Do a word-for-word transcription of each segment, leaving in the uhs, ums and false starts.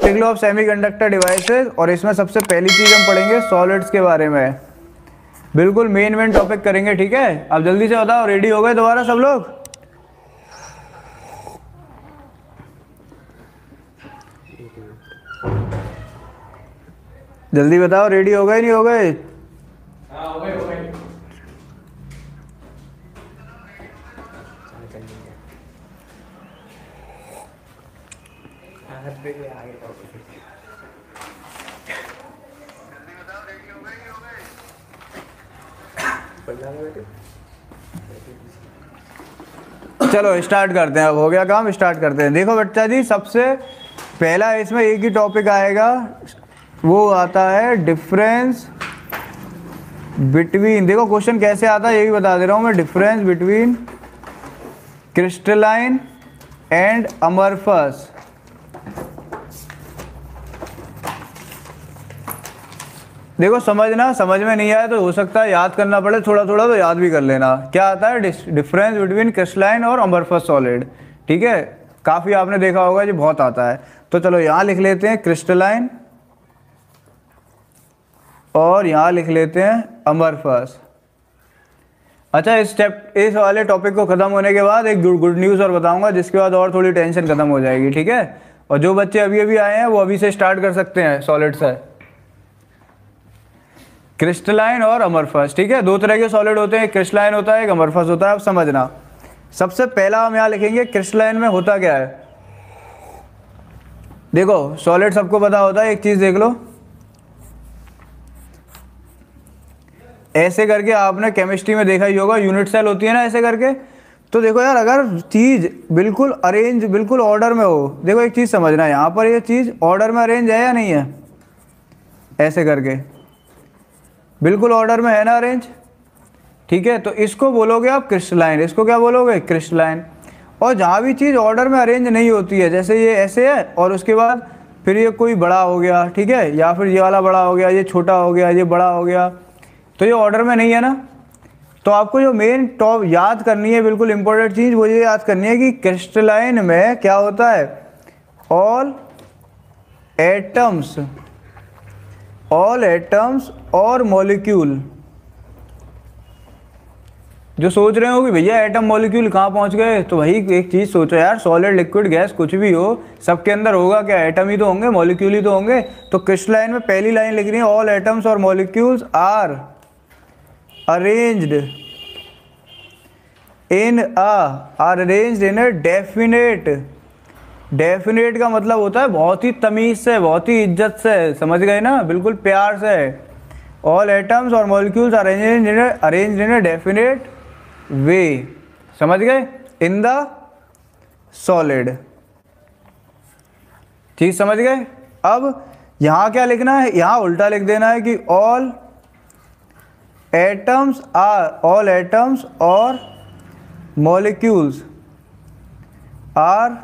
लिख लो आप सेमीकंडक्टर डिवाइसेस, और इसमें सबसे पहली चीज़ हम पढ़ेंगे सॉलिड्स के बारे में, बिल्कुल मेन मेन टॉपिक करेंगे, ठीक है। अब जल्दी से बताओ, रेडी हो गए दोबारा सब लोग? जल्दी बताओ, रेडी हो गए नहीं हो गए? हाँ हो गए हो गए। चलो स्टार्ट करते हैं, अब हो गया काम, स्टार्ट करते हैं। देखो बच्चा जी, सबसे पहला इसमें एक ही टॉपिक आएगा, वो आता है डिफरेंस बिटवीन। देखो क्वेश्चन कैसे आता है ये भी बता दे रहा हूँ मैं। Difference between crystalline and amorphous. देखो समझना, समझ में नहीं आया तो हो सकता है याद करना पड़े थोड़ा थोड़ा, तो याद भी कर लेना। क्या आता है? डिफरेंस बिटवीन क्रिस्टलाइन और अमरफस सॉलिड, ठीक है। काफ़ी आपने देखा होगा, ये बहुत आता है। तो चलो यहाँ लिख लेते हैं क्रिस्टलाइन और यहाँ लिख लेते हैं अमरफस। अच्छा, इस स्टेप इस वाले टॉपिक को ख़त्म होने के बाद एक गुड न्यूज़ और बताऊंगा, जिसके बाद और थोड़ी टेंशन ख़त्म हो जाएगी, ठीक है। और जो बच्चे अभी अभी आए हैं वो अभी से स्टार्ट कर सकते हैं सॉलिड से। क्रिस्टलाइन और अमरफस, ठीक है। दो तरह के सॉलिड होते हैं, एक क्रिस्टलाइन होता है, एक अमरफस होता है। अब समझना, सबसे पहला हम यहाँ लिखेंगे क्रिस्टलाइन में होता क्या है। देखो सॉलिड सबको पता होता है, एक चीज़ देख लो, ऐसे करके आपने केमिस्ट्री में देखा ही होगा, यूनिट सेल होती है ना ऐसे करके। तो देखो यार, अगर चीज़ बिल्कुल अरेंज, बिल्कुल ऑर्डर में हो, देखो एक चीज़ समझना, यहाँ पर ये चीज़ ऑर्डर में अरेंज है या नहीं है, ऐसे करके बिल्कुल ऑर्डर में है ना अरेंज, ठीक है। तो इसको बोलोगे आप क्रिस्टलाइन, इसको क्या बोलोगे? क्रिस्टलाइन। और जहाँ भी चीज़ ऑर्डर में अरेंज नहीं होती है, जैसे ये ऐसे है और उसके बाद फिर ये कोई बड़ा हो गया, ठीक है, या फिर ये वाला बड़ा हो गया, ये छोटा हो गया, ये बड़ा हो गया, तो ये ऑर्डर में नहीं है ना। तो आपको जो मेन टॉप याद करनी है, बिल्कुल इंपॉर्टेंट चीज़ वो ये याद करनी है कि क्रिस्टलाइन में क्या होता है, ऑल एटम्स, ऑल एटम्स और मॉलिक्यूल। जो सोच रहे हो कि भैया एटम मॉलिक्यूल कहाँ पहुँच गए, तो वही एक चीज़ सोचो यार, सॉलिड लिक्विड गैस कुछ भी हो, सबके अंदर होगा क्या? एटम ही तो होंगे, मॉलिक्यूल ही तो होंगे। तो क्रिस्टलाइन में पहली लाइन लिख रही है, ऑल एटम्स और molecules are arranged in a are arranged in a definite. Definite का मतलब होता है बहुत ही तमीज़ से, बहुत ही इज्जत से, समझ गए ना, बिल्कुल प्यार से। ऑल एटम्स और molecules are arranged in arranged in a definite way, समझ गए, इन द सॉलिड। चीज समझ गए। अब यहां क्या लिखना है, यहां उल्टा लिख देना है कि all atoms are all atoms और molecules are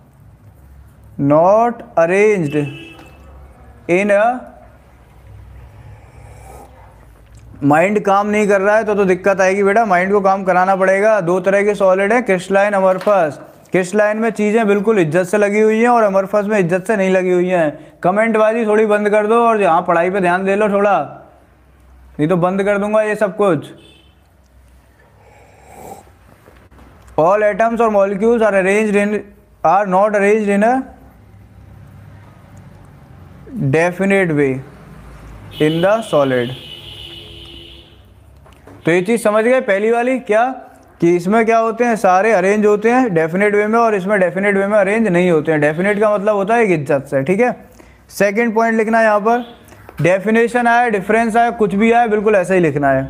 not arranged in a. Mind काम नहीं कर रहा है तो तो दिक्कत आएगी बेटा, माइंड को काम कराना पड़ेगा। दो तरह के सॉलिड है, क्रिस्टलाइन अमरफस। क्रिस्टलाइन में चीज़ें बिल्कुल इज्जत से लगी हुई हैं और अमरफस में इज्जत से नहीं लगी हुई हैं। कमेंटबाजी थोड़ी बंद कर दो और यहाँ पढ़ाई पे ध्यान दे लो थोड़ा, नहीं तो बंद कर दूंगा ये सब कुछ। ऑल एटम्स और molecules are arranged in are not arranged in a definite way in the solid. तो ये चीज़ समझ गए पहली वाली, क्या कि इसमें क्या होते हैं, सारे अरेंज होते हैं डेफिनेट वे में, और इसमें डेफिनेट वे में अरेंज नहीं होते हैं। डेफिनेट का मतलब होता है एक इज्जत से, ठीक है। सेकंड पॉइंट लिखना है यहाँ पर, डेफिनेशन आया, डिफरेंस आया, कुछ भी आया, बिल्कुल ऐसा ही लिखना है।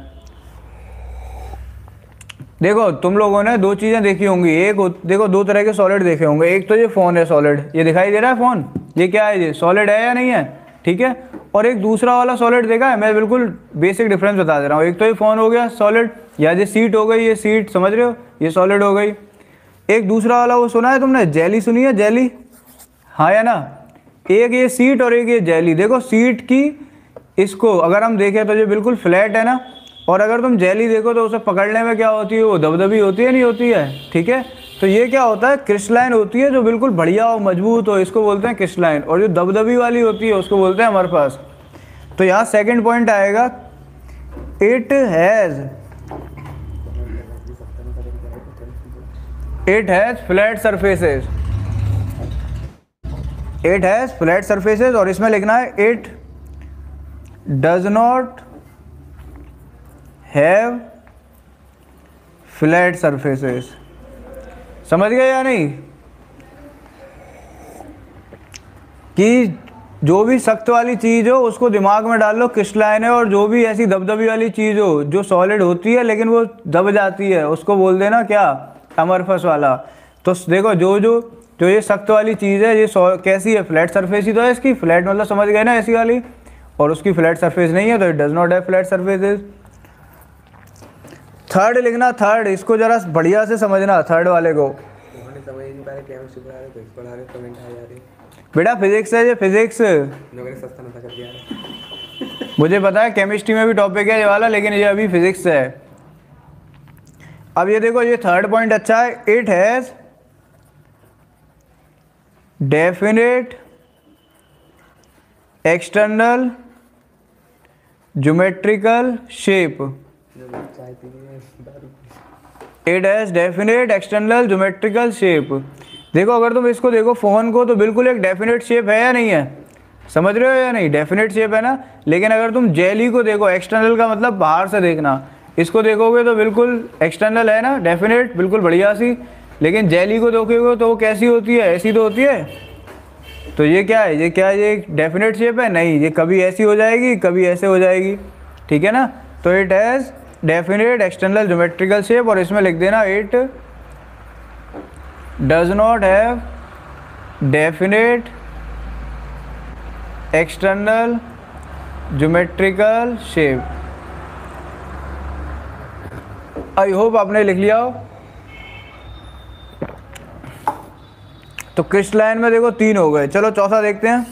देखो तुम लोगों ने दो चीज़ें देखी होंगी, एक देखो दो तरह के सॉलिड देखे होंगे। एक तो ये फ़ोन है सॉलिड, ये दिखाई दे रहा है फ़ोन, ये क्या है, ये सॉलिड है या नहीं है, ठीक है। और एक दूसरा वाला सॉलिड देखा है, मैं बिल्कुल बेसिक डिफरेंस बता दे रहा हूँ। एक तो ये फ़ोन हो गया सॉलिड, या ये सीट हो गई, ये सीट समझ रहे हो, ये सॉलिड हो गई। एक दूसरा वाला वो सुना है तुमने, जेली सुनी है, जेली, हाँ या ना। एक ये सीट और एक ये जेली। देखो सीट की इसको अगर हम देखें तो ये बिल्कुल फ्लैट है ना, और अगर तुम जेली देखो तो उसे पकड़ने में क्या होती है, वो दबदबी होती है नहीं होती है, ठीक है। तो ये क्या होता है, क्रिस्टलाइन होती है जो बिल्कुल बढ़िया हो, मजबूत हो, इसको बोलते हैं क्रिस्टलाइन। और जो दबदबी वाली होती है उसको बोलते हैं हमारे पास। तो यहाँ सेकंड पॉइंट आएगा, it has it has flat surfaces. It has flat surfaces और इसमें लिखना है it does not have flat surfaces. समझ गए या नहीं? कि जो भी सख्त वाली चीज़ हो उसको दिमाग में डाल लो क्रिस्टलाइन है, और जो भी ऐसी दबदबी वाली चीज़ हो जो सॉलिड होती है लेकिन वो दब जाती है उसको बोल देना क्या, अमरफस वाला। तो देखो जो जो जो ये सख्त वाली चीज़ है ये कैसी है, फ्लैट सरफेस ही तो है इसकी। फ्लैट मतलब समझ गए ना, ऐसी वाली, और उसकी फ्लैट सरफेस नहीं है तो it does not have flat surfaces. Third लिखना, थर्ड इसको जरा बढ़िया से समझना, थर्ड वाले को। बेटा फिजिक्स है ये, फिजिक्स मुझे पता है, केमिस्ट्री में भी टॉपिक है ये वाला, लेकिन ये अभी फिजिक्स है। अब ये देखो, ये थर्ड पॉइंट अच्छा है, it has definite external geometrical shape. It has definite external geometrical shape. देखो अगर तुम इसको देखो फ़ोन को, तो बिल्कुल एक डेफिनेट शेप है या नहीं है, समझ रहे हो या नहीं, डेफिनेट शेप है ना। लेकिन अगर तुम जेली को देखो, एक्सटर्नल का मतलब बाहर से देखना, इसको देखोगे तो बिल्कुल एक्सटर्नल है ना, डेफिनेट, बिल्कुल बढ़िया सी। लेकिन जेली को देखोगे तो वो कैसी होती है, ऐसी तो होती है। तो ये क्या है, ये क्या है, ये डेफिनेट शेप है नहीं, ये कभी ऐसी हो जाएगी कभी ऐसे हो जाएगी, ठीक है ना। तो it has definite external geometrical shape, और इसमें लिख देना it does not have definite external geometrical shape. I hope आपने लिख लिया हो। तो क्रिस्टलाइन में देखो तीन हो गए, चलो चौथा देखते हैं।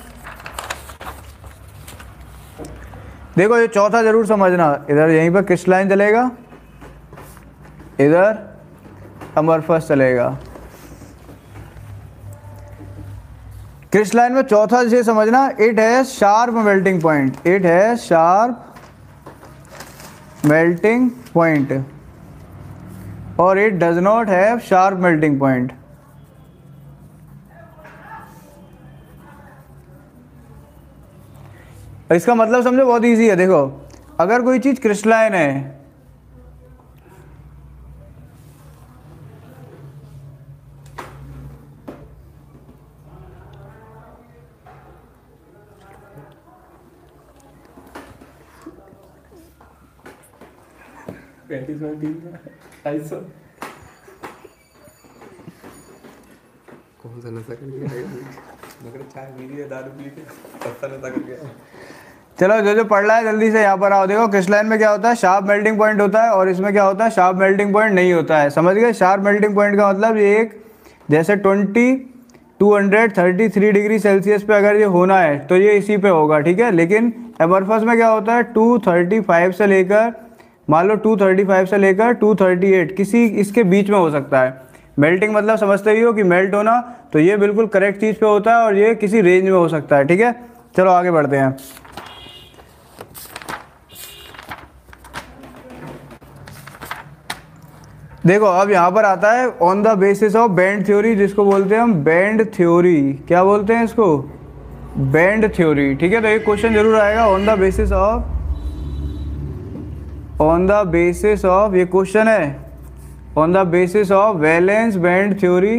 देखो ये चौथा जरूर समझना, इधर यहीं पर क्रिस्टलाइन चलेगा, इधर अमरफस चलेगा। क्रिस्टलाइन में चौथा से समझना, it has sharp melting point. It has sharp melting point और it does not have sharp melting point. इसका मतलब समझो, बहुत इजी है। देखो अगर कोई चीज क्रिस्टलाइन है, कौन सा नशा कर गया मगर चाय पी रही है, दारू पी के पत्ता नशा कर गया। चलो जो जो पढ़ रहा है जल्दी से यहाँ पर आओ। देखो क्रिस्टलाइन में क्या होता है, शार्प मेल्टिंग पॉइंट होता है, और इसमें क्या होता है, शार्प मेल्टिंग पॉइंट नहीं होता है। समझ गए? शार्प मेल्टिंग पॉइंट का मतलब ये एक, जैसे twenty two hundred thirty three degree Celsius पे अगर ये होना है तो ये इसी पे होगा, ठीक है। लेकिन अमरफस में क्या होता है, टू थर्टी फाइव से लेकर, मान लो टू थर्टी फाइव से लेकर टू थर्टी एट, किसी इसके बीच में हो सकता है। मेल्टिंग मतलब समझते ही हो कि मेल्ट होना, तो ये बिल्कुल करेक्ट चीज़ पे होता है और ये किसी रेंज में हो सकता है, ठीक है। चलो आगे बढ़ते हैं। देखो अब यहाँ पर आता है on the basis of band theory, जिसको बोलते हैं हम बैंड थ्योरी। क्या बोलते हैं इसको, बैंड थ्योरी, ठीक है। तो एक क्वेश्चन जरूर आएगा, on the basis of, on the basis of, ये क्वेश्चन है, on the basis of valence band theory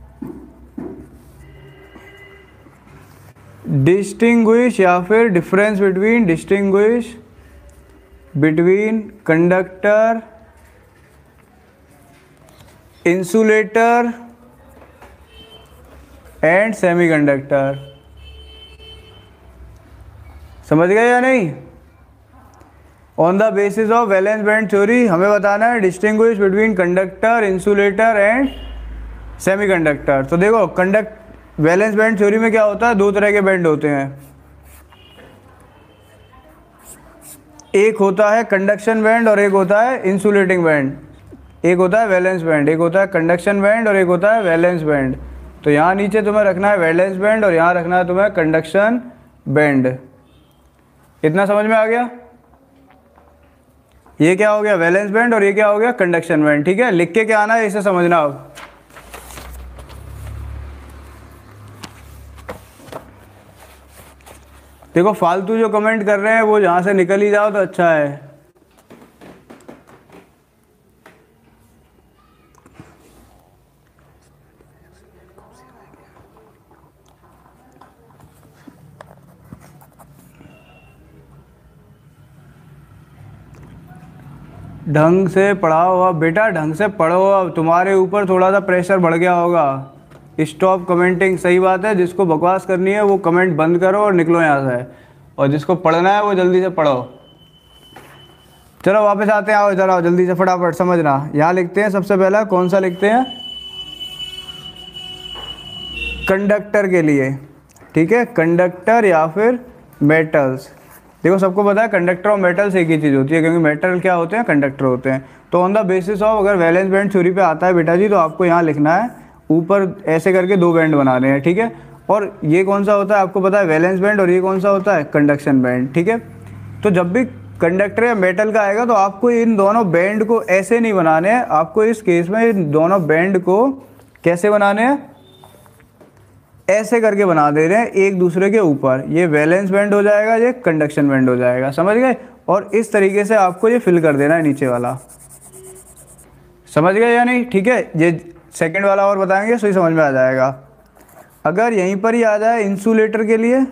distinguish, या फिर difference between, distinguish between conductor, insulator and semiconductor. समझ गए या नहीं? On the basis of valence band theory हमें बताना है distinguish between conductor, insulator and semiconductor. तो देखो कंडक्ट वैलेंस बैंड थ्योरी में क्या होता है, दो तरह के बैंड होते हैं। एक होता है कंडक्शन बैंड और एक होता है इंसुलेटिंग बैंड। एक होता है वैलेंस बैंड, एक होता है कंडक्शन बैंड और एक होता है वैलेंस बैंड। तो यहाँ नीचे तुम्हें रखना है वैलेंस बैंड और यहाँ रखना है तुम्हें कंडक्शन बैंड। इतना समझ में आ गया? ये क्या हो गया वैलेंस बैंड और ये क्या हो गया कंडक्शन बैंड। ठीक है, लिख के क्या आना है इसे समझना। अब देखो फालतू जो कमेंट कर रहे हैं वो यहाँ से निकल ही जाओ तो अच्छा है। ढंग से पढ़ाओ अब बेटा, ढंग से पढ़ो। अब तुम्हारे ऊपर थोड़ा सा प्रेशर बढ़ गया होगा। Stop commenting. सही बात है, जिसको बकवास करनी है वो कमेंट बंद करो और निकलो यहाँ से, और जिसको पढ़ना है वो जल्दी से पढ़ो। चलो वापस आते हैं, आओ इधर आओ जल्दी से फटाफट समझना। यहाँ लिखते हैं सबसे पहला कौन सा लिखते हैं, कंडक्टर के लिए। ठीक है, कंडक्टर या फिर मेटल्स। देखो सबको पता है कंडक्टर और मेटल्स एक ही चीज़ होती है, क्योंकि मेटल क्या होते हैं कंडक्टर होते हैं। तो ऑन द बेसिस ऑफ अगर वैलेंस बैंड थ्योरी पे आता है बेटा जी, तो आपको यहाँ लिखना है ऊपर ऐसे करके दो बैंड बनाने हैं। ठीक है, और ये कौन सा होता है आपको पता है वैलेंस बैंड, और ये कौन सा होता है कंडक्शन बैंड। ठीक है, तो जब भी कंडक्टर या मेटल का आएगा तो आपको इन दोनों बैंड को ऐसे नहीं बनाने हैं, आपको इस केस में इन दोनों बैंड को कैसे बनाने हैं, ऐसे करके बना दे रहे हैं एक दूसरे के ऊपर। ये वैलेंस बैंड हो जाएगा, ये कंडक्शन बैंड हो जाएगा, समझ गए। और इस तरीके से आपको ये फिल कर देना है नीचे वाला, समझ गए या नहीं। ठीक है, ये सेकंड वाला और बताएंगे सो ही समझ में आ जाएगा। अगर यहीं पर ही आ जाए इंसुलेटर के लिए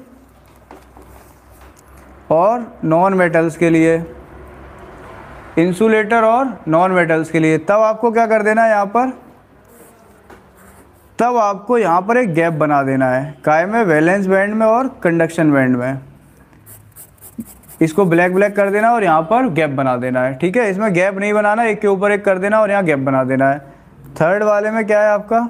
और नॉन मेटल्स के लिए, इंसुलेटर और नॉन मेटल्स के लिए, तब आपको क्या कर देना है यहाँ पर, तब आपको यहाँ पर एक गैप बना देना है। काय में, वैलेंस बैंड में और कंडक्शन बैंड में। इसको ब्लैक ब्लैक कर देना और यहाँ पर गैप बना देना है। ठीक है, इसमें गैप नहीं बनाना, एक के ऊपर एक कर देना और यहाँ गैप बना देना है। थर्ड वाले में क्या है आपका,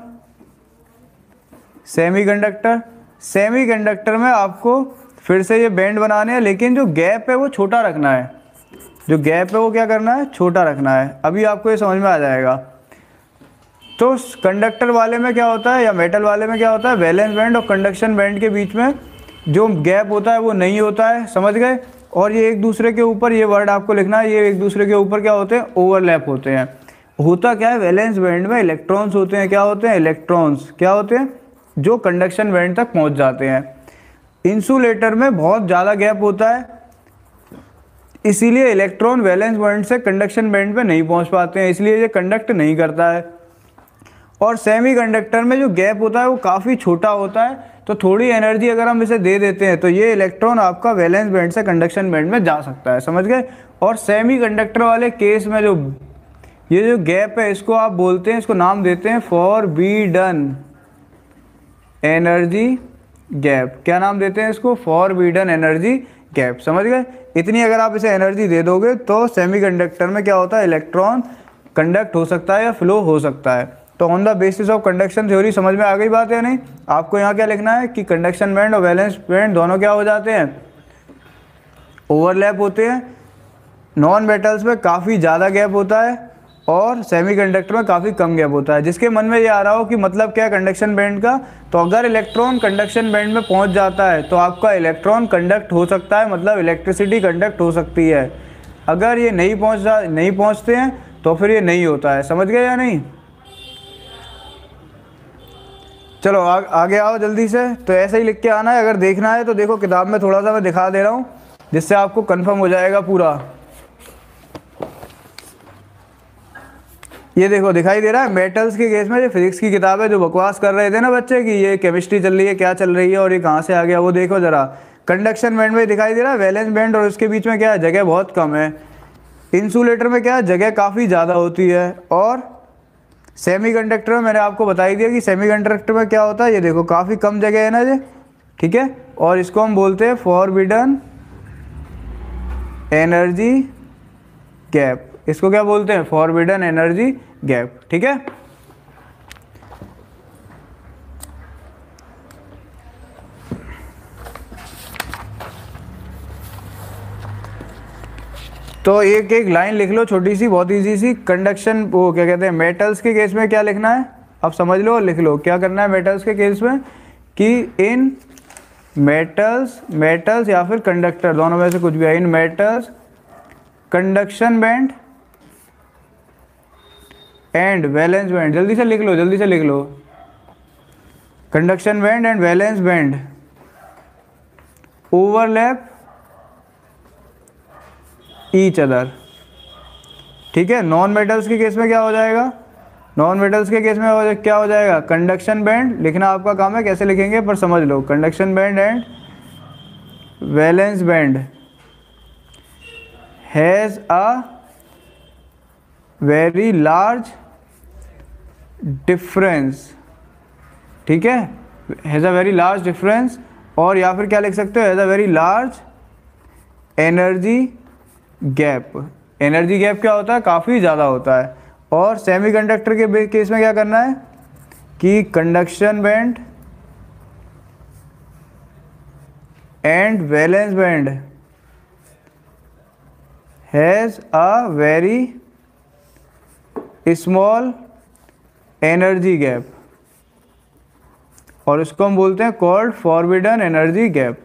सेमीकंडक्टर। सेमीकंडक्टर में आपको फिर से ये बैंड बनाने हैं, लेकिन जो गैप है वो छोटा रखना है। जो गैप है वो क्या करना है, छोटा रखना है। अभी आपको ये समझ में आ जाएगा। तो कंडक्टर वाले में क्या होता है या मेटल वाले में क्या होता है, वैलेंस बैंड और कंडक्शन बैंड के बीच में जो गैप होता है वो नहीं होता है, समझ गए। और ये एक दूसरे के ऊपर, ये वर्ड आपको लिखना है, ये एक दूसरे के ऊपर क्या होते हैं, ओवरलैप होते हैं। होता क्या है, वैलेंस बैंड में इलेक्ट्रॉन्स होते हैं, क्या होते हैं, इलेक्ट्रॉन्स क्या होते हैं, जो कंडक्शन बैंड तक पहुंच जाते हैं। इंसुलेटर में बहुत ज़्यादा गैप होता है, इसीलिए इलेक्ट्रॉन वैलेंस बैंड से कंडक्शन बैंड पे नहीं पहुंच पाते हैं, इसलिए ये कंडक्ट नहीं करता है। और सेमीकंडक्टर में जो गैप होता है वो काफ़ी छोटा होता है, तो थोड़ी एनर्जी अगर हम इसे दे देते हैं तो ये इलेक्ट्रॉन आपका वैलेंस बैंड से कंडक्शन बैंड में जा सकता है, समझ गए। और सेमीकंडक्टर वाले केस में जो ये जो गैप है इसको आप बोलते हैं, इसको नाम देते हैं फॉरबीडन एनर्जी गैप। क्या नाम देते हैं इसको, फॉरबीडन एनर्जी गैप, समझ गए। इतनी अगर आप इसे एनर्जी दे दोगे तो सेमीकंडक्टर में क्या होता है, इलेक्ट्रॉन कंडक्ट हो सकता है या फ्लो हो सकता है। तो on the basis of conduction theory समझ में आ गई बात है नहीं। आपको यहाँ क्या लिखना है कि कंडक्शन बैंड और वैलेंस बैंड दोनों क्या हो जाते हैं, ओवरलैप होते हैं। नॉन मेटल्स में काफ़ी ज़्यादा गैप होता है और सेमीकंडक्टर में काफ़ी कम गैप होता है। जिसके मन में ये आ रहा हो कि मतलब क्या है कंडक्शन बैंड का, तो अगर इलेक्ट्रॉन कंडक्शन बैंड में पहुंच जाता है तो आपका इलेक्ट्रॉन कंडक्ट हो सकता है, मतलब इलेक्ट्रिसिटी कंडक्ट हो सकती है। अगर ये नहीं पहुंच नहीं पहुंचते हैं तो फिर ये नहीं होता है, समझ गए या नहीं। चलो आ, आगे आओ जल्दी से। तो ऐसे ही लिख के आना है, अगर देखना है तो देखो किताब में थोड़ा सा मैं दिखा दे रहा हूँ जिससे आपको कंफर्म हो जाएगा पूरा। ये देखो दिखाई दे रहा है, मेटल्स के केस में ये फिजिक्स की किताब है, जो बकवास कर रहे थे ना बच्चे कि ये केमिस्ट्री चल रही है, क्या चल रही है और ये कहाँ से आ गया, वो देखो ज़रा। कंडक्शन बैंड में दिखाई दे रहा है वैलेंस बैंड और उसके बीच में क्या है, जगह बहुत कम है। इंसुलेटर में क्या है, जगह काफ़ी ज़्यादा होती है। और सेमीकंडक्टर में मैंने आपको बताई दिया कि सेमीकंडक्टर में क्या होता है, ये देखो काफ़ी कम जगह है ना ये, ठीक है। और इसको हम बोलते हैं फॉरबिडन एनर्जी गैप। इसको क्या बोलते हैं, फॉरबिडन एनर्जी गैप, ठीक है। तो एक एक लाइन लिख लो छोटी सी, बहुत इजी सी। कंडक्शन, वो क्या कहते हैं, मेटल्स के केस में क्या लिखना है अब समझ लो और लिख लो। क्या करना है मेटल्स के केस में कि इन मेटल्स, मेटल्स या फिर कंडक्टर, दोनों में से कुछ भी है, in metals conduction band and valence band, जल्दी से लिख लो, जल्दी से लिख लो। Conduction band and valence band overlap each other, ठीक है। नॉन मेटल्स के केस में क्या हो जाएगा, नॉन मेटल्स के केस में हो, क्या हो जाएगा, कंडक्शन बैंड लिखना आपका काम है, कैसे लिखेंगे पर समझ लो। Conduction band and valence band has a very large difference, ठीक है, has a very large difference. और या फिर क्या लिख सकते हो, has a very large energy gap. Energy gap क्या होता है, काफ़ी ज़्यादा होता है। और सेमीकंडक्टर के केस में क्या करना है कि conduction band and valence band has a very small energy gap, और इसको हम बोलते हैं कॉल्ड फॉरबिडन एनर्जी गैप।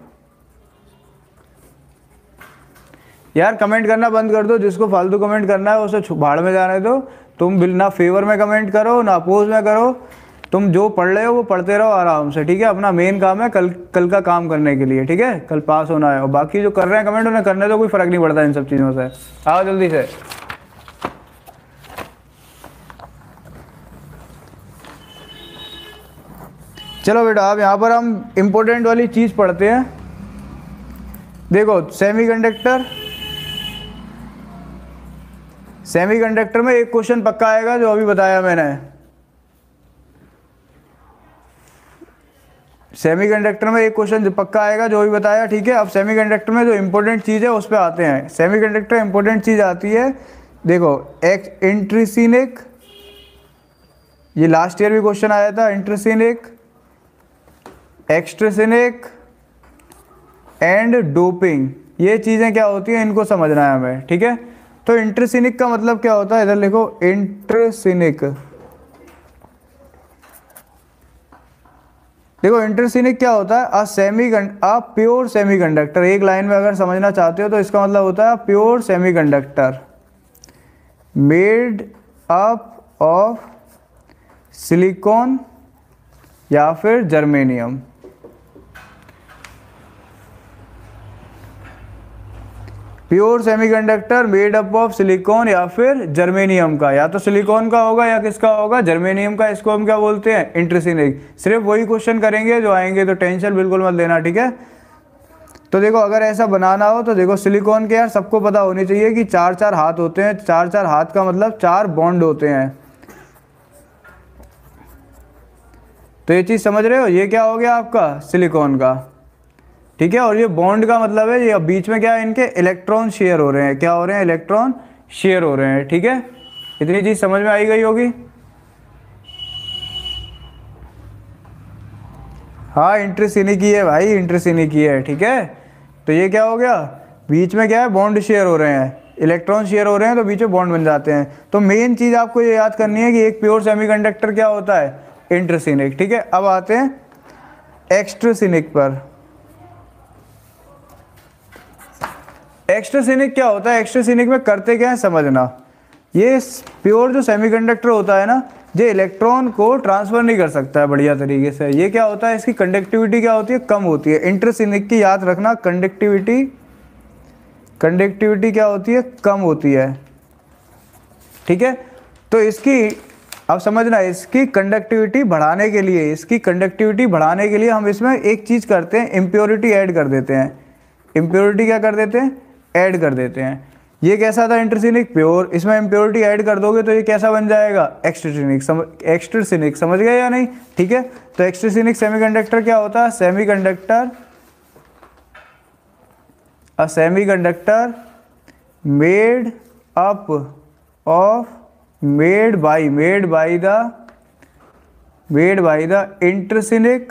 यार कमेंट करना बंद कर दो, जिसको फालतू कमेंट करना है उसे भाड़ में जाने दो। तुम बिल ना फेवर में कमेंट करो ना अपोज में करो, तुम जो पढ़ रहे हो वो पढ़ते रहो आराम से, ठीक है। अपना मेन काम है कल कल का काम करने के लिए, ठीक है, कल पास होना है। और बाकी जो कर रहे हैं कमेंट उन्हें करने दो, कोई फर्क नहीं पड़ता इन सब चीज़ों से। आओ जल्दी से। चलो बेटा अब यहाँ पर हम इम्पोर्टेंट वाली चीज़ पढ़ते हैं। देखो सेमीकंडक्टर, सेमीकंडक्टर में एक क्वेश्चन पक्का आएगा जो अभी बताया मैंने। सेमीकंडक्टर में एक क्वेश्चन पक्का आएगा जो अभी बताया, ठीक है। अब सेमीकंडक्टर में जो इंपॉर्टेंट चीज़ है उस पर आते हैं। सेमीकंडक्टर इंपॉर्टेंट चीज़ आती है, देखो एक इंट्रिसिनिक, ये लास्ट ईयर भी क्वेश्चन आया था, इंट्रिसिनिक, एक्सट्रिसिनिक एंड डोपिंग, ये चीज़ें क्या होती हैं इनको समझना है हमें, ठीक है। तो इंट्रिसिनिक का मतलब क्या होता है, इधर लिखो इंट्रिसिनिक। देखो इंट्रिसिनिक क्या होता है, a semi a pure semiconductor. एक लाइन में अगर समझना चाहते हो तो इसका मतलब होता है pure semiconductor made up of silicon या फिर germanium. Pure semiconductor made up of silicon या फिर जर्मेनियम का, या तो सिलिकॉन का होगा या किसका होगा, जर्मेनियम का। इसको हम क्या बोलते हैं, इंट्रिसिनिक। सिर्फ वही क्वेश्चन करेंगे जो आएंगे, तो टेंशन बिल्कुल मत लेना, ठीक है। तो देखो अगर ऐसा बनाना हो तो देखो सिलिकॉन के यार सबको पता होनी चाहिए कि चार चार हाथ होते हैं। चार चार हाथ का मतलब चार बॉन्ड होते हैं। तो ये चीज़ समझ रहे हो, ये क्या हो गया आपका सिलिकॉन का, ठीक है। और ये बॉन्ड का मतलब है ये बीच में क्या है, इनके इलेक्ट्रॉन शेयर हो रहे हैं। क्या हो रहे हैं, इलेक्ट्रॉन शेयर हो रहे हैं, ठीक है। इतनी चीज़ समझ में आई गई होगी। हाँ इंट्रिसिनिक ही है भाई, इंट्रिसिनिक ही है, ठीक है। तो ये क्या हो गया, बीच में क्या है, बॉन्ड शेयर हो रहे हैं, इलेक्ट्रॉन शेयर हो रहे हैं, तो बीच में बॉन्ड बन जाते हैं। तो मेन चीज़ आपको ये याद करनी है कि एक प्योर सेमीकंडक्टर क्या होता है, इंट्रिसिनिक, ठीक है। अब आते हैं एक्सट्रिसिनिक पर। एक्सट्रिसिनिक क्या होता है, एक्सट्रिसिनिक में करते क्या है समझना। ये प्योर जो सेमीकंडक्टर होता है ना, ये इलेक्ट्रॉन को ट्रांसफर नहीं कर सकता है बढ़िया तरीके से। ये क्या होता है, इसकी कंडक्टिविटी क्या होती है, कम होती है। इंट्रिसिनिक की याद रखना, कंडक्टिविटी, कंडक्टिविटी क्या होती है, कम होती है, ठीक है। तो इसकी अब समझना, इसकी कंडक्टिविटी बढ़ाने के लिए, इसकी कंडक्टिविटी बढ़ाने के लिए हम इसमें एक चीज़ करते हैं, इम्प्योरिटी ऐड कर देते हैं। इम्प्योरिटी क्या कर देते हैं, ऐड कर देते हैं। ये कैसा था इंट्रिसिनिक, प्योर, इसमें इम्प्योरिटी ऐड कर दोगे तो ये कैसा बन जाएगा, एक्सट्रिसिनिक। समझ एक्सट्रिसिनिक समझ गए या नहीं, ठीक है। तो एक्सट्रिसिनिक सेमीकंडक्टर क्या होता है, semiconductor, a semiconductor made up of, made by, made by the, made by the intrinsic,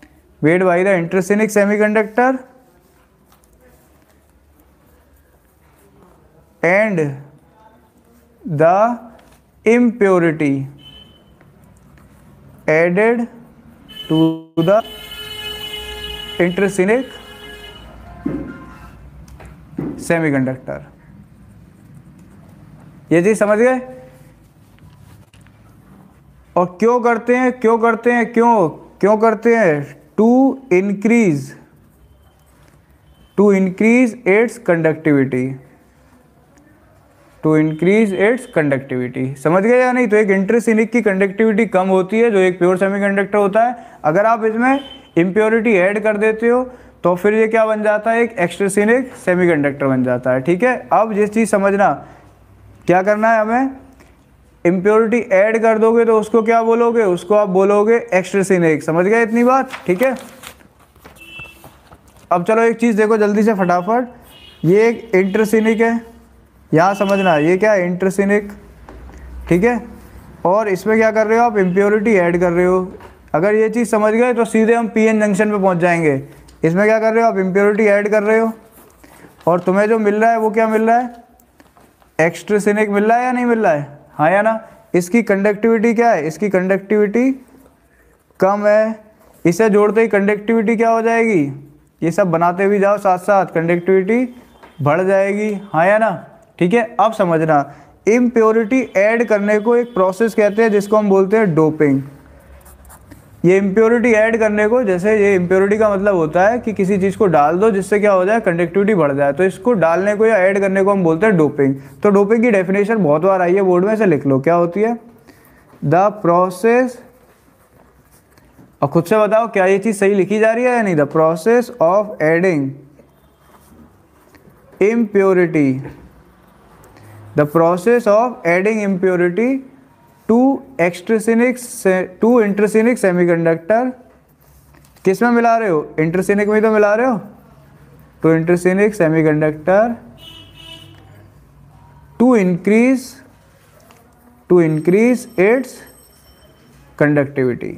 made by the intrinsic semiconductor and the impurity added to the intrinsic semiconductor। ये चीज समझ गए? और क्यों करते हैं क्यों करते हैं क्यों क्यों करते हैं? To increase to increase its conductivity to increase its conductivity. समझ गए या नहीं? तो एक इंट्रिंसिक की कंडक्टिविटी कम होती है जो एक प्योर सेमीकंडक्टर होता है। अगर आप इसमें इम्प्योरिटी ऐड कर देते हो तो फिर ये क्या बन जाता है? एक एक्सट्रिंसिक सेमीकंडक्टर बन जाता है। ठीक है, अब ये चीज़ समझना, क्या करना है हमें? इम्प्योरिटी ऐड कर दोगे तो उसको क्या बोलोगे? उसको आप बोलोगे एक्सट्रिंसिक। समझ गए इतनी बात? ठीक है, अब चलो एक चीज़ देखो जल्दी से फटाफट। ये एक इंट्रिंसिक है, यहाँ समझना, ये क्या है? इंट्रिंसिक। ठीक है, और इसमें क्या कर रहे हो आप? इम्प्योरिटी ऐड कर रहे हो। अगर ये चीज़ समझ गए तो सीधे हम पी एन जंक्शन पे पहुँच जाएंगे। इसमें क्या कर रहे हो आप? इम्प्योरिटी ऐड कर रहे हो और तुम्हें जो मिल रहा है वो क्या मिल रहा है? एक्सट्रिंसिक मिल रहा है या नहीं मिल रहा है? हाँ या ना? इसकी कंडक्टिविटी क्या है? इसकी कंडक्टिविटी कम है। इसे जोड़ते ही कंडक्टिविटी क्या हो जाएगी? ये सब बनाते भी जाओ साथ साथ, कंडक्टिविटी बढ़ जाएगी। हाँ या ना? ठीक है, अब समझना, इम्प्योरिटी ऐड करने को एक प्रोसेस कहते हैं जिसको हम बोलते हैं डोपिंग। ये इम्प्योरिटी ऐड करने को, जैसे ये इम्प्योरिटी का मतलब होता है कि किसी चीज़ को डाल दो जिससे क्या हो जाए? कंडक्टिविटी बढ़ जाए। तो इसको डालने को या ऐड करने को हम बोलते हैं डोपिंग। तो डोपिंग की डेफिनेशन बहुत बार आई है बोर्ड में, से लिख लो क्या होती है? द प्रोसेस, और खुद से बताओ क्या ये चीज़ सही लिखी जा रही है या नहीं? The process of adding impurity The process of adding impurity to extrinsic to intrinsic semiconductor, किस में मिला रहे हो? इंट्रिंसिक में तो मिला रहे हो। to intrinsic semiconductor to increase to increase its conductivity।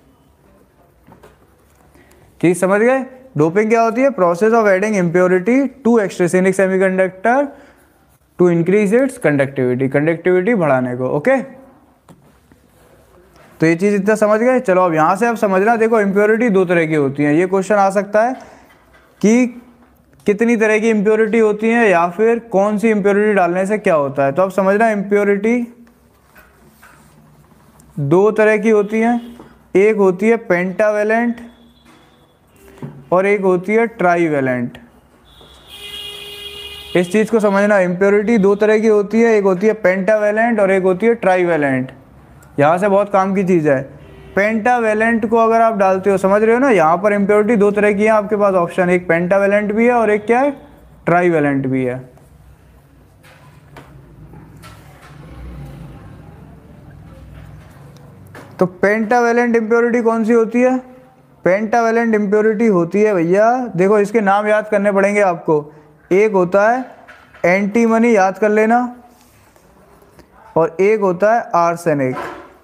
चीज समझ गए? डोपिंग क्या होती है? Process of adding impurity to extrinsic semiconductor to increase its conductivity, conductivity बढ़ाने को। ओके, तो ये चीज़ इतना समझ गए। चलो अब यहाँ से अब समझना, देखो इम्प्योरिटी दो तरह की होती हैं। ये क्वेश्चन आ सकता है कि कितनी तरह की इम्प्योरिटी होती हैं या फिर कौन सी इम्प्योरिटी डालने से क्या होता है। तो अब समझना, इम्प्योरिटी दो तरह की होती हैं। एक होती है पेंटावेलेंट और एक होती है ट्राईवेलेंट। इस चीज़ को समझना, इम्प्योरिटी दो तरह की होती है, एक होती है पेंटावेलेंट और एक होती है ट्राईवेलेंट। यहाँ से बहुत काम की चीज़ है। पेंटावेलेंट को अगर आप डालते हो, समझ रहे हो ना, यहाँ पर इम्प्योरिटी दो तरह की है आपके पास ऑप्शन, एक पेंटावेलेंट भी है और एक क्या है? ट्राईवेलेंट भी है। तो पेंटावेलेंट इम्प्योरिटी कौन सी होती है? पेंटावेलेंट इम्प्योरिटी होती है भैया, देखो इसके नाम याद करने पड़ेंगे आपको। एक होता है एंटीमनी, याद कर लेना, और एक होता है आर्सेनिक।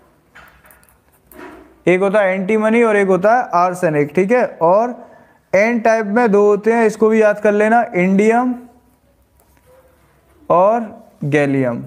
एक होता है एंटीमनी और एक होता है आर्सेनिक। ठीक है, और एन टाइप में दो होते हैं, इसको भी याद कर लेना, इंडियम और गैलियम।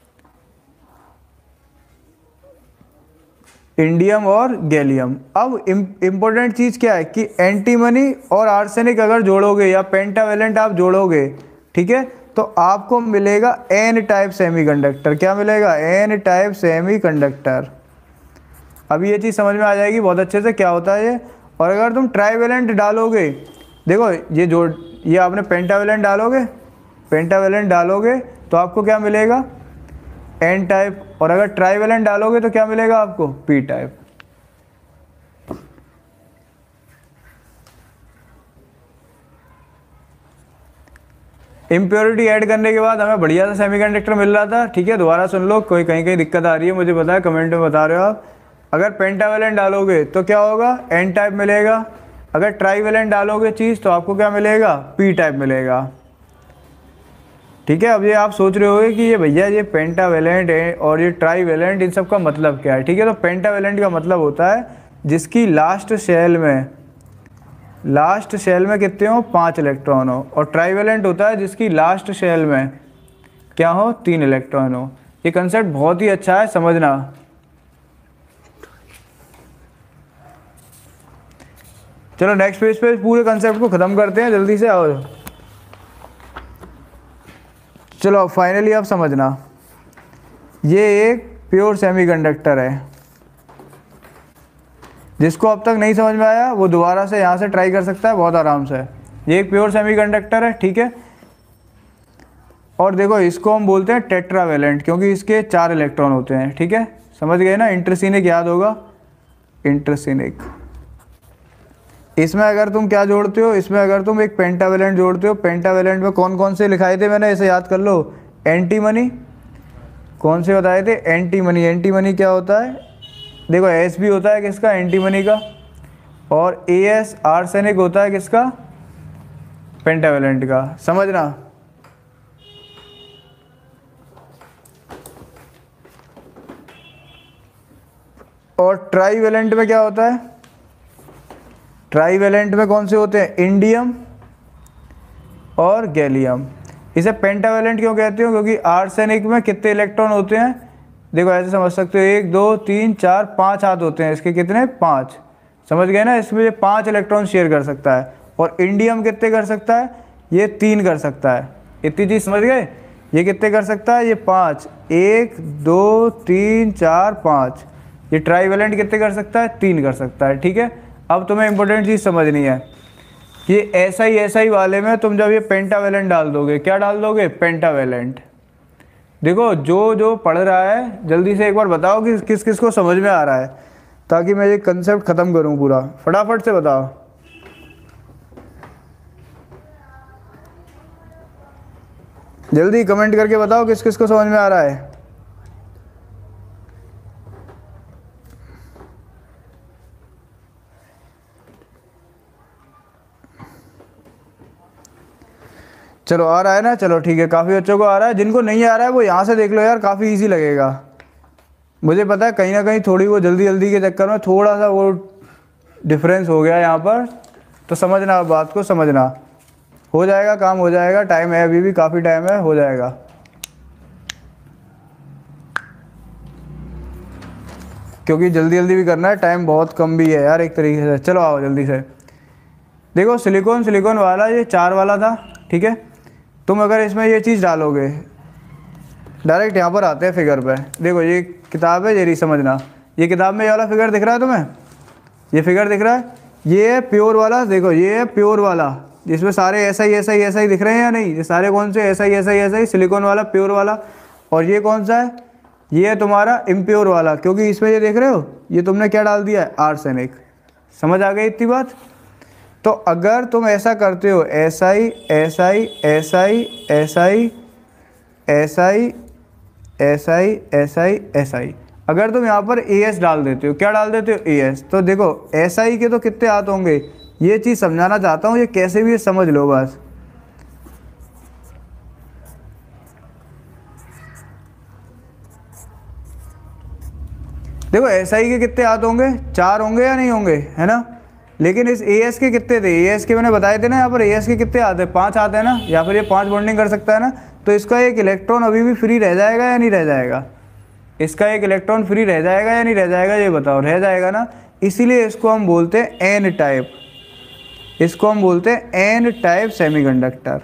इंडियम और गैलियम। अब इम्पोर्टेंट चीज़ क्या है कि एंटीमनी और आर्सेनिक अगर जोड़ोगे या पेंटावेलेंट आप जोड़ोगे, ठीक है, तो आपको मिलेगा एन टाइप सेमीकंडक्टर। क्या मिलेगा? N type semiconductor. अब ये चीज़ समझ में आ जाएगी बहुत अच्छे से क्या होता है ये। और अगर तुम ट्राईवेलेंट डालोगे, देखो ये जोड़, ये आपने पेंटावेलेंट डालोगे, पेंटावेलेंट डालोगे तो आपको क्या मिलेगा? N type. और अगर ट्राईवेलेंट डालोगे तो क्या मिलेगा आपको? P type. इम्प्योरिटी ऐड करने के बाद हमें बढ़िया सा सेमीकंडक्टर मिल रहा था। ठीक है, दोबारा सुन लो, कोई कहीं कहीं दिक्कत आ रही है मुझे पता है, कमेंट में बता रहे हो आप। अगर पेंटावेलेंट डालोगे तो क्या होगा? एन टाइप मिलेगा। अगर ट्राईवेलेंट डालोगे चीज़ तो आपको क्या मिलेगा? पी टाइप मिलेगा। ठीक है, अब ये आप सोच रहे होगे कि ये भैया ये पेंटावेलेंट और ये ट्राईवेलेंट, इन सब का मतलब क्या है? ठीक है, तो पेंटावेलेंट का मतलब होता है जिसकी लास्ट शेल में लास्ट शेल में कितने हो? पाँच इलेक्ट्रॉन हो। और ट्राईवेलेंट होता है जिसकी लास्ट शेल में क्या हो, तीन इलेक्ट्रॉन हो। ये कंसेप्ट बहुत ही अच्छा है, समझना। चलो नेक्स्ट पेज पे पूरे कंसेप्ट को ख़त्म करते हैं, जल्दी से आओ। चलो फाइनली आप समझना, ये एक प्योर सेमीकंडक्टर है। जिसको अब तक नहीं समझ में आया वो दोबारा से यहाँ से ट्राई कर सकता है बहुत आराम से। ये एक प्योर सेमीकंडक्टर है, ठीक है। और देखो इसको हम बोलते हैं टेट्रावेलेंट, क्योंकि इसके चार इलेक्ट्रॉन होते हैं, ठीक है। समझ गए ना, इंटरसिनिक याद होगा, इंटरसिनिक। इसमें अगर तुम क्या जोड़ते हो, इसमें अगर तुम एक पेंटावेलेंट जोड़ते हो, पेंटावेलेंट में कौन कौन से लिखाए थे मैंने, इसे याद कर लो। एंटीमनी, कौन से बताए थे, एंटीमनी। एंटीमनी क्या होता है, देखो एस भी होता है किसका, एंटीमनी का, और ए एस आर्सेनिक होता है किसका, पेंटावेलेंट का। समझना। और ट्राईवेलेंट में क्या होता है, ट्राईवेलेंट में कौन से होते हैं, इंडियम और गैलियम। इसे पेंटावेलेंट क्यों कहते हो, क्योंकि आर्सेनिक में कितने इलेक्ट्रॉन होते हैं, देखो ऐसे समझ सकते हो, एक दो तीन चार पांच हाथ होते हैं इसके, कितने, पांच। समझ गए ना, इसमें ये पांच इलेक्ट्रॉन शेयर कर सकता है। और इंडियम कितने कर सकता है, ये तीन कर सकता है। इतनी चीज़ समझ गए, ये कितने कर सकता है, ये पाँच, एक दो तीन चार पाँच। ये ट्राईवेलेंट कितने कर सकता है, तीन कर सकता है, ठीक है। अब तुम्हें इंपॉर्टेंट चीज़ समझनी है, ये ऐसा ही ऐसा ही वाले में तुम जब ये पेंटावेलेंट डाल दोगे, क्या डाल दोगे, पेंटावेलेंट। देखो जो जो पढ़ रहा है जल्दी से एक बार बताओ कि किस किस को समझ में आ रहा है, ताकि मैं ये कंसेप्ट ख़त्म करूँ पूरा। फटाफट से बताओ, जल्दी कमेंट करके बताओ किस किस को समझ में आ रहा है। चलो आ रहा है ना, चलो ठीक है, काफ़ी बच्चों को आ रहा है। जिनको नहीं आ रहा है वो यहाँ से देख लो यार, काफ़ी इजी लगेगा। मुझे पता है कहीं ना कहीं थोड़ी वो जल्दी जल्दी के चक्कर में थोड़ा सा वो डिफरेंस हो गया यहाँ पर, तो समझना, बात को समझना। हो जाएगा काम, हो जाएगा, टाइम है अभी भी, काफ़ी टाइम है, हो जाएगा। क्योंकि जल्दी जल्दी भी करना है, टाइम बहुत कम भी है यार एक तरीके से। चलो आओ जल्दी से। देखो सिलिकॉन सिलिकॉन वाला ये चार वाला था, ठीक है। तुम अगर इसमें ये चीज़ डालोगे, डायरेक्ट यहाँ पर आते हैं फिगर पे। देखो ये किताब है, ये नहीं समझना, ये किताब में ये वाला फिगर दिख रहा है तुम्हें, ये फिगर दिख रहा है, ये है प्योर वाला। देखो ये है प्योर वाला, जिसमें सारे ऐसा ही ऐसा ही ऐसा ही दिख रहे हैं या नहीं, ये सारे कौन से, ऐसा ही ऐसा ही ऐसा ही, सिलिकॉन वाला, प्योर वाला। और ये कौन सा है, ये है तुम्हारा इम्प्योर वाला, क्योंकि इसमें ये देख रहे हो, ये तुमने क्या डाल दिया है, आर्सेनिक। समझ आ गई इतनी बात। तो अगर तुम ऐसा करते हो, ऐसा ही ऐसा ही ऐसा ही ऐसा ही ऐसा ही ऐसा ही ऐसा ही ऐसा ही, अगर तुम यहाँ पर ए एस डाल देते हो, क्या डाल देते हो, ए एस, तो देखो ऐसा ही के तो कितने हाथ होंगे, ये चीज़ समझाना चाहता हूँ, ये कैसे भी समझ लो बस। देखो ऐसा ही के कितने हाथ होंगे, चार होंगे या नहीं होंगे, है ना। लेकिन इस ए एस के कितने थे, ए एस के मैंने बताए थे ना, यहाँ पर ए एस के कितने आते हैं, पाँच आते हैं ना, या फिर ये पांच बॉन्डिंग कर सकता है ना। तो इसका एक इलेक्ट्रॉन अभी भी फ्री रह जाएगा या नहीं रह जाएगा, इसका एक इलेक्ट्रॉन फ्री रह जाएगा या नहीं रह जाएगा, ये बताओ, रह जाएगा ना। इसीलिए इसको हम बोलते हैं एन टाइप, इसको हम बोलते हैं एन टाइप सेमीकंडक्टर।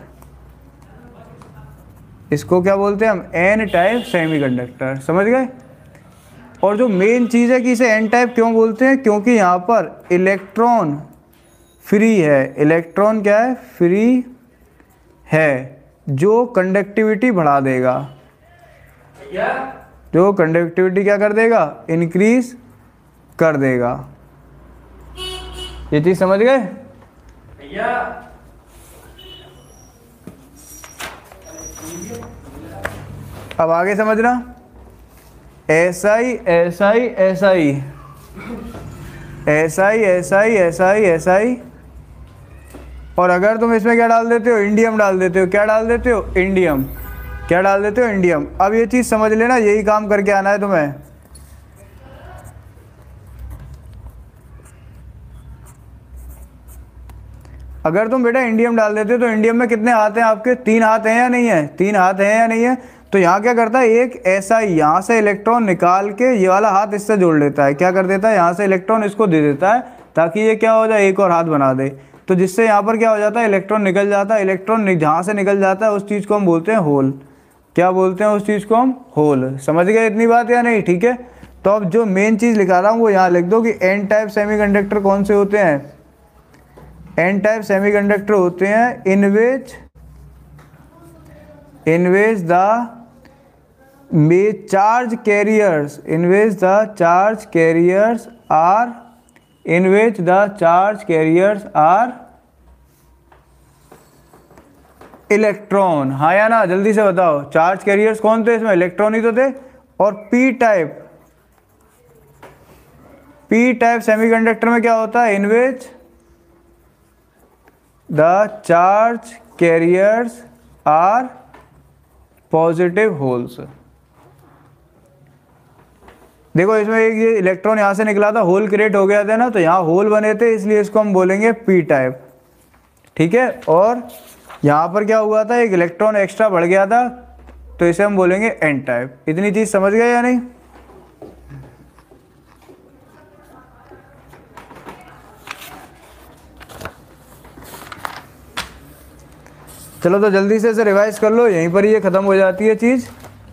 इसको क्या बोलते हैं हम, एन टाइप सेमीकंडक्टर। समझ गए। और जो मेन चीज़ है कि इसे एन टाइप क्यों बोलते हैं, क्योंकि यहाँ पर इलेक्ट्रॉन फ्री है। इलेक्ट्रॉन क्या है, फ्री है, जो कंडक्टिविटी बढ़ा देगा, जो कंडक्टिविटी क्या कर देगा, इंक्रीज कर देगा। ये चीज़ समझ गए। अब आगे समझना, ऐसा ही ऐसा ही ऐसा ही ऐसा ही ऐसा ही ऐसा ही ऐसा ही। और अगर तुम इसमें क्या डाल देते हो, इंडियम डाल देते हो, क्या डाल देते हो, इंडियम, क्या डाल देते हो, इंडियम। अब ये चीज़ समझ लेना, यही काम करके आना है तुम्हें। अगर तुम बेटा इंडियम डाल देते हो तो इंडियम में कितने हाथ हैं आपके, तीन हाथ हैं या नहीं है, तीन हाथ हैं या नहीं है। तो यहाँ क्या करता है, एक ऐसा ही यहाँ से इलेक्ट्रॉन निकाल के ये वाला हाथ इससे जोड़ लेता है। क्या कर देता है, यहाँ से इलेक्ट्रॉन इसको दे देता है ताकि ये क्या हो जाए, एक और हाथ बना दे। तो जिससे यहाँ पर क्या हो जाता है, इलेक्ट्रॉन निकल जाता है। इलेक्ट्रॉन जहाँ से निकल जाता है उस चीज़ को हम बोलते हैं होल। क्या बोलते हैं उस चीज़ को हम, होल। समझ गए इतनी बात या नहीं? ठीक है, तो अब जो मेन चीज़ लिखा रहा हूँ वो यहाँ लिख दो कि एन टाइप सेमीकंडक्टर कौन से होते हैं। एन टाइप सेमीकंडक्टर होते हैं in which in which the may charge carriers in which the charge carriers are in which the charge carriers are electron. हाँ या ना, जल्दी से बताओ। चार्ज कैरियर्स कौन थे इसमें, इलेक्ट्रॉन ही तो थे। और P type P type semiconductor में क्या होता है, in which the charge carriers are positive holes. देखो इसमें एक ये इलेक्ट्रॉन यहाँ से निकला था, होल क्रिएट हो गया था ना, तो यहाँ होल बने थे, इसलिए इसको हम बोलेंगे पी टाइप। ठीक है, और यहाँ पर क्या हुआ था, एक इलेक्ट्रॉन एक्स्ट्रा बढ़ गया था, तो इसे हम बोलेंगे एन टाइप। इतनी चीज़ समझ गए या नहीं? चलो तो जल्दी से इसे रिवाइज कर लो, यहीं पर ये ख़त्म हो जाती है चीज़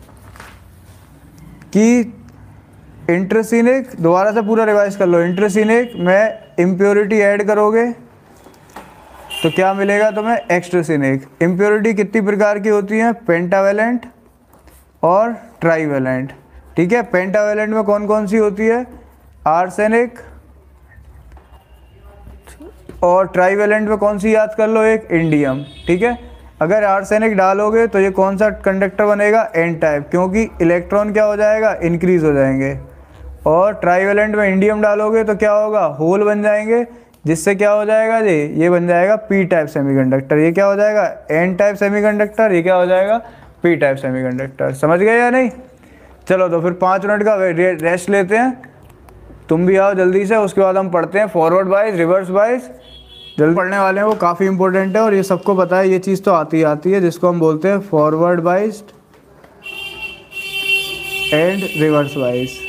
कि इंट्रोसिनिक। दोबारा से पूरा रिवाइज कर लो। इंट्रोसिनिक में इम्प्योरिटी ऐड करोगे तो क्या मिलेगा तुम्हें, एक्सट्रोसिनिक। इम्प्योरिटी कितनी प्रकार की होती हैं, पेंटावेलेंट और ट्राईवेलेंट। ठीक है, पेंटावेलेंट में कौन कौन सी होती है, आर्सेनिक। और ट्राईवेलेंट में कौन सी याद कर लो, एक इंडियम। ठीक है, अगर आर्सेनिक डालोगे तो ये कौन सा कंडक्टर बनेगा, एन टाइप, क्योंकि इलेक्ट्रॉन क्या हो जाएगा, इंक्रीज हो जाएंगे। और ट्राईवेलेंट में इंडियम डालोगे तो क्या होगा, होल बन जाएंगे, जिससे क्या हो जाएगा जी, ये बन जाएगा पी टाइप सेमीकंडक्टर। ये क्या हो जाएगा, एन टाइप सेमीकंडक्टर। ये क्या हो जाएगा, पी टाइप सेमीकंडक्टर। समझ गए या नहीं? चलो तो फिर पाँच मिनट का रेस्ट लेते हैं, तुम भी आओ जल्दी से, उसके बाद हम पढ़ते हैं फॉरवर्ड वाइज, रिवर्स वाइज। जल्दी पढ़ने वाले हैं, वो काफ़ी इंपॉर्टेंट है और ये सबको पता है, ये चीज़ तो आती आती है, जिसको हम बोलते हैं forward wise and reverse wise.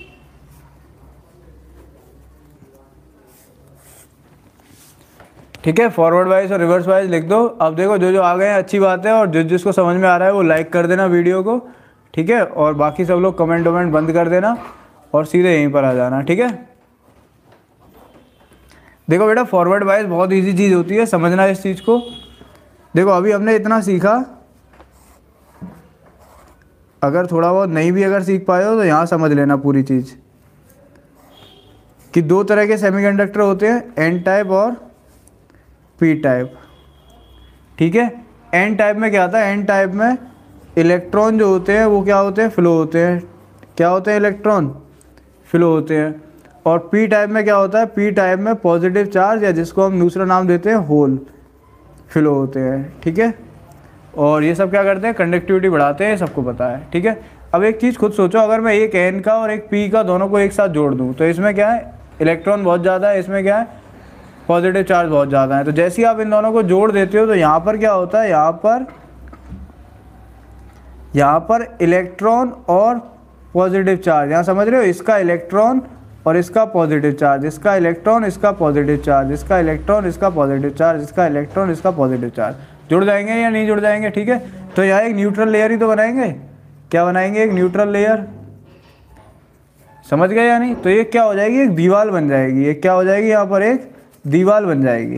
ठीक है, फॉरवर्ड वाइज और रिवर्स वाइज लिख दो। अब देखो जो जो आ गए हैं अच्छी बात है, और जिस जिसको समझ में आ रहा है वो लाइक कर देना वीडियो को। ठीक है, और बाकी सब लोग कमेंट वमेंट बंद कर देना और सीधे यहीं पर आ जाना। ठीक है, देखो बेटा फॉरवर्ड वाइज बहुत इजी चीज़ होती है, समझना इस चीज़ को। देखो अभी हमने इतना सीखा, अगर थोड़ा बहुत नहीं भी अगर सीख पाए हो तो यहाँ समझ लेना पूरी चीज़ कि दो तरह के सेमीकंडक्टर होते हैं, एन टाइप और पी टाइप। ठीक है, एन टाइप में क्या आता है, एन टाइप में इलेक्ट्रॉन जो होते हैं वो क्या होते हैं, फ्लो होते हैं। क्या होते हैं, इलेक्ट्रॉन फ्लो होते हैं। और पी टाइप में क्या होता है, पी टाइप में पॉजिटिव चार्ज, या जिसको हम दूसरा नाम देते हैं होल, फ्लो होते हैं। ठीक है, और ये सब क्या करते हैं, कंडक्टिविटी बढ़ाते हैं, सबको पता है। ठीक है, अब एक चीज़ खुद सोचो, अगर मैं एक एन का और एक पी का दोनों को एक साथ जोड़ दूँ तो इसमें क्या है, इलेक्ट्रॉन बहुत ज़्यादा है, इसमें क्या है, पॉजिटिव चार्ज बहुत ज़्यादा है। तो जैसे ही आप इन दोनों को जोड़ देते हो तो यहाँ पर क्या होता है, यहाँ पर यहाँ पर इलेक्ट्रॉन और पॉजिटिव चार्ज, यहाँ समझ रहे हो, इसका इलेक्ट्रॉन और इसका पॉजिटिव चार्ज, इसका इलेक्ट्रॉन इसका पॉजिटिव चार्ज, इसका इलेक्ट्रॉन इसका पॉजिटिव चार्ज, इसका इलेक्ट्रॉन इसका पॉजिटिव चार्ज, जुड़ जाएंगे या नहीं जुड़ जाएंगे। ठीक है, तो यहाँ एक न्यूट्रल लेयर ही तो बनाएंगे। क्या बनाएंगे, एक न्यूट्रल लेयर। समझ गए या नहीं? तो ये क्या हो जाएगी, एक दीवार बन जाएगी। ये क्या हो जाएगी, यहाँ पर एक दीवार बन जाएगी।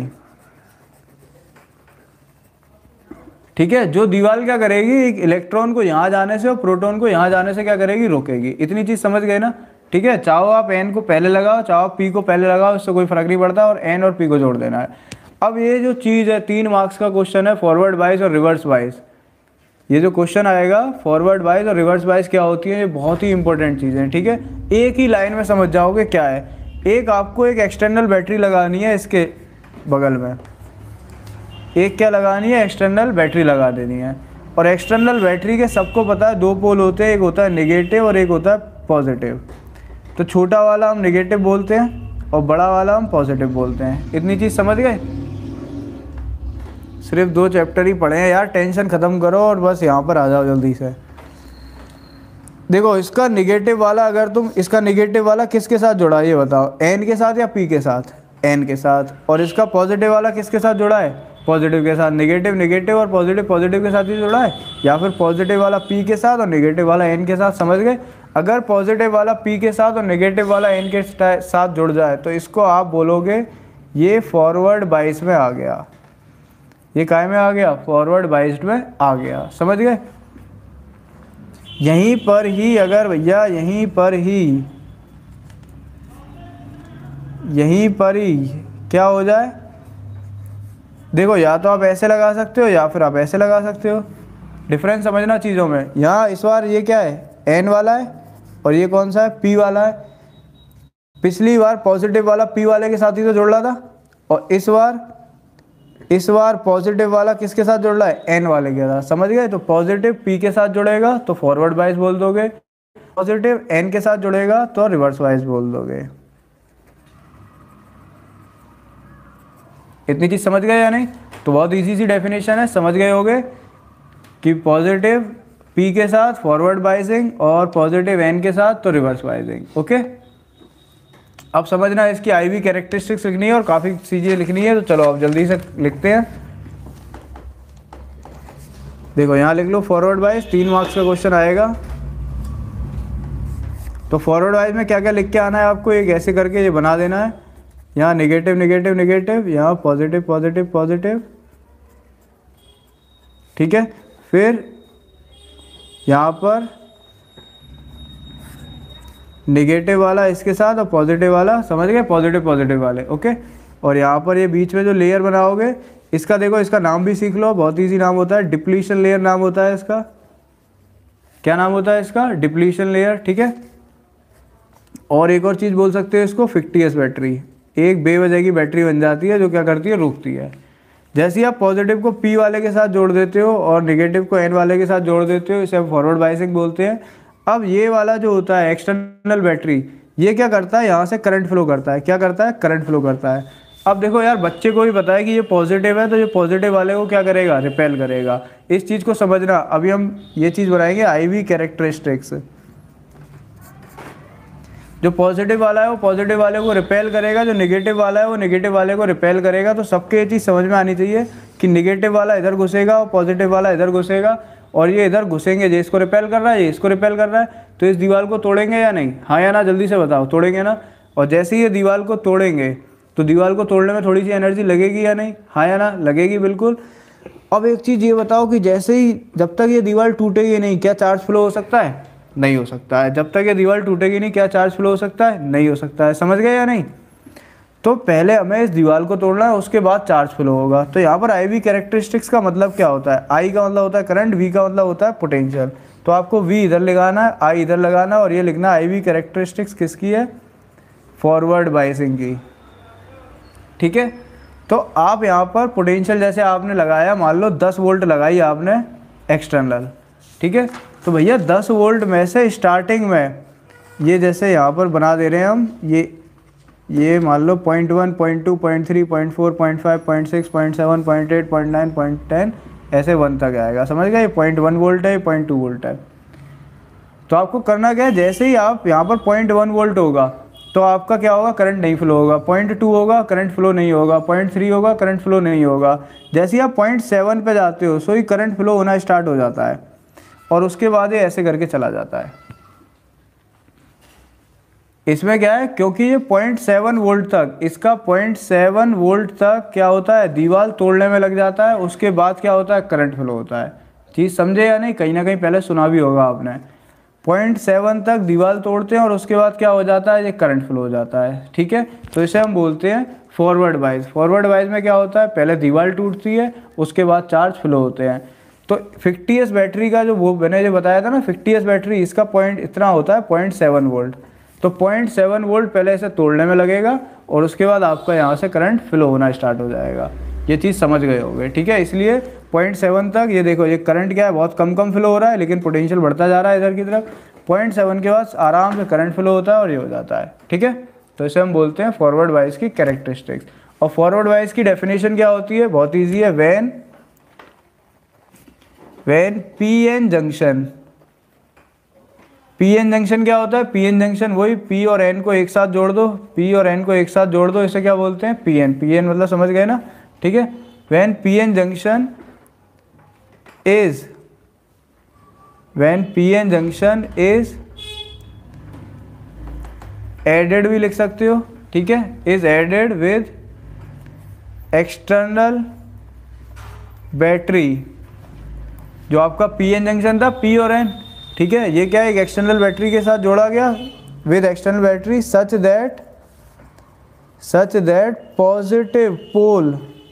ठीक है, जो दीवार क्या करेगी, एक इलेक्ट्रॉन को यहाँ जाने से और प्रोटॉन को यहाँ जाने से क्या करेगी, रोकेगी। इतनी चीज़ समझ गए ना? ठीक है, चाहो आप एन को पहले लगाओ, चाहो पी को पहले लगाओ, इससे कोई फर्क नहीं पड़ता, और एन और पी को जोड़ देना है। अब ये जो चीज़ है, तीन मार्क्स का क्वेश्चन है, फॉरवर्ड वाइज और रिवर्स वाइज। ये जो क्वेश्चन आएगा फॉरवर्ड वाइज और रिवर्स वाइज क्या होती है, ये बहुत ही इंपॉर्टेंट चीज़ है। ठीक है, एक ही लाइन में समझ जाओगे क्या है। एक आपको एक एक्सटर्नल बैटरी लगानी है इसके बगल में, एक क्या लगानी है, एक्सटर्नल बैटरी लगा देनी है। और एक्सटर्नल बैटरी के सबको पता है दो पोल होते हैं, एक होता है नेगेटिव और एक होता है पॉजिटिव। तो छोटा वाला हम नेगेटिव बोलते हैं और बड़ा वाला हम पॉजिटिव बोलते हैं। इतनी चीज़ समझ गए? सिर्फ दो चैप्टर ही पढ़े हैं यार, टेंशन ख़त्म करो और बस यहाँ पर आ जाओ जल्दी से। देखो इसका निगेटिव वाला, अगर तुम इसका निगेटिव वाला किसके साथ जुड़ा है ये बताओ, एन के साथ या पी के साथ, एन के साथ। और इसका पॉजिटिव वाला किसके साथ जुड़ा है, पॉजिटिव के साथ। निगेटिव निगेटिव और पॉजिटिव पॉजिटिव के साथ ही जुड़ा है, या फिर पॉजिटिव वाला पी के साथ और निगेटिव वाला एन के साथ, समझ गए। अगर पॉजिटिव वाला पी के साथ और निगेटिव वाला एन के साथ जुड़ जाए तो इसको आप बोलोगे ये फॉरवर्ड बाइस में आ गया, ये काय में आ गया, फॉरवर्ड बाइस्ड में आ गया, समझ गए। यहीं पर ही अगर भैया यहीं पर ही यहीं पर ही क्या हो जाए, देखो या तो आप ऐसे लगा सकते हो या फिर आप ऐसे लगा सकते हो, डिफरेंस समझना चीज़ों में। यहाँ इस बार ये क्या है, एन वाला है और ये कौन सा है, पी वाला है। पिछली बार पॉजिटिव वाला पी वाले के साथ ही तो जुड़ रहा था, और इस बार इस बार पॉजिटिव वाला किसके साथ जुड़ रहा है, एन वाले के साथ, समझ गए। तो पॉजिटिव पी के साथ जुड़ेगा तो फॉरवर्ड बाइस बोल दोगे, पॉजिटिव एन के साथ जुड़ेगा तो रिवर्स बाइस बोल दोगे। इतनी चीज समझ गए या नहीं। तो बहुत इजी सी डेफिनेशन है, समझ गए होगे कि पॉजिटिव पी के साथ फॉरवर्ड बाइसिंग और पॉजिटिव एन के साथ तो रिवर्स बाइसिंग। ओके, अब समझना इसकी आई वी कैरेक्टरिस्टिक्स लिखनी है और काफ़ी चीज़ें लिखनी है, तो चलो अब जल्दी से लिखते हैं। देखो यहाँ लिख लो फॉरवर्ड बाइस, तीन मार्क्स का क्वेश्चन आएगा। तो फॉरवर्ड बाइस में क्या क्या लिख के आना है आपको, एक ऐसे करके ये बना देना है। यहाँ नेगेटिव नेगेटिव नेगेटिव, यहाँ पॉजिटिव पॉजिटिव पॉजिटिव, ठीक है। फिर यहाँ पर नेगेटिव वाला इसके साथ और पॉजिटिव वाला, समझ गए, पॉजिटिव पॉजिटिव वाले, ओके। और यहाँ पर ये बीच में जो लेयर बनाओगे इसका, देखो इसका नाम भी सीख लो, बहुत इजी नाम होता है, डिप्लीशन लेयर नाम होता है इसका। क्या नाम होता है इसका, डिप्लीशन लेयर, ठीक है। और एक और चीज़ बोल सकते हो इसको, फिक्टियस बैटरी। एक बेवजह की बैटरी बन जाती है जो क्या करती है, रुकती है। जैसे ही आप पॉजिटिव को पी वाले के साथ जोड़ देते हो और नेगेटिव को एन वाले के साथ जोड़ देते हो, इसे हम फॉरवर्ड बाइसिंग बोलते हैं। अब ये वाला जो होता है एक्सटर्नल बैटरी, ये क्या करता है, यहाँ से करंट फ्लो करता है। क्या करता है, करंट फ्लो करता है। अब देखो यार, बच्चे को भी पता है कि ये पॉजिटिव है, तो ये पॉजिटिव वाले को क्या करेगा, रिपेल करेगा। इस चीज़ को समझना। अभी हम ये चीज़ बनाएंगे आई वी कैरेक्टरिस्टिक्स। जो पॉजिटिव वाला है वो पॉजिटिव वाले को रिपेल करेगा, जो नेगेटिव वाला है वो नेगेटिव वाले को रिपेल करेगा। तो सबके ये चीज़ समझ में आनी चाहिए कि नेगेटिव वाला इधर घुसेगा और पॉजिटिव वाला इधर घुसेगा, और ये इधर घुसेंगे, ये इसको रिपेल कर रहा है, ये इसको रिपेल कर रहा है। तो इस दीवार को तोड़ेंगे या नहीं, हाँ या ना, जल्दी से बताओ, तोड़ेंगे ना। और जैसे ही ये दीवार को तोड़ेंगे तो दीवार को तोड़ने में थोड़ी सी एनर्जी लगेगी या नहीं, हाँ या ना, लगेगी, बिल्कुल। अब एक चीज़ ये बताओ कि जैसे ही, जब तक ये दीवार टूटेगी नहीं, क्या चार्ज फ्लो हो सकता है, नहीं हो सकता है। जब तक ये दीवार टूटेगी नहीं, क्या चार्ज फ्लो हो सकता है, नहीं हो सकता है। समझ गए या नहीं। तो पहले हमें इस दीवार को तोड़ना है, उसके बाद चार्ज फ्लो होगा। तो यहाँ पर आई वी कैरेक्टरिस्टिक्स का मतलब क्या होता है, आई का मतलब होता है करंट, वी का मतलब होता है पोटेंशियल। तो आपको वी इधर लगाना है, आई इधर लगाना है, और ये लिखना आई वी कैरेक्टरिस्टिक्स किसकी है, फॉरवर्ड बाइसिंग की, ठीक है। तो आप यहाँ पर पोटेंशियल जैसे आपने लगाया, मान लो दस वोल्ट लगाई आपने एक्सटर्नल, ठीक है। तो भैया दस वोल्ट में से स्टार्टिंग में ये जैसे यहाँ पर बना दे रहे हैं हम, ये ये मान लो point one, point two, point three, point four, point five, point six, point seven, point eight, point nine, point ten, ऐसे वन तक आएगा, समझ गए। ये पॉइंट वन वोल्ट है, पॉइंट टू वोल्ट है। तो आपको करना क्या है, जैसे ही आप यहाँ पर पॉइंट वन वोल्ट होगा तो आपका क्या होगा, करंट नहीं फ्लो होगा। पॉइंट टू होगा, करंट फ्लो नहीं होगा। पॉइंट थ्री होगा, करंट फ्लो नहीं होगा। जैसे ही आप पॉइंट सेवन पे जाते हो सो ही करंट फ्लो होना स्टार्ट हो जाता है, और उसके बाद ये ऐसे करके चला जाता है। इसमें क्या है, क्योंकि ये पॉइंट सेवन वोल्ट तक, इसका पॉइंट सेवन वोल्ट तक क्या होता है, दीवार तोड़ने में लग जाता है। उसके बाद क्या होता है, करंट फ्लो होता है। चीज़ समझे या नहीं, कहीं ना कहीं पहले सुना भी होगा आपने। पॉइंट सेवन तक दीवार तोड़ते हैं और उसके बाद क्या हो जाता है, ये करंट फ्लो हो जाता है, ठीक है। तो इसे हम बोलते हैं फॉरवर्ड बाइस। फॉरवर्ड बाइस में क्या होता है, पहले दीवार टूटती है, उसके बाद चार्ज फ्लो होते हैं। तो फिक्टियस बैटरी का जो वो मैंने जो बताया था ना, फिक्टियस बैटरी, इसका पॉइंट इतना होता है पॉइंट सेवन वोल्ट। तो पॉइंट सेवन वोल्ट पहले इसे तोड़ने में लगेगा और उसके बाद आपका यहाँ से करंट फ्लो होना स्टार्ट हो जाएगा। ये चीज़ समझ गए होंगे, ठीक है। इसलिए पॉइंट सेवन तक ये देखो, ये करंट क्या है, बहुत कम कम फ्लो हो रहा है, लेकिन पोटेंशियल बढ़ता जा रहा है इधर की तरफ। पॉइंट सेवन के बाद आराम से करंट फ्लो होता है और ये हो जाता है, ठीक है। तो इसे हम बोलते हैं फॉरवर्ड बाइस की कैरेक्टरिस्टिक्स। और फॉरवर्ड बाइस की डेफिनेशन क्या होती है, बहुत ईजी है। When when P N junction P N junction क्या होता है? पी एन जंक्शन वही पी और एन को एक साथ जोड़ दो, पी और एन को एक साथ जोड़ दो, इसे क्या बोलते हैं? P N. पी एन मतलब समझ गए ना, ठीक है। When P N junction is when P N junction is added भी लिख सकते हो, ठीक है, is added with external battery. जो आपका पी एन जंक्शन था, पी और एन, ठीक है, ये क्या है? एक एक्सटर्नल बैटरी के साथ जोड़ा गया with external battery such that such that positive pole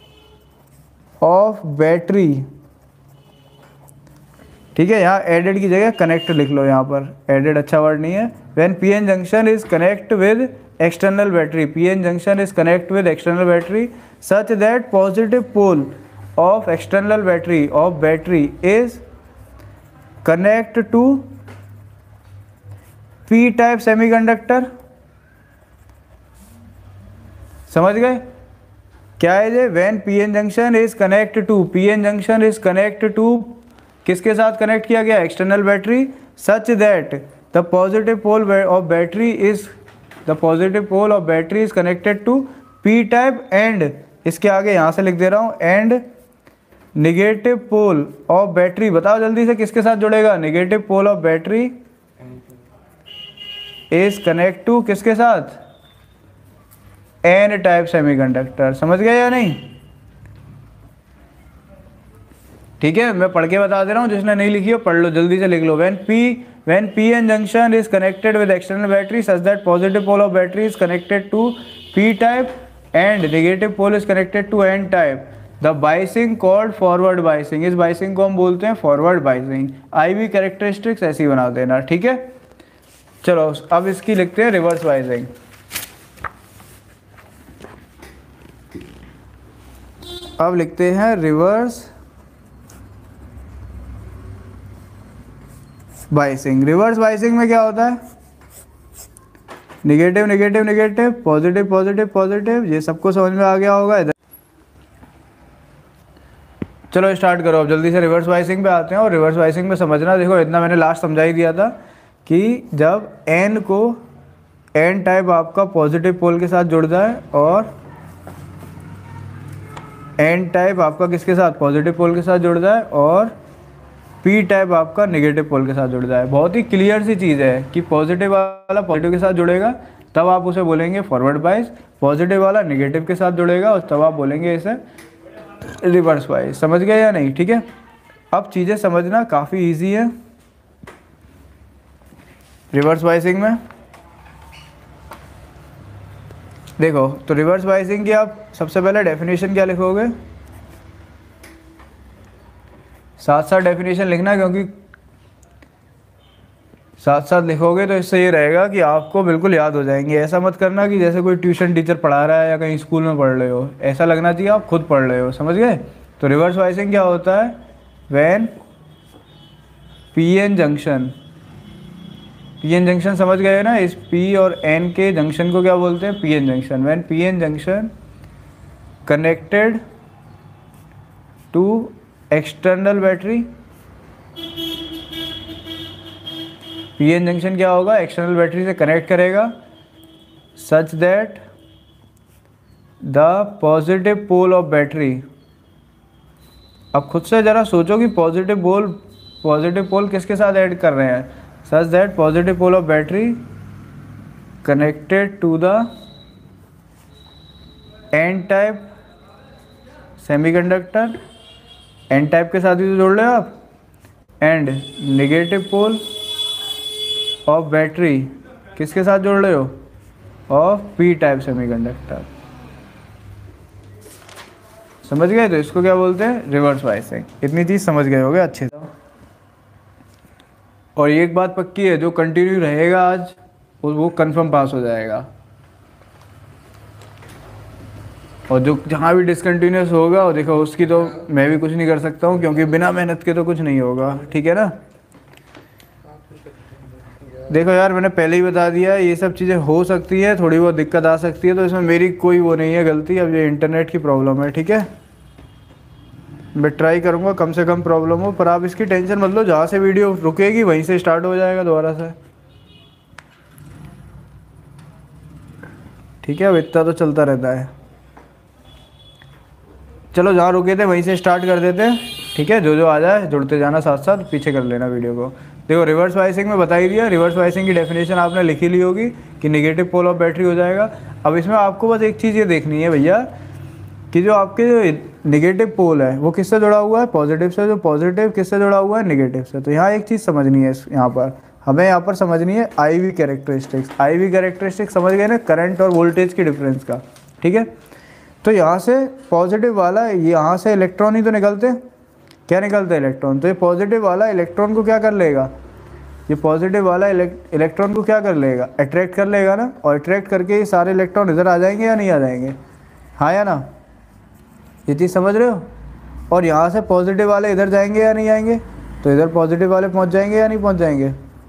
of battery, ठीक है। यहाँ एडेड की जगह कनेक्ट लिख लो, यहाँ पर एडेड अच्छा वर्ड नहीं है। When P N junction is connect with external battery, P N junction is connect with external battery such that positive pole of external battery of battery is connect to p type semiconductor। समझ गए क्या है ये? when pn junction is connect to pn junction is connect to किसके साथ connect किया गया? External battery such that the positive pole of battery is the positive pole of battery is connected to p type and इसके आगे यहाँ से लिख दे रहा हूँ and negative pole of battery, बताओ जल्दी से किसके साथ जुड़ेगा? Negative pole of battery is connect to किसके साथ? N type semiconductor. समझ गए या नहीं? ठीक है, मैं पढ़ के बता दे रहा हूँ, जिसने नहीं लिखी हो पढ़ लो, जल्दी से लिख लो। When P when P N junction is connected with external battery such that positive pole of battery is connected to P type and negative pole is connected to N type, the biasing called forward biasing. इस biasing को हम बोलते हैं forward biasing. I V characteristics ऐसी बना देना, ठीक है। चलो अब इसकी लिखते हैं रिवर्स बाइसिंग। अब लिखते हैं रिवर्स बाइसिंग। रिवर्स बाइसिंग में क्या होता है? Negative negative negative, positive positive positive, ये सबको समझ में आ गया होगा। इधर चलो स्टार्ट करो अब जल्दी से। रिवर्स बाइसिंग पे आते हैं और रिवर्स बाइसिंग में समझना, देखो इतना मैंने लास्ट समझा ही दिया था कि जब एन को एन टाइप आपका पॉजिटिव पोल के साथ जुड़ जाए और एन टाइप आपका किसके साथ? पॉजिटिव पोल के साथ जुड़ जाए और पी टाइप आपका नेगेटिव पोल के साथ जुड़ जाए। बहुत ही क्लियर सी चीज़ है कि पॉजिटिव वाला पॉजिटिव के साथ जुड़ेगा तब आप उसे बोलेंगे फॉरवर्ड बाइस, पॉजिटिव वाला नेगेटिव के साथ जुड़ेगा और तब आप बोलेंगे इसे रिवर्स बाइस। समझ गए या नहीं? ठीक है, अब चीज़ें समझना काफ़ी इजी है रिवर्स बाइसिंग में। देखो तो रिवर्स बाइसिंग की आप सबसे पहले डेफिनेशन क्या लिखोगे? साथ साथ डेफिनेशन लिखना, क्योंकि साथ साथ लिखोगे तो इससे ये रहेगा कि आपको बिल्कुल याद हो जाएंगे। ऐसा मत करना कि जैसे कोई ट्यूशन टीचर पढ़ा रहा है या कहीं स्कूल में पढ़ रहे हो, ऐसा लगना चाहिए आप खुद पढ़ रहे हो। समझ गए? तो रिवर्स बाइसिंग क्या होता है? When P N junction, P N junction समझ गए ना, इस पी और एन के जंक्शन को क्या बोलते हैं? P N junction. When P N junction connected to external battery, P N junction क्या होगा? एक्सटर्नल बैटरी से कनेक्ट करेगा such that the positive pole of battery. अब खुद से ज़रा सोचो कि पॉजिटिव पोल पॉजिटिव पोल किसके साथ ऐड कर रहे हैं? Such that positive pole of battery connected to the N type semiconductor, N type के साथ भी तो जोड़ रहे हो आप, and negative pole of battery किसके साथ जोड़ रहे हो? Of P type semiconductor. समझ गए? तो इसको क्या बोलते हैं? Reverse biasing. इतनी चीज़ समझ गए होगे अच्छे से। और एक बात पक्की है, जो कंटिन्यू रहेगा आज वो कंफर्म पास हो जाएगा, और जो जहाँ भी डिसकंटिन्यूस होगा और देखो उसकी तो मैं भी कुछ नहीं कर सकता हूँ, क्योंकि बिना मेहनत के तो कुछ नहीं होगा। ठीक है ना? देखो यार मैंने पहले ही बता दिया, ये सब चीज़ें हो सकती है, थोड़ी बहुत दिक्कत आ सकती है, तो इसमें मेरी कोई वो नहीं है गलती। अब ये इंटरनेट की प्रॉब्लम है। ठीक है, मैं ट्राई करूँगा कम से कम प्रॉब्लम हो, पर आप इसकी टेंशन मत लो, जहाँ से वीडियो रुकेगी वहीं से स्टार्ट हो जाएगा दोबारा से। ठीक है, अब इतना तो चलता रहता है। चलो जहाँ रुके थे वहीं से स्टार्ट कर देते हैं, ठीक है। जो जो आ जाए जुड़ते जाना, साथ साथ पीछे कर लेना वीडियो को। देखो रिवर्स बायसिंग में बता ही दिया, रिवर्स बायसिंग की डेफिनेशन आपने लिखी ली होगी कि नेगेटिव पोल ऑफ बैटरी हो जाएगा। अब इसमें आपको बस एक चीज़ ये देखनी है भैया कि जो आपके जो नेगेटिव पोल है वो किससे जुड़ा हुआ है, पॉजिटिव से। जो पॉजिटिव किससे जुड़ा हुआ है, नेगेटिव से। तो यहाँ एक चीज़ समझनी है, यहाँ पर हमें यहाँ पर समझनी है I V characteristics. I V characteristics समझ गए ना, करंट और वोल्टेज की डिफरेंस का, ठीक है। तो यहाँ से पॉजिटिव वाला, यहाँ से इलेक्ट्रॉन ही तो निकलते, क्या निकलते हैं, इलेक्ट्रॉन। तो ये पॉजिटिव वाला इलेक्ट्रॉन को क्या कर लेगा, ये पॉजिटिव वाला इलेक्ट्रॉन को क्या कर लेगा, अट्रैक्ट कर लेगा ना। और अट्रैक्ट करके ये सारे इलेक्ट्रॉन इधर आ जाएंगे या नहीं आ जाएंगे, हाँ या ना, ये चीज़ समझ रहे हो। और यहाँ से पॉजिटिव वाले इधर जाएंगे या नहीं आएंगे, तो इधर पॉजिटिव वाले पहुँच जाएंगे या नहीं पहुँच जाएंगे,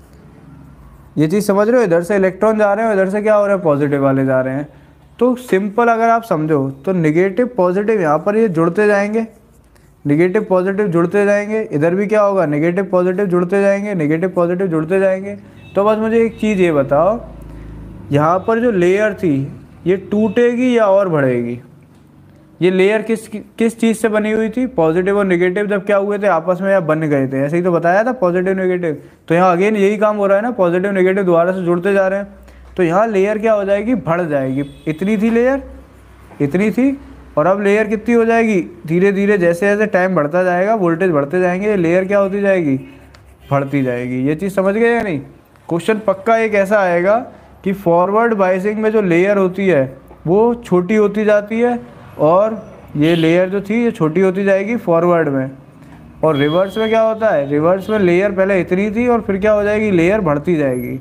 ये चीज़ समझ रहे हो। इधर से इलेक्ट्रॉन जा रहे हैं, इधर से क्या हो रहा है, पॉजिटिव वाले जा रहे हैं। तो सिंपल अगर आप समझो तो नेगेटिव पॉजिटिव यहाँ पर ये जुड़ते जाएंगे, नेगेटिव पॉजिटिव जुड़ते जाएंगे। इधर भी क्या होगा, नेगेटिव पॉजिटिव जुड़ते जाएंगे, नेगेटिव पॉजिटिव जुड़ते जाएंगे। तो बस मुझे एक चीज़ ये बताओ, यहाँ पर जो लेयर थी ये टूटेगी या और बढ़ेगी। ये लेयर किस किस चीज़ से बनी हुई थी, पॉजिटिव और नेगेटिव जब क्या हुए थे आपस में या बन गए थे, ऐसे ही तो बताया था, पॉजिटिव नेगेटिव। तो यहाँ अगेन यही काम हो रहा है ना, पॉजिटिव नेगेटिव दोबारा से जुड़ते जा रहे हैं। तो यहाँ लेयर क्या हो जाएगी, बढ़ जाएगी। इतनी थी लेयर, इतनी थी, और अब लेयर कितनी हो जाएगी, धीरे धीरे जैसे जैसे टाइम बढ़ता जाएगा, वोल्टेज बढ़ते जाएंगे, लेयर क्या होती जाएगी, बढ़ती जाएगी। ये चीज़ समझ गए या नहीं। क्वेश्चन पक्का एक ऐसा आएगा कि फॉरवर्ड बायसिंग में जो लेयर होती है वो छोटी होती जाती है, और ये लेयर जो थी ये छोटी होती जाएगी फॉरवर्ड में। और रिवर्स में क्या होता है, रिवर्स में लेयर पहले इतनी थी और फिर क्या हो जाएगी, लेयर बढ़ती जाएगी।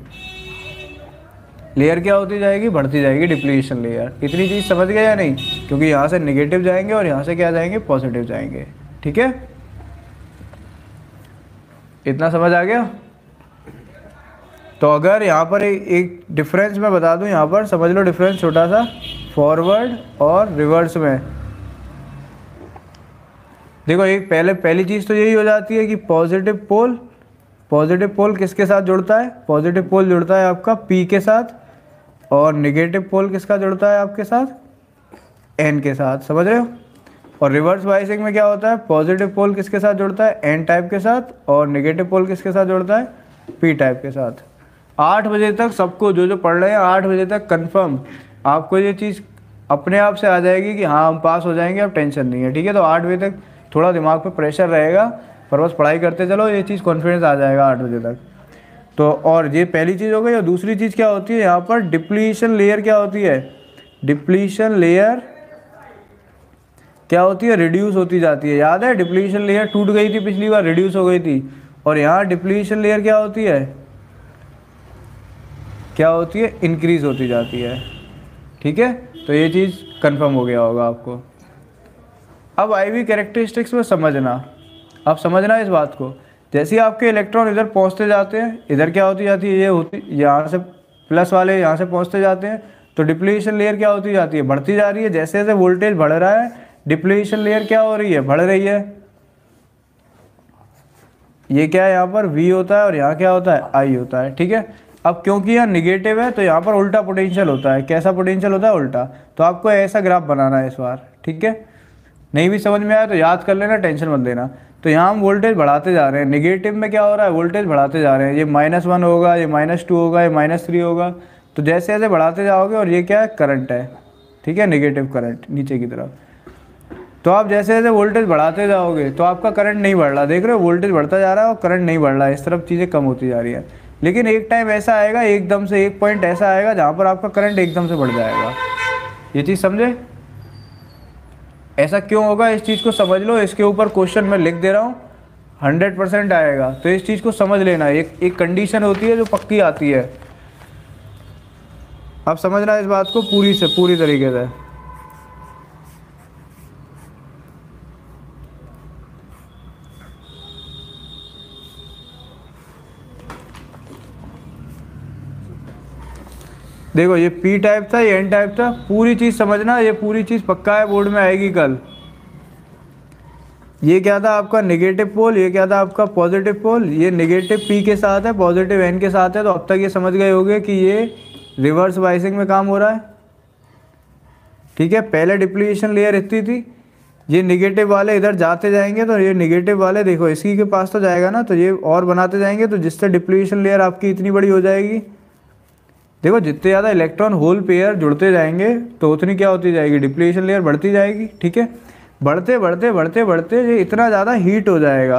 लेयर क्या होती जाएगी, बढ़ती जाएगी, डिप्लीशन लेयर। इतनी चीज़ समझ गए या नहीं, क्योंकि यहाँ से नेगेटिव जाएंगे और यहाँ से क्या जाएंगे, पॉजिटिव जाएंगे, ठीक है। इतना समझ आ गया। तो अगर यहाँ पर एक डिफरेंस मैं बता दूँ, यहाँ पर समझ लो डिफरेंस छोटा सा, फॉरवर्ड और रिवर्स में। देखो एक पहले पहली चीज़ तो यही हो जाती है कि पॉजिटिव पोल, पॉजिटिव पोल किसके साथ जुड़ता है, पॉजिटिव पोल जुड़ता है आपका P के साथ, और नेगेटिव पोल किसका जुड़ता है आपके साथ, N के साथ, समझ रहे हो। और रिवर्स बायसिंग में क्या होता है, पॉजिटिव पोल किसके साथ जुड़ता है, N टाइप के साथ, और नेगेटिव पोल किसके साथ जुड़ता है, P टाइप के साथ। आठ बजे तक सबको जो जो पढ़ रहे हैं, आठ बजे तक कंफर्म आपको ये चीज़ अपने आप से आ जाएगी कि हाँ हम पास हो जाएंगे, अब टेंशन नहीं है, ठीक है। तो आठ बजे तक थोड़ा दिमाग पे प्रेशर रहेगा, पर बस पढ़ाई करते चलो, ये चीज़ कॉन्फिडेंस आ जाएगा आठ बजे तक। तो और ये पहली चीज़ हो गई। और दूसरी चीज़ क्या होती है, यहाँ पर डिप्लीशन लेयर क्या होती है, डिप्लीशन लेयर क्या होती है, रिड्यूस होती जाती है। याद है, डिप्लीशन लेयर टूट गई थी पिछली बार, रिड्यूस हो गई थी। और यहाँ डिप्लीशन लेयर क्या होती है, क्या होती है, इंक्रीज होती जाती है, ठीक है। तो ये चीज़ कंफर्म हो गया होगा आपको। अब आई वी कैरेक्टरिस्टिक्स में समझना, आप समझना इस बात को। जैसे ही आपके इलेक्ट्रॉन इधर पहुंचते जाते हैं, इधर क्या होती जाती है, ये होती, यहाँ से प्लस वाले यहाँ से पहुंचते जाते हैं, तो डिप्लीशन लेयर क्या होती जाती है, बढ़ती जा रही है। जैसे जैसे वोल्टेज बढ़ रहा है, डिप्लीशन लेयर क्या हो रही है, बढ़ रही है। ये क्या है, यहाँ पर V होता है और यहाँ क्या होता है, I होता है, ठीक है। अब क्योंकि यहाँ निगेटिव है तो यहाँ पर उल्टा पोटेंशियल होता है। कैसा पोटेंशियल होता है, उल्टा। तो आपको ऐसा ग्राफ बनाना है इस बार, ठीक है। नहीं भी समझ में आया तो याद कर लेना, टेंशन मत लेना। तो यहाँ हम वोल्टेज बढ़ाते जा रहे हैं, नेगेटिव में क्या हो रहा है, वोल्टेज बढ़ाते जा रहे हैं। ये माइनस वन होगा, ये माइनस टू होगा, ये माइनस थ्री होगा। तो जैसे जैसे बढ़ाते जाओगे, और ये क्या है, करंट है, ठीक है, नेगेटिव करंट नीचे की तरफ। तो आप जैसे जैसे वोल्टेज बढ़ाते जाओगे तो आपका करंट नहीं बढ़ रहा, देख रहे हो, वोल्टेज बढ़ता जा रहा है और करंट नहीं बढ़ रहा है, इस तरफ चीज़ें कम होती जा रही है। लेकिन एक टाइम ऐसा आएगा, एकदम से एक पॉइंट ऐसा आएगा जहाँ पर आपका करंट एकदम से बढ़ जाएगा। ये चीज़ समझे, ऐसा क्यों होगा, इस चीज़ को समझ लो। इसके ऊपर क्वेश्चन मैं लिख दे रहा हूँ, हंड्रेड परसेंट आएगा। तो इस चीज़ को समझ लेना, एक एक कंडीशन होती है जो पक्की आती है। आप समझना इस बात को पूरी से पूरी तरीके से। देखो ये P टाइप था, ये N टाइप था, पूरी चीज़ समझना, ये पूरी चीज़ पक्का है, बोर्ड में आएगी कल। ये क्या था आपका नेगेटिव पोल, ये क्या था आपका पॉजिटिव पोल। ये नेगेटिव P के साथ है, पॉजिटिव N के साथ है। तो अब तक ये समझ गए होंगे कि ये रिवर्स बायसिंग में काम हो रहा है, ठीक है। पहले डिप्लीशन लेयर इतनी थी, ये निगेटिव वाले इधर जाते जाएंगे तो ये निगेटिव वाले देखो इसी के पास तो जाएगा ना, तो ये और बनाते जाएंगे तो जिससे डिप्लीशन लेयर आपकी इतनी बड़ी हो जाएगी। देखो जितने ज़्यादा इलेक्ट्रॉन होल पेयर जुड़ते जाएंगे तो उतनी क्या होती जाएगी, डिप्लीशन लेयर बढ़ती जाएगी। ठीक है, बढ़ते बढ़ते बढ़ते बढ़ते ये इतना ज़्यादा हीट हो जाएगा।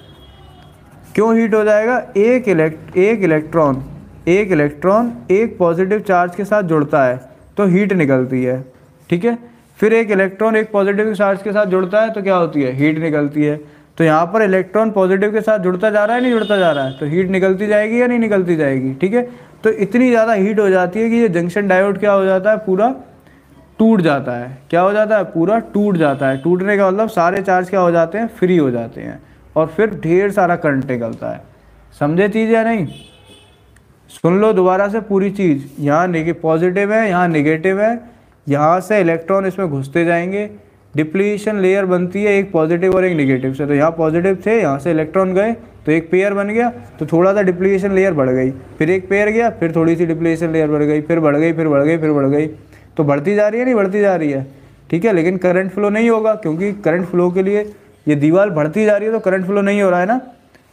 क्यों हीट हो जाएगा, एक इलेक्ट एक इलेक्ट्रॉन एक इलेक्ट्रॉन एक पॉजिटिव चार्ज के साथ जुड़ता है तो हीट निकलती है। ठीक है, फिर एक इलेक्ट्रॉन एक पॉजिटिव चार्ज के साथ जुड़ता है तो क्या होती है, हीट निकलती है। तो यहाँ पर इलेक्ट्रॉन पॉजिटिव के साथ जुड़ता जा रहा है, नहीं जुड़ता जा रहा है, तो हीट निकलती जाएगी या नहीं निकलती जाएगी। ठीक है, तो इतनी ज़्यादा हीट हो जाती है कि ये जंक्शन डायोड क्या हो जाता है, पूरा टूट जाता है। क्या हो जाता है, पूरा टूट जाता है। टूटने का मतलब सारे चार्ज क्या हो जाते हैं, फ्री हो जाते हैं और फिर ढेर सारा करंट निकलता है। समझे चीज़ या नहीं, सुन लो दोबारा से पूरी चीज़। यहाँ नेगेटिव पॉजिटिव है, यहाँ नेगेटिव है, यहाँ से इलेक्ट्रॉन इसमें घुसते जाएंगे, डिप्लीशन लेयर बनती है एक पॉजिटिव और एक नेगेटिव से। तो यहाँ पॉजिटिव थे, यहाँ से इलेक्ट्रॉन गए तो एक पेयर बन गया, तो थोड़ा सा डिप्लीशन लेयर बढ़ गई, फिर एक पेयर गया, फिर थोड़ी सी डिप्लीशन लेयर बढ़ गई, फिर बढ़ गई, फिर बढ़ गई, फिर बढ़ गई, तो बढ़ती जा रही है, नहीं बढ़ती जा रही है। ठीक है, लेकिन करंट फ्लो नहीं होगा, क्योंकि करंट फ्लो के लिए ये दीवार बढ़ती जा रही है तो करंट फ्लो नहीं हो रहा है ना।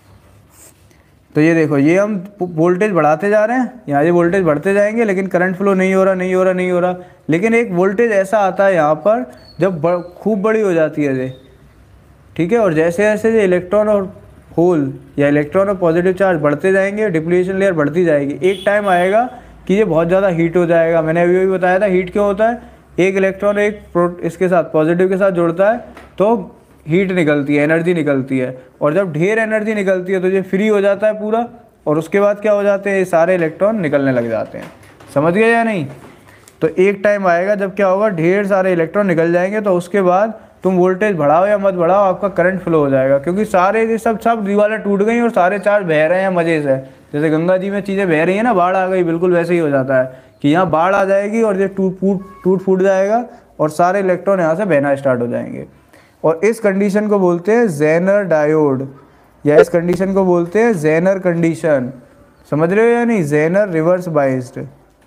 तो ये देखो, ये हम वोल्टेज बढ़ाते जा रहे हैं, यहाँ ये वोल्टेज बढ़ते जाएंगे लेकिन करंट फ्लो नहीं हो रहा नहीं हो रहा नहीं हो रहा। लेकिन एक वोल्टेज ऐसा आता है यहाँ पर जब खूब बड़ी हो जाती है ये। ठीक है, और जैसे जैसे ये इलेक्ट्रॉन और होल या इलेक्ट्रॉन और पॉजिटिव चार्ज बढ़ते जाएंगे, डिप्लीशन लेयर बढ़ती जाएगी, एक टाइम आएगा कि ये बहुत ज़्यादा हीट हो जाएगा। मैंने अभी भी बताया था हीट क्यों होता है, एक इलेक्ट्रॉन एक प्रो इसके साथ पॉजिटिव के साथ जुड़ता है तो हीट निकलती है, एनर्जी निकलती है, और जब ढेर एनर्जी निकलती है तो ये फ्री हो जाता है पूरा, और उसके बाद क्या हो जाते हैं, ये सारे इलेक्ट्रॉन निकलने लग जाते हैं। समझ गए या नहीं। तो एक टाइम आएगा जब क्या होगा, ढेर सारे इलेक्ट्रॉन निकल जाएंगे, तो उसके बाद तुम वोल्टेज बढ़ाओ या मत बढ़ाओ, आपका करंट फ्लो हो जाएगा, क्योंकि सारे ये सब सब दीवारें टूट गई और सारे चार्ज बह रहे हैं मज़े से। जैसे गंगा जी में चीज़ें बह रही हैं ना, बाढ़ आ गई, बिल्कुल वैसे ही हो जाता है कि यहाँ बाढ़ आ जाएगी और ये टूट फूट टूट फूट जाएगा और सारे इलेक्ट्रॉन यहाँ से बहना स्टार्ट हो जाएंगे। और इस कंडीशन को बोलते हैं जेनर डायोड, या इस कंडीशन को बोलते हैं जेनर कंडीशन। समझ रहे हो या नहीं, जेनर रिवर्स बाइस्ड।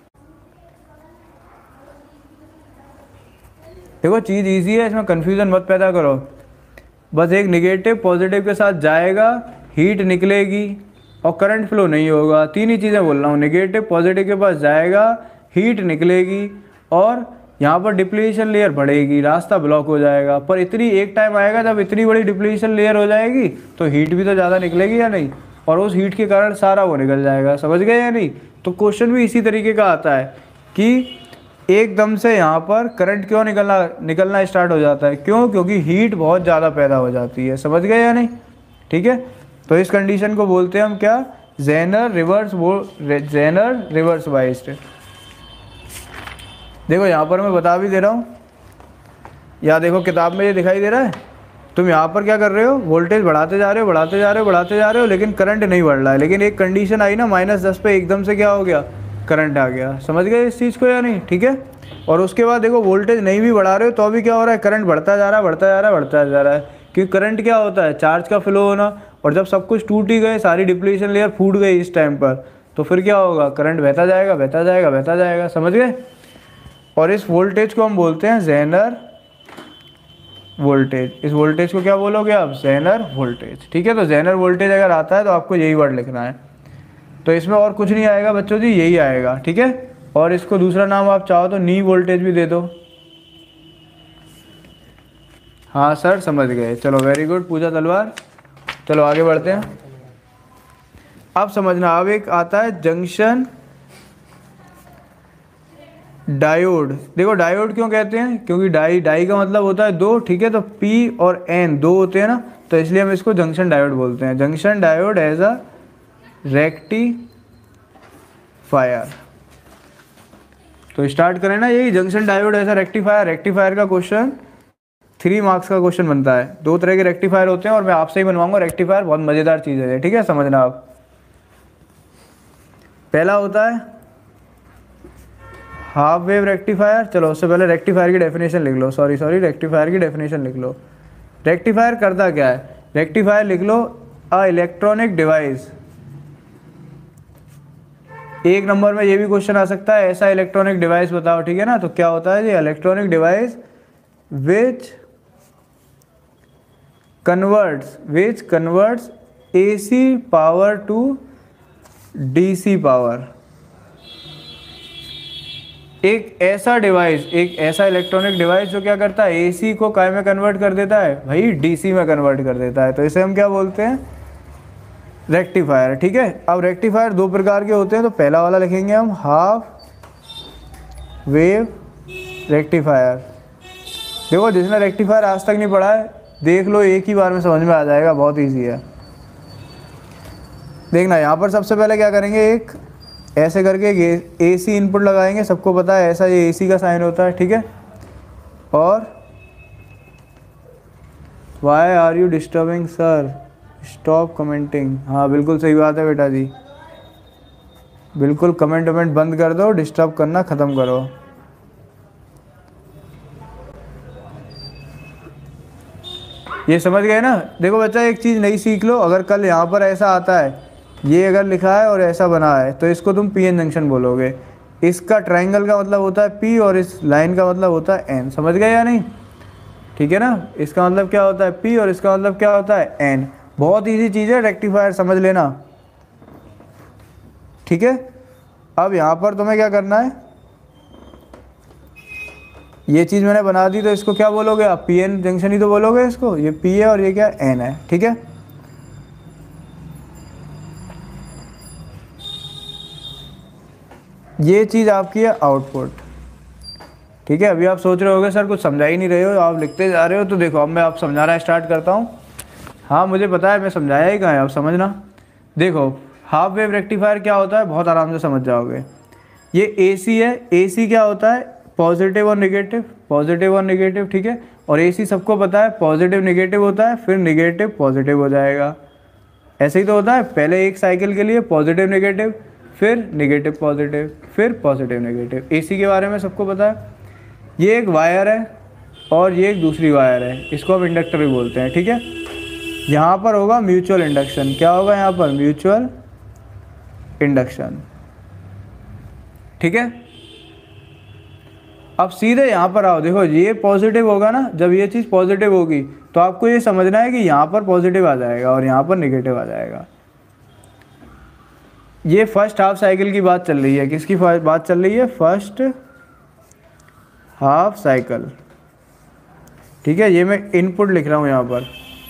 देखो चीज़ इजी है, इसमें कंफ्यूजन मत पैदा करो। बस एक निगेटिव पॉजिटिव के साथ जाएगा, हीट निकलेगी और करंट फ्लो नहीं होगा। तीन ही चीज़ें बोल रहा हूँ, निगेटिव पॉजिटिव के पास जाएगा, हीट निकलेगी और यहाँ पर डिप्लीशन लेयर बढ़ेगी, रास्ता ब्लॉक हो जाएगा। पर इतनी एक टाइम आएगा जब इतनी बड़ी डिप्लीशन लेयर हो जाएगी तो हीट भी तो ज़्यादा निकलेगी या नहीं, और उस हीट के कारण सारा वो निकल जाएगा। समझ गए या नहीं। तो क्वेश्चन भी इसी तरीके का आता है कि एकदम से यहाँ पर करंट क्यों निकलना निकलना स्टार्ट हो जाता है, क्यों, क्योंकि हीट बहुत ज़्यादा पैदा हो जाती है। समझ गए या नहीं। ठीक है, तो इस कंडीशन को बोलते हैं हम क्या, जेनर रिवर्स वो जेनर रिवर्स बाइस्ड। देखो यहाँ पर मैं बता भी दे रहा हूँ, या देखो किताब में ये दिखाई दे रहा है, तुम यहाँ पर क्या कर रहे हो, वोल्टेज बढ़ाते जा रहे हो बढ़ाते जा रहे हो बढ़ाते जा रहे हो, लेकिन करंट नहीं बढ़ रहा है। लेकिन एक कंडीशन आई ना, माइनस दस पे एकदम से क्या हो गया, करंट आ गया। समझ गए इस चीज़ को या नहीं। ठीक है, और उसके बाद देखो वोल्टेज नहीं भी बढ़ा रहे हो तो अभी क्या हो रहा है, करंट बढ़ता जा रहा है बढ़ता जा रहा है बढ़ता जा रहा है। क्योंकि करंट क्या होता है, चार्ज का फ्लो होना, और जब सब कुछ टूट ही गए, सारी डिप्लीशन लेयर फूट गई इस टाइम पर, तो फिर क्या होगा, करंट बहता जाएगा बहता जाएगा बहता जाएगा। समझ गए। और इस वोल्टेज को हम बोलते हैं जेनर वोल्टेज। इस वोल्टेज को क्या बोलोगे आप, जेनर वोल्टेज। ठीक है, तो जेनर वोल्टेज अगर आता है तो आपको यही वर्ड लिखना है। तो इसमें और कुछ नहीं आएगा बच्चों जी, यही आएगा। ठीक है, और इसको दूसरा नाम आप चाहो तो नी वोल्टेज भी दे दो। हाँ सर समझ गए, चलो वेरी गुड पूजा तलवार। चलो आगे बढ़ते हैं। अब समझना, अब एक आता है जंक्शन डायोड। देखो डायोड क्यों कहते हैं, क्योंकि डाई डाई का मतलब होता है दो। ठीक है, तो पी और एन दो होते हैं ना, तो इसलिए हम इसको जंक्शन डायोड बोलते हैं। Junction diode as a rectifier. तो स्टार्ट करें ना, यही junction diode as a rectifier. Rectifier का क्वेश्चन थ्री मार्क्स का क्वेश्चन बनता है। दो तरह के रेक्टिफायर होते हैं और मैं आपसे ही बनवाऊंगा रेक्टिफायर, बहुत मज़ेदार चीज़ है। ठीक है, समझना आप। पहला होता है हाफ वेव रेक्टिफायर। चलो उससे पहले रेक्टिफायर की डेफिनेशन लिख लो, सॉरी सॉरी रेक्टिफायर की डेफिनेशन लिख लो। रेक्टिफायर करता क्या है, रेक्टिफायर लिख लो, अ इलेक्ट्रॉनिक डिवाइस एक नंबर में ये भी क्वेश्चन आ सकता है, ऐसा इलेक्ट्रॉनिक डिवाइस बताओ, ठीक है ना। तो क्या होता है ये electronic device which converts which converts AC power to DC power. एक ऐसा डिवाइस, एक ऐसा इलेक्ट्रॉनिक डिवाइस जो क्या करता है, एसी को काय में कन्वर्ट कर देता है भाई, डीसी में कन्वर्ट कर देता है। तो इसे हम क्या बोलते हैं, रेक्टिफायर, ठीक है। अब रेक्टिफायर दो प्रकार के होते हैं, तो पहला वाला लिखेंगे हम हाफ वेव रेक्टिफायर। देखो जिसने रेक्टिफायर आज तक नहीं पढ़ा है देख लो, एक ही बार में समझ में आ जाएगा, बहुत ईजी है। देखना यहाँ पर सबसे पहले क्या करेंगे, एक ऐसे करके ए सी इनपुट लगाएंगे, सबको पता है ऐसा ये एसी का साइन होता है, ठीक है। और why are you disturbing sir, stop commenting. हाँ बिल्कुल सही बात है बेटा जी, बिल्कुल कमेंट वमेंट बंद कर दो, डिस्टर्ब करना ख़त्म करो। ये समझ गए ना। देखो बच्चा एक चीज़ नई सीख लो, अगर कल यहाँ पर ऐसा आता है, ये अगर लिखा है और ऐसा बना है, तो इसको तुम पी एन जंक्शन बोलोगे। इसका ट्रायंगल का मतलब होता है पी और इस लाइन का मतलब होता है एन। समझ गए या नहीं, ठीक है ना। इसका मतलब क्या होता है पी और इसका मतलब क्या होता है एन। बहुत इजी चीज़ है रेक्टिफायर, समझ लेना, ठीक है। अब यहाँ पर तुम्हें क्या करना है, ये चीज़ मैंने बना दी, तो इसको क्या बोलोगे आप, पी एन जंक्शन ही तो बोलोगे इसको। ये पी है और ये क्या एन है, ठीक है। ये चीज़ आपकी है आउटपुट, ठीक है। अभी आप सोच रहे होगे सर कुछ समझा ही नहीं रहे हो, आप लिखते जा रहे हो। तो देखो अब मैं आप समझाना स्टार्ट करता हूँ। हाँ मुझे पता है मैं समझाया ही कहाँ है, आप समझना। देखो हाफ वेव रेक्टिफायर क्या होता है, बहुत आराम से समझ जाओगे। ये एसी है, एसी क्या होता है, पॉजिटिव और निगेटिव, पॉजिटिव और निगेटिव, ठीक है। और एसी सबको पता है पॉजिटिव निगेटिव होता है, फिर निगेटिव पॉजिटिव हो जाएगा। ऐसे ही तो होता है, पहले एक साइकिल के लिए पॉजिटिव निगेटिव, फिर निगेटिव पॉजिटिव, फिर पॉजिटिव नेगेटिव। एसी के बारे में सबको पता है। ये एक वायर है और ये एक दूसरी वायर है, इसको हम इंडक्टर भी बोलते हैं, ठीक है। यहाँ पर होगा म्यूचुअल इंडक्शन। क्या होगा यहाँ पर, म्यूचुअल इंडक्शन, ठीक है। अब सीधे यहाँ पर आओ, देखो ये पॉजिटिव होगा ना, जब ये चीज़ पॉजिटिव होगी तो आपको ये समझना है कि यहाँ पर पॉजिटिव आ जाएगा और यहाँ पर निगेटिव आ जाएगा। ये फर्स्ट हाफ साइकिल की बात चल रही है, किसकी बात चल रही है, फर्स्ट हाफ साइकिल, ठीक है। ये मैं इनपुट लिख रहा हूँ यहाँ पर।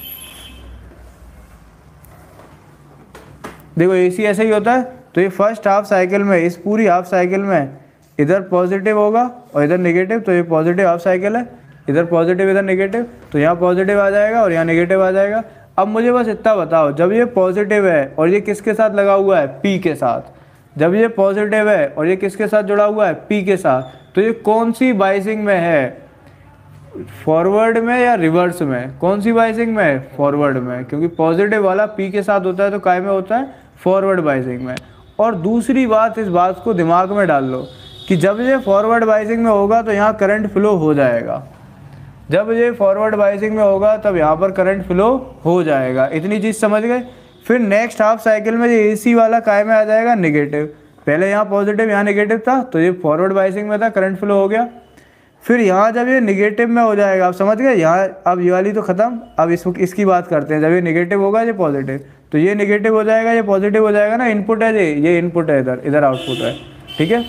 देखो एसी ऐसा ही होता है, तो ये फर्स्ट हाफ साइकिल में, इस पूरी हाफ साइकिल में इधर पॉजिटिव होगा और इधर नेगेटिव, तो ये पॉजिटिव हाफ साइकिल है। इधर पॉजिटिव इधर नेगेटिव, तो यहाँ पॉजिटिव आ जाएगा और यहाँ नेगेटिव आ जाएगा। अब मुझे बस इतना बताओ, जब ये पॉजिटिव है और ये किसके साथ लगा हुआ है, पी के साथ, जब ये पॉजिटिव है और ये किसके साथ जुड़ा हुआ है, पी के साथ, तो ये कौन सी बाइसिंग में है, फॉरवर्ड में या रिवर्स में, कौन सी बाइसिंग में है, फॉरवर्ड में, क्योंकि पॉजिटिव वाला पी के साथ होता है तो काय में होता है, फॉरवर्ड बाइसिंग में। और दूसरी बात, इस बात को दिमाग में डाल लो कि जब ये फॉरवर्ड बाइसिंग में होगा तो यहाँ करंट फ्लो हो जाएगा। जब ये फॉरवर्ड बाइसिंग में होगा तब यहाँ पर करंट फ्लो हो जाएगा। इतनी चीज़ समझ गए। फिर नेक्स्ट हाफ साइकिल में ये एसी वाला काय में आ जाएगा, नेगेटिव। पहले यहाँ पॉजिटिव यहाँ नेगेटिव था, तो ये फॉरवर्ड बाइसिंग में था, करंट फ्लो हो गया। फिर यहाँ जब ये नेगेटिव में हो जाएगा, आप समझ गए, यहाँ अब ये वाली तो ख़त्म। अब इस इसकी बात करते हैं, जब ये नेगेटिव होगा ये पॉजिटिव, तो ये नेगेटिव हो जाएगा, ये पॉजिटिव हो जाएगा ना। इनपुट है ये ये इनपुट है, इधर इधर आउटपुट है, ठीक है।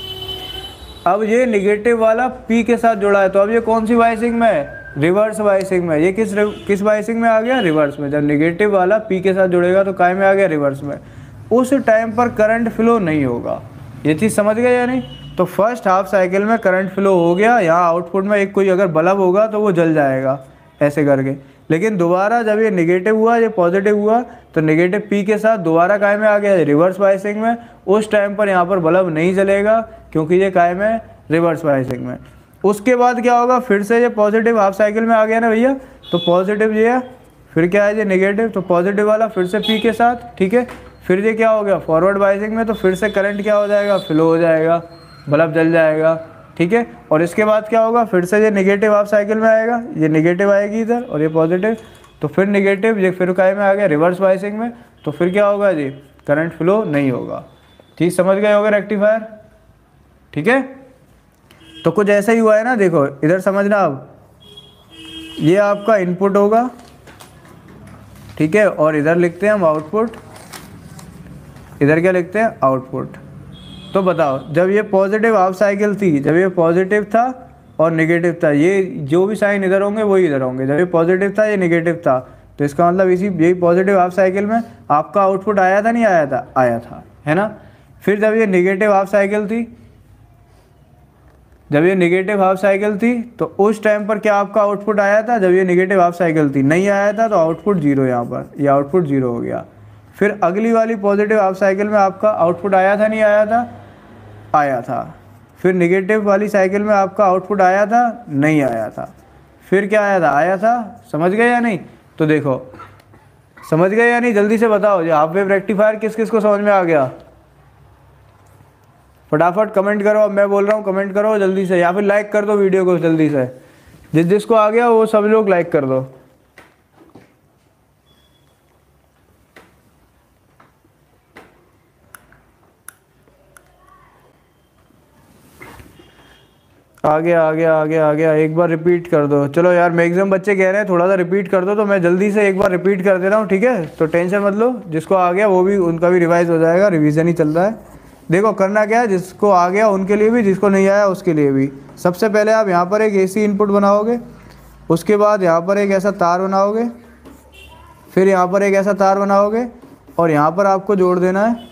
अब ये नेगेटिव वाला पी के साथ जुड़ा है, तो अब ये कौन सी बाइसिंग में है, रिवर्स बाइसिंग में। ये किस किस बाइसिंग में आ गया, रिवर्स में। जब नेगेटिव वाला पी के साथ जुड़ेगा तो काय में आ गया, रिवर्स में। उस टाइम पर करंट फ्लो नहीं होगा। ये चीज़ समझ गए या नहीं। तो फर्स्ट हाफ साइकिल में करंट फ्लो हो गया, यहाँ आउटपुट में एक कोई अगर बल्ब होगा तो वो जल जाएगा ऐसे करके। लेकिन दोबारा जब ये नेगेटिव हुआ, ये पॉजिटिव हुआ, तो नेगेटिव पी के साथ दोबारा काय में आ गया, रिवर्स बाइसिंग में। उस टाइम पर यहाँ पर बल्ब नहीं जलेगा क्योंकि ये काय में, रिवर्स बाइसिंग में। उसके बाद क्या होगा, फिर से ये पॉजिटिव हाफ साइकिल में आ गया ना भैया, तो पॉजिटिव ये है, फिर क्या है ये नेगेटिव, तो पॉजिटिव वाला फिर से पी के साथ, ठीक है। फिर ये क्या हो गया, फॉरवर्ड बाइसिंग में, तो फिर से करंट क्या हो जाएगा, फ्लो हो जाएगा, बल्ब जल जाएगा, ठीक है। और इसके बाद क्या होगा, फिर से ये नेगेटिव हाफ साइकिल में आएगा, ये नेगेटिव आएगी इधर और ये पॉजिटिव, तो फिर नेगेटिव, ये फिर काय में आ गया, रिवर्स बाइसिंग में, तो फिर क्या होगा जी, करंट फ्लो नहीं होगा। चीज़ समझ गए होगे रेक्टिफायर, ठीक है। तो कुछ ऐसा ही हुआ है ना, देखो इधर समझना। अब ये आपका इनपुट होगा, ठीक है, और इधर लिखते हैं हम आउटपुट, इधर क्या लिखते हैं आउटपुट। तो बताओ जब ये पॉजिटिव हाफ साइकिल थी, जब ये पॉजिटिव था और नेगेटिव था, ये जो भी साइन इधर होंगे वही इधर होंगे। जब ये पॉजिटिव था ये नेगेटिव था, तो इसका मतलब इसी यही पॉजिटिव हाफ साइकिल में आपका आउटपुट आया था नहीं आया था, आया था, है ना। फिर जब ये नेगेटिव हाफ साइकिल थी, जब ये नेगेटिव हाफ साइकिल थी तो उस टाइम पर क्या आपका आउटपुट आया था, जब ये नेगेटिव हाफ साइकिल थी नहीं आया था, तो आउटपुट जीरो, यहाँ पर ये आउटपुट जीरो हो गया। फिर अगली वाली पॉजिटिव हाफ साइकिल में आपका आउटपुट आया था नहीं आया था, आया था। फिर नेगेटिव वाली साइकिल में आपका आउटपुट आया था नहीं आया था। फिर क्या आया था, आया था। समझ गए या नहीं? तो देखो समझ गए या नहीं, जल्दी से बताओ ये हाफ वेव रेक्टिफायर किस किस को समझ में आ गया। फटाफट कमेंट करो, अब मैं बोल रहा हूँ कमेंट करो जल्दी से, या फिर लाइक कर दो वीडियो को जल्दी से। जिस जिसको आ गया वो सब लोग लाइक कर दो। आ गया आ गया आ गया आ गया, एक बार रिपीट कर दो। चलो यार मैक्सिमम बच्चे कह रहे हैं थोड़ा सा रिपीट कर दो, तो मैं जल्दी से एक बार रिपीट कर दे रहा हूँ, ठीक है। तो टेंशन मत लो, जिसको आ गया वो भी, उनका भी रिवाइज हो जाएगा, रिवीजन ही चल रहा है। देखो करना क्या है, जिसको आ गया उनके लिए भी, जिसको नहीं आया उसके लिए भी। सबसे पहले आप यहाँ पर एक एसी इनपुट बनाओगे, उसके बाद यहाँ पर एक ऐसा तार बनाओगे, फिर यहाँ पर एक ऐसा तार बनाओगे, और यहाँ पर आपको जोड़ देना है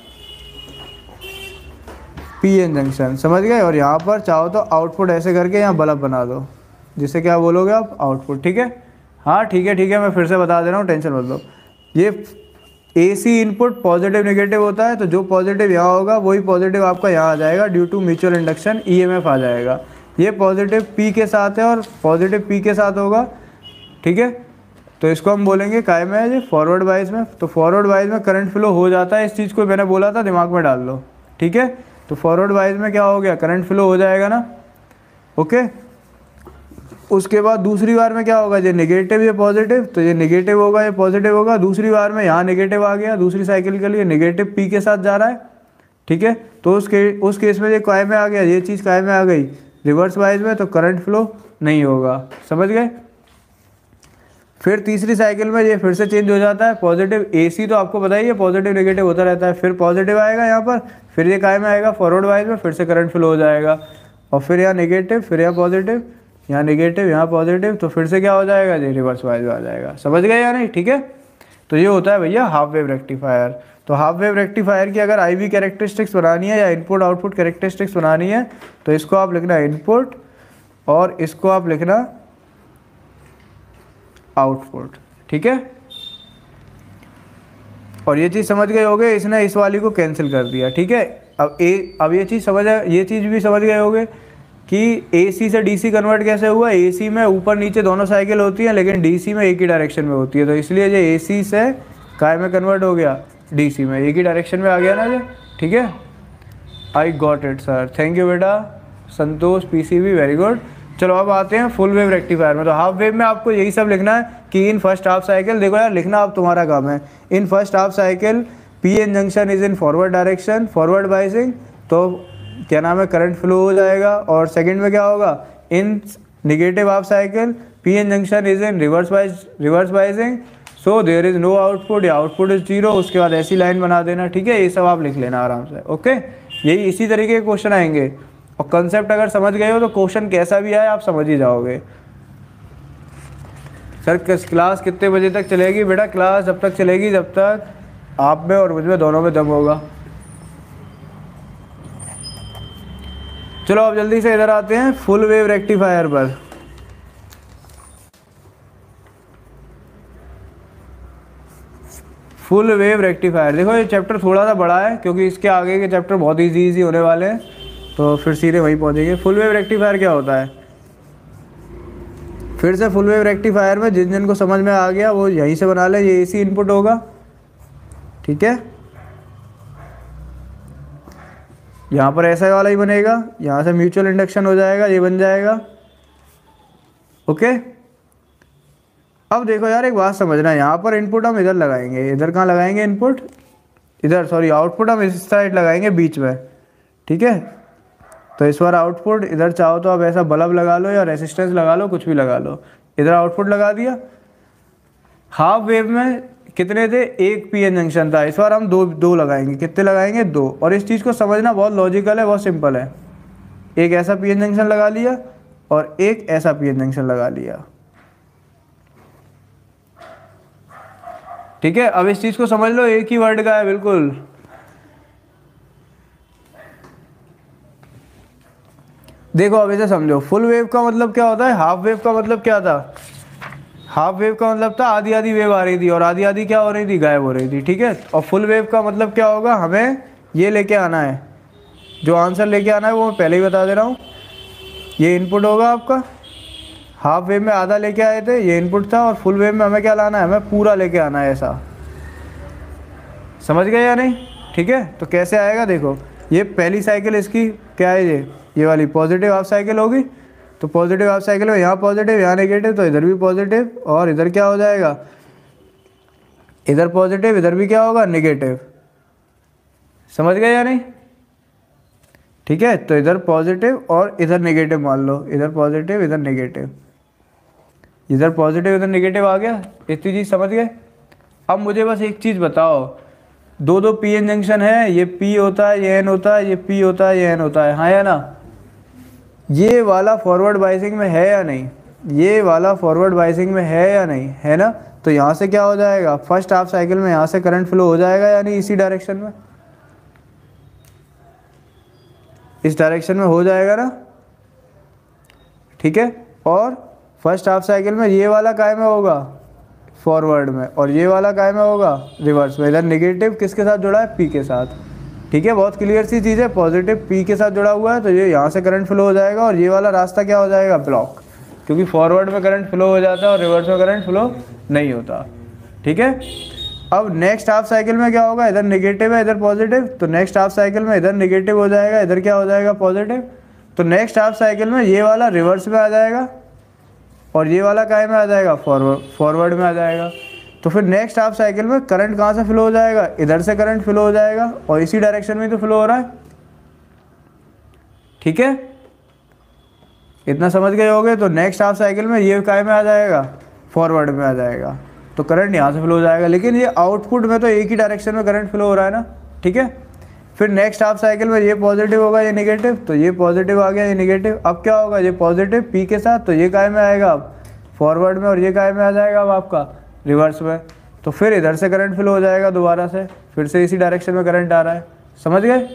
पी एन जंक्शन, समझ गए। और यहाँ पर चाहो तो आउटपुट ऐसे करके यहाँ बल्ब बना दो, जिससे क्या बोलोगे आप आउटपुट, ठीक है। हाँ ठीक है ठीक है, मैं फिर से बता दे रहा हूँ, टेंशन मत लो। ये एसी इनपुट पॉजिटिव नेगेटिव होता है, तो जो पॉजिटिव यहाँ होगा वही पॉजिटिव आपका यहाँ आ जाएगा, due to mutual induction EMF आ जाएगा। ये पॉजिटिव पी के साथ है और पॉजिटिव पी के साथ होगा, ठीक है। तो इसको हम बोलेंगे काय में है ये, फॉरवर्ड वाइज में। तो फॉरवर्ड वाइज में करंट फ्लो हो जाता है, इस चीज़ को मैंने बोला था, दिमाग में डाल लो, ठीक है। तो फॉरवर्ड वाइज में क्या हो गया, करंट फ्लो हो जाएगा ना, ओके। उसके बाद दूसरी बार में क्या होगा, ये नेगेटिव ये पॉजिटिव, तो ये नेगेटिव होगा ये पॉजिटिव होगा। दूसरी बार में यहाँ नेगेटिव आ गया, दूसरी साइकिल के लिए नेगेटिव पी के साथ जा रहा है, ठीक है। तो उस के उस केस में ये काय में आ गया, ये चीज़ काय में आ गई रिवर्स वाइज में, तो करंट फ्लो नहीं होगा, समझ गए। फिर तीसरी साइकिल में ये फिर से चेंज हो जाता है, पॉजिटिव एसी तो आपको पता ही है पॉजिटिव नेगेटिव होता रहता है। फिर पॉजिटिव आएगा यहाँ पर, फिर ये काय में आएगा फॉरवर्ड वाइज में, फिर से करंट फ्लो हो जाएगा। और फिर यहाँ नेगेटिव, फिर यहाँ पॉजिटिव, यहाँ नेगेटिव, यहाँ पॉजिटिव, तो फिर से क्या हो जाएगा, ये रिवर्स वाइज में आ जाएगा। समझ गए या नहीं, ठीक है। तो ये होता है भैया हाफ वेव रेक्टिफायर। तो हाफ वेव रेक्टिफायर की अगर आई वी कैरेक्टरिस्टिक्स बनानी है या इनपुट आउटपुट कैरेक्टरिस्टिक्स बनानी है, तो इसको आप लिखना इनपुट और इसको आप लिखना आउटपुट, ठीक है। और ये चीज़ समझ गए होगे, इसने इस वाली को कैंसिल कर दिया, ठीक है। अब ए अब ये चीज़ समझ ये चीज़ भी समझ गए होगे कि एसी से डीसी कन्वर्ट कैसे हुआ। एसी में ऊपर नीचे दोनों साइकिल होती है, लेकिन डीसी में एक ही डायरेक्शन में होती है, तो इसलिए ये एसी से काय में कन्वर्ट हो गया, डीसी में, एक ही डायरेक्शन में आ गया ना ये, ठीक है। I got it sir, thank you बेटा संतोष पीसीबी, वेरी गुड। चलो अब आते हैं फुल वेव रेक्टिफायर में। तो हाफ वेव में आपको यही सब लिखना है कि इन फर्स्ट हाफ साइकिल, देखो यार लिखना अब तुम्हारा काम है, in first half cycle P N junction is in forward direction, forward biasing, तो क्या नाम है करंट फ्लो हो जाएगा। और सेकंड में क्या होगा, in negative half cycle P N junction is in reverse bias reverse biasing, so there is no output, या आउटपुट इज जीरो। उसके बाद ऐसी लाइन बना देना, ठीक है। ये सब आप लिख लेना आराम से, ओके। यही इसी तरीके के क्वेश्चन आएंगे, और कंसेप्ट अगर समझ गए हो तो क्वेश्चन कैसा भी आए आप समझ ही जाओगे। सर क्लास कितने बजे तक चलेगी? बेटा क्लास जब तक चलेगी जब तक आप में और मुझ में दोनों में दम होगा। चलो अब जल्दी से इधर आते हैं फुल वेव रेक्टिफायर पर। फुल वेव रेक्टिफायर, देखो ये चैप्टर थोड़ा सा बड़ा है क्योंकि इसके आगे के चैप्टर बहुत इजी इजी होने वाले हैं, तो फिर सीधे वहीं पहुंचेंगे। फुल वेव रेक्टिफायर क्या होता है, फिर से फुल वेव रेक्टिफायर में जिन जिन को समझ में आ गया वो यहीं से बना ले। ये एसी इनपुट होगा, ठीक है, यहाँ पर ऐसा वाला ही बनेगा, यहाँ से म्यूचुअल इंडक्शन हो जाएगा, ये बन जाएगा, ओके। अब देखो यार एक बात समझना, यहाँ पर इनपुट हम इधर लगाएंगे, इधर कहाँ लगाएंगे इनपुट, इधर सॉरी आउटपुट हम इस साइड लगाएंगे बीच में, ठीक है। तो इस बार आउटपुट इधर चाहो तो आप ऐसा बल्ब लगा लो या रेसिस्टेंस लगा लो, कुछ भी लगा लो। इधर आउटपुट लगा दिया। हाफ वेव में कितने थे, एक पी एन जंक्शन था, इस बार हम दो दो लगाएंगे। कितने लगाएंगे, दो। और इस चीज़ को समझना बहुत लॉजिकल है, बहुत सिंपल है। एक ऐसा पी एन जंक्शन लगा लिया और एक ऐसा पी एन जंक्शन लगा लिया, ठीक है। अब इस चीज़ को समझ लो, एक ही वर्ड का है बिल्कुल। देखो अब इसे समझो, फुल वेव का मतलब क्या होता है, हाफ वेव का मतलब क्या था। हाफ वेव का मतलब था आधी आधी वेव आ रही थी और आधी आधी क्या हो रही थी, गायब हो रही थी, ठीक है। और फुल वेव का मतलब क्या होगा, हमें ये लेके आना है, जो आंसर लेके आना है वो मैं पहले ही बता दे रहा हूँ। ये इनपुट होगा आपका, हाफ वेव में आधा लेके आए थे, ये इनपुट था। और फुल वेव में हमें क्या लाना है, हमें पूरा लेके आना है, ऐसा। समझ गए या नहीं, ठीक है। तो कैसे आएगा, देखो ये पहली साइकिल इसकी क्या है, ये ये वाली पॉजिटिव हाफ साइकिल होगी। तो पॉजिटिव हाफ साइकिल में यहाँ पॉजिटिव यहाँ नेगेटिव, तो इधर भी पॉजिटिव और इधर क्या हो जाएगा, इधर पॉजिटिव इधर भी क्या होगा, नेगेटिव। समझ गए या नहीं, ठीक है। तो इधर पॉजिटिव और इधर नेगेटिव मान लो, इधर पॉजिटिव इधर नेगेटिव, इधर पॉजिटिव इधर नेगेटिव आ गया। इतनी चीज़ समझ गए। अब मुझे बस एक चीज़ बताओ, दो दो पी एन जंक्शन है, ये पी होता है ये एन होता है, ये पी होता है ये एन होता है, हाँ या ना। ये वाला फॉरवर्ड बाइसिंग में है या नहीं, ये वाला फॉरवर्ड बाइसिंग में है या नहीं, है ना। तो यहाँ से क्या हो जाएगा, फर्स्ट हाफ साइकिल में यहाँ से करंट फ्लो हो जाएगा या नहीं, इसी डायरेक्शन में, इस डायरेक्शन में हो जाएगा ना, ठीक है। और फर्स्ट हाफ साइकिल में ये वाला काय में होगा, फॉरवर्ड में, और ये वाला काय में होगा, रिवर्स में। इधर नेगेटिव किसके साथ जुड़ा है, पी के साथ, ठीक है। बहुत क्लियर सी चीज़ है, पॉजिटिव पी के साथ जुड़ा हुआ है, तो ये यहाँ से करंट फ्लो हो जाएगा और ये वाला रास्ता क्या हो जाएगा, ब्लॉक, क्योंकि फॉरवर्ड में करंट फ्लो हो जाता है और रिवर्स में करंट फ्लो नहीं होता, ठीक है। अब नेक्स्ट हाफ साइकिल में क्या होगा, इधर नेगेटिव है इधर पॉजिटिव, तो नेक्स्ट हाफ साइकिल में इधर नेगेटिव हो जाएगा, इधर क्या हो जाएगा, पॉजिटिव। तो नेक्स्ट हाफ साइकिल में ये वाला रिवर्स में आ जाएगा और ये वाला काय में आ जाएगा, फॉरवर्ड फॉरवर्ड में आ जाएगा। तो फिर नेक्स्ट हाफ साइकिल में करंट कहाँ से फ्लो हो जाएगा, इधर से करंट फ्लो हो जाएगा और इसी डायरेक्शन में तो फ्लो हो रहा है, ठीक है। इतना समझ गए होगे। तो नेक्स्ट हाफ साइकिल में ये काय में आ जाएगा, फॉरवर्ड में आ जाएगा, तो करंट यहाँ से फ्लो हो जाएगा। लेकिन ये आउटपुट में तो एक ही डायरेक्शन में करंट फ्लो हो रहा है ना, ठीक है। फिर नेक्स्ट हाफ साइकिल में ये पॉजिटिव होगा ये नेगेटिव, तो ये पॉजिटिव आ गया ये नेगेटिव। अब क्या होगा, ये पॉजिटिव पी के साथ, तो ये काय में आएगा अब फॉरवर्ड में और ये काय में आ जाएगा अब आपका रिवर्स में। तो फिर इधर से करंट फ्लो हो जाएगा दोबारा से, फिर से इसी डायरेक्शन में करंट आ रहा है। समझ गए।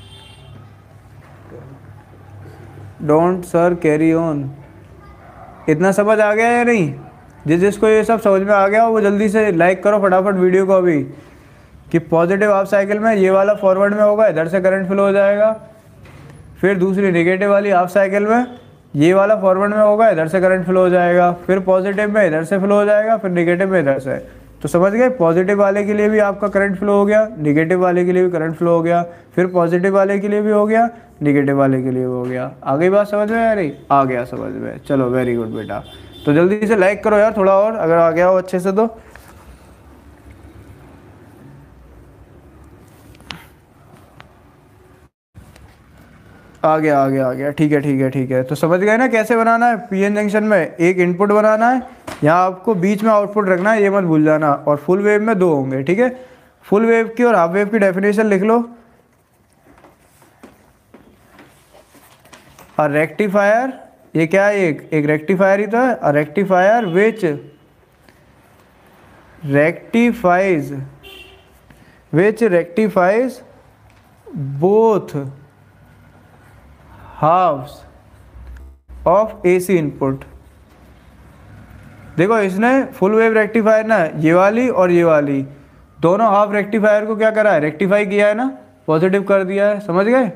Don't sir carry on. इतना समझ आ गया या नहीं। जिस जिसको ये सब समझ में आ गया हो वो जल्दी से लाइक करो फटाफट वीडियो को अभी, कि पॉजिटिव हाफ साइकिल में ये वाला फॉरवर्ड में होगा, इधर से करंट फ्लो हो जाएगा। फिर दूसरी नेगेटिव वाली हाफ साइकिल में ये वाला फॉरवर्ड में होगा, इधर से करंट फ्लो हो जाएगा। फिर पॉजिटिव में इधर से फ्लो हो जाएगा, फिर नेगेटिव में इधर से। तो समझ गए, पॉजिटिव वाले के लिए भी आपका करंट फ्लो हो गया, नेगेटिव वाले के लिए भी करंट फ्लो हो गया, फिर पॉजिटिव वाले के लिए भी हो गया, नेगेटिव वाले के लिए भी हो गया। आ गई बात समझ में या नहीं, आ गया समझ में। चलो वेरी गुड बेटा। तो जल्दी से लाइक करो यार थोड़ा और, अगर आ गया हो अच्छे से तो। आ गया आ गया आ गया, ठीक है ठीक है ठीक है। तो समझ गए ना कैसे बनाना है। पीएन जंक्शन में एक इनपुट बनाना है, यहाँ आपको बीच में आउटपुट रखना है, ये मत भूल जाना। और फुल वेव में दो होंगे, ठीक है। फुल वेव की और हाफ वेव की डेफिनेशन लिख लो। और रेक्टिफायर, ये क्या है, एक एक रेक्टिफायर ही तो है। A rectifier which rectifies which rectifies both halfs of AC input. देखो इसने फुल वेव रेक्टिफायर ना, ये वाली और ये वाली दोनों हाफ रेक्टिफायर को क्या करा है, रेक्टिफाई किया है ना, पॉजिटिव कर दिया है। समझ गए,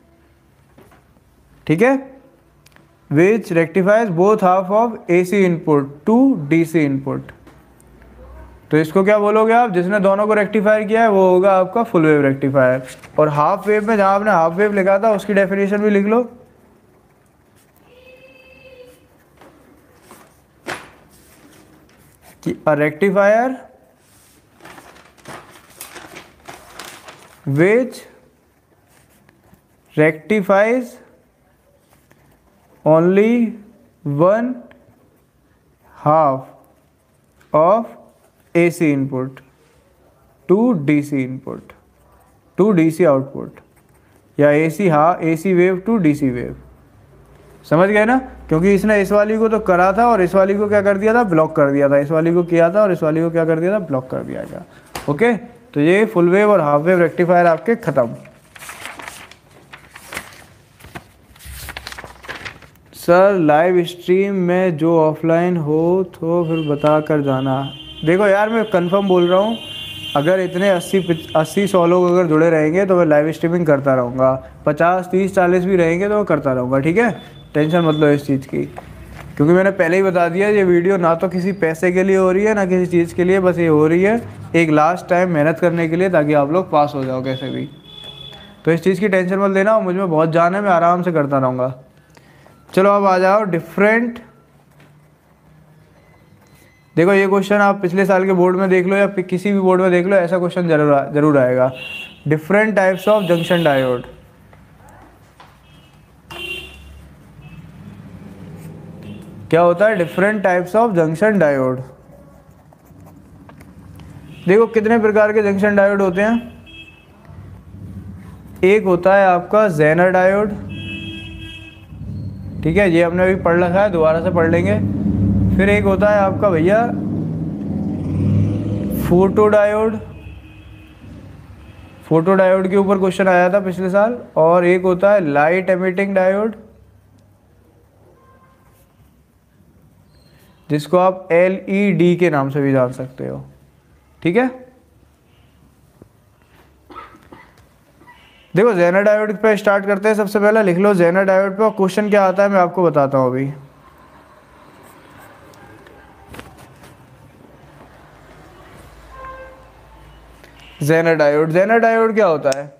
ठीक है। Which rectifies both half of AC input to DC input. तो इसको क्या बोलोगे आप, जिसने दोनों को रेक्टिफायर किया है वो होगा आपका फुल वेव रेक्टिफायर। और हाफ वेव में जहां आपने हाफ वेव लिखा था उसकी डेफिनेशन भी लिख लो कि a rectifier which rectifies only one half of A C input to D C input to D C output, या A C हा A C wave to D C wave. समझ गए ना? क्योंकि इसने इस वाली को तो करा था और इस वाली को क्या कर दिया था, ब्लॉक कर दिया था। इस वाली को किया था और इस वाली को क्या कर दिया था, ब्लॉक कर दिया था। ओके, तो ये फुल वेव और हाफ वेव रेक्टिफायर आपके खत्म। सर लाइव स्ट्रीम में जो ऑफलाइन हो तो फिर बता कर जाना। देखो यार, मैं कंफर्म बोल रहा हूँ, अगर इतने अस्सी अस्सी सौ लोग अगर जुड़े रहेंगे तो मैं लाइव स्ट्रीमिंग करता रहूँगा। पचास तीस चालीस भी रहेंगे तो मैं करता रहूँगा, ठीक है? टेंशन मत लो इस चीज़ की, क्योंकि मैंने पहले ही बता दिया ये वीडियो ना तो किसी पैसे के लिए हो रही है ना किसी चीज़ के लिए, बस ये हो रही है एक लास्ट टाइम मेहनत करने के लिए, ताकि आप लोग पास हो जाओ कैसे भी। तो इस चीज़ की टेंशन मत लेना, मुझ में बहुत जान है, मैं आराम से करता रहूँगा। चलो अब आ जाओ डिफरेंट। देखो ये क्वेश्चन आप पिछले साल के बोर्ड में देख लो या किसी भी बोर्ड में देख लो, ऐसा क्वेश्चन जरूर जरूर आएगा। Different types of junction diode. क्या होता है different types of junction diode? देखो कितने प्रकार के जंक्शन डायोड होते हैं। एक होता है आपका जेनर डायोड, ठीक है, ये हमने अभी पढ़ रखा है, दोबारा से पढ़ लेंगे। फिर एक होता है आपका भैया फोटो डायोड, फोटो डायोड के ऊपर क्वेश्चन आया था पिछले साल। और एक होता है लाइट एमिटिंग डायोड, जिसको आप एल ई डी के नाम से भी जान सकते हो, ठीक है। देखो जेनर डायोड पे स्टार्ट करते हैं। सबसे पहले लिख लो जेनर डायोड पे, और क्वेश्चन क्या आता है मैं आपको बताता हूँ अभी। जेनर डायोड, जेनर डायोड क्या होता है?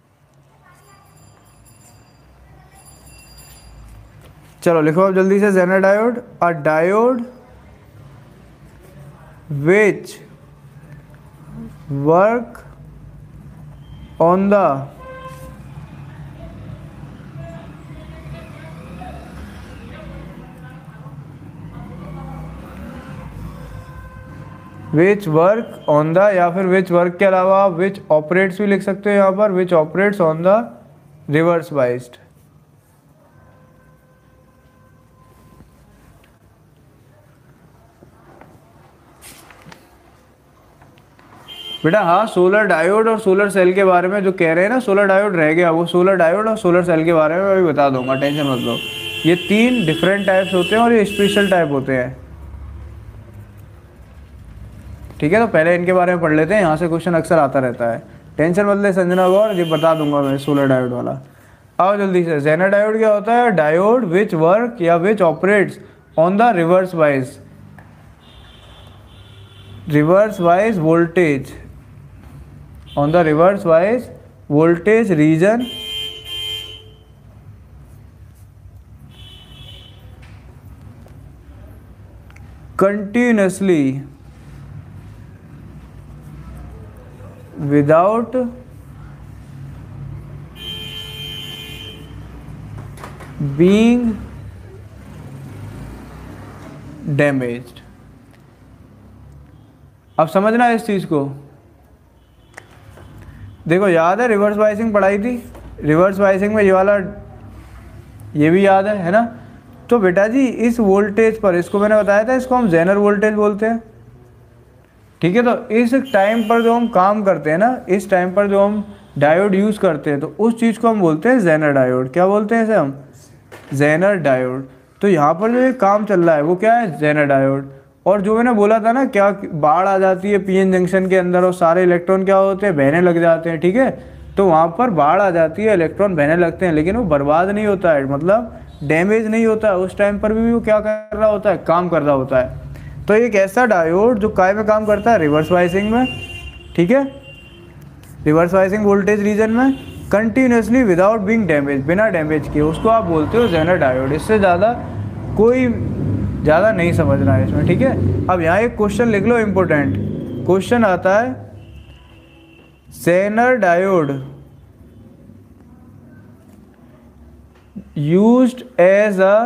चलो लिखो अब जल्दी से। Zener diode, a diode which work on the which work on the, या फिर विच वर्क के अलावा आप विच ऑपरेट्स भी लिख सकते हो यहाँ पर, which operates on the reverse biased. बेटा हाँ, सोलर डायोड और सोलर सेल के बारे में जो कह रहे हैं ना, सोलर डायोड रह गया, वो सोलर डायोड और सोलर सेल के बारे में मैं अभी बता दूंगा, टेंशन मत लो। ये तीन डिफरेंट टाइप्स होते हैं और ये स्पेशल टाइप होते हैं, ठीक है। तो पहले इनके बारे में पढ़ लेते हैं, यहाँ से क्वेश्चन अक्सर आता रहता है। टेंशन मत ले संजना गौर, ये बता दूंगा मैं सोलर डायोड वाला। आओ जल्दी से। जेनर डायोड क्या होता है? डायोड विच वर्क या which operates on the reverse bias, reverse bias voltage, on the reverse wise voltage region continuously without being damaged। अब समझना इस चीज को। देखो याद है रिवर्स बाइसिंग पढ़ाई थी, रिवर्स बाइसिंग में ये वाला ये भी याद है है ना। तो बेटा जी इस वोल्टेज पर, इसको मैंने बताया था, इसको हम जेनर वोल्टेज बोलते हैं, ठीक है। तो इस टाइम पर जो हम काम करते हैं ना, इस टाइम पर जो हम डायोड यूज़ करते हैं, तो उस चीज़ को हम बोलते हैं जेनर डायोड। क्या बोलते हैं इसे हम? Zener diode. तो यहाँ पर जो ये काम चल रहा है वो क्या है? Zener diode. और जो मैंने बोला था ना, क्या बाढ़ आ जाती है पीएन जंक्शन के अंदर और सारे इलेक्ट्रॉन क्या होते हैं? बहने लग जाते हैं, ठीक है। तो वहाँ पर बाढ़ आ जाती है, इलेक्ट्रॉन बहने लगते हैं, लेकिन वो बर्बाद नहीं होता है, मतलब डैमेज नहीं होता है। उस टाइम पर भी वो क्या कर रहा होता है? काम कर रहा होता है। तो एक ऐसा डायोड जो काय में काम करता है? रिवर्स बाइसिंग में, ठीक है, रिवर्स बाइसिंग वोल्टेज रीजन में, कंटिन्यूसली विदाउट बीइंग डैमेज, बिना डैमेज किए, उसको आप बोलते हो जेनर डायोड। इससे ज़्यादा कोई ज़्यादा नहीं समझना है इसमें, ठीक है। अब यहाँ एक क्वेश्चन लिख लो इम्पोर्टेंट क्वेश्चन आता है, Zener diode used as a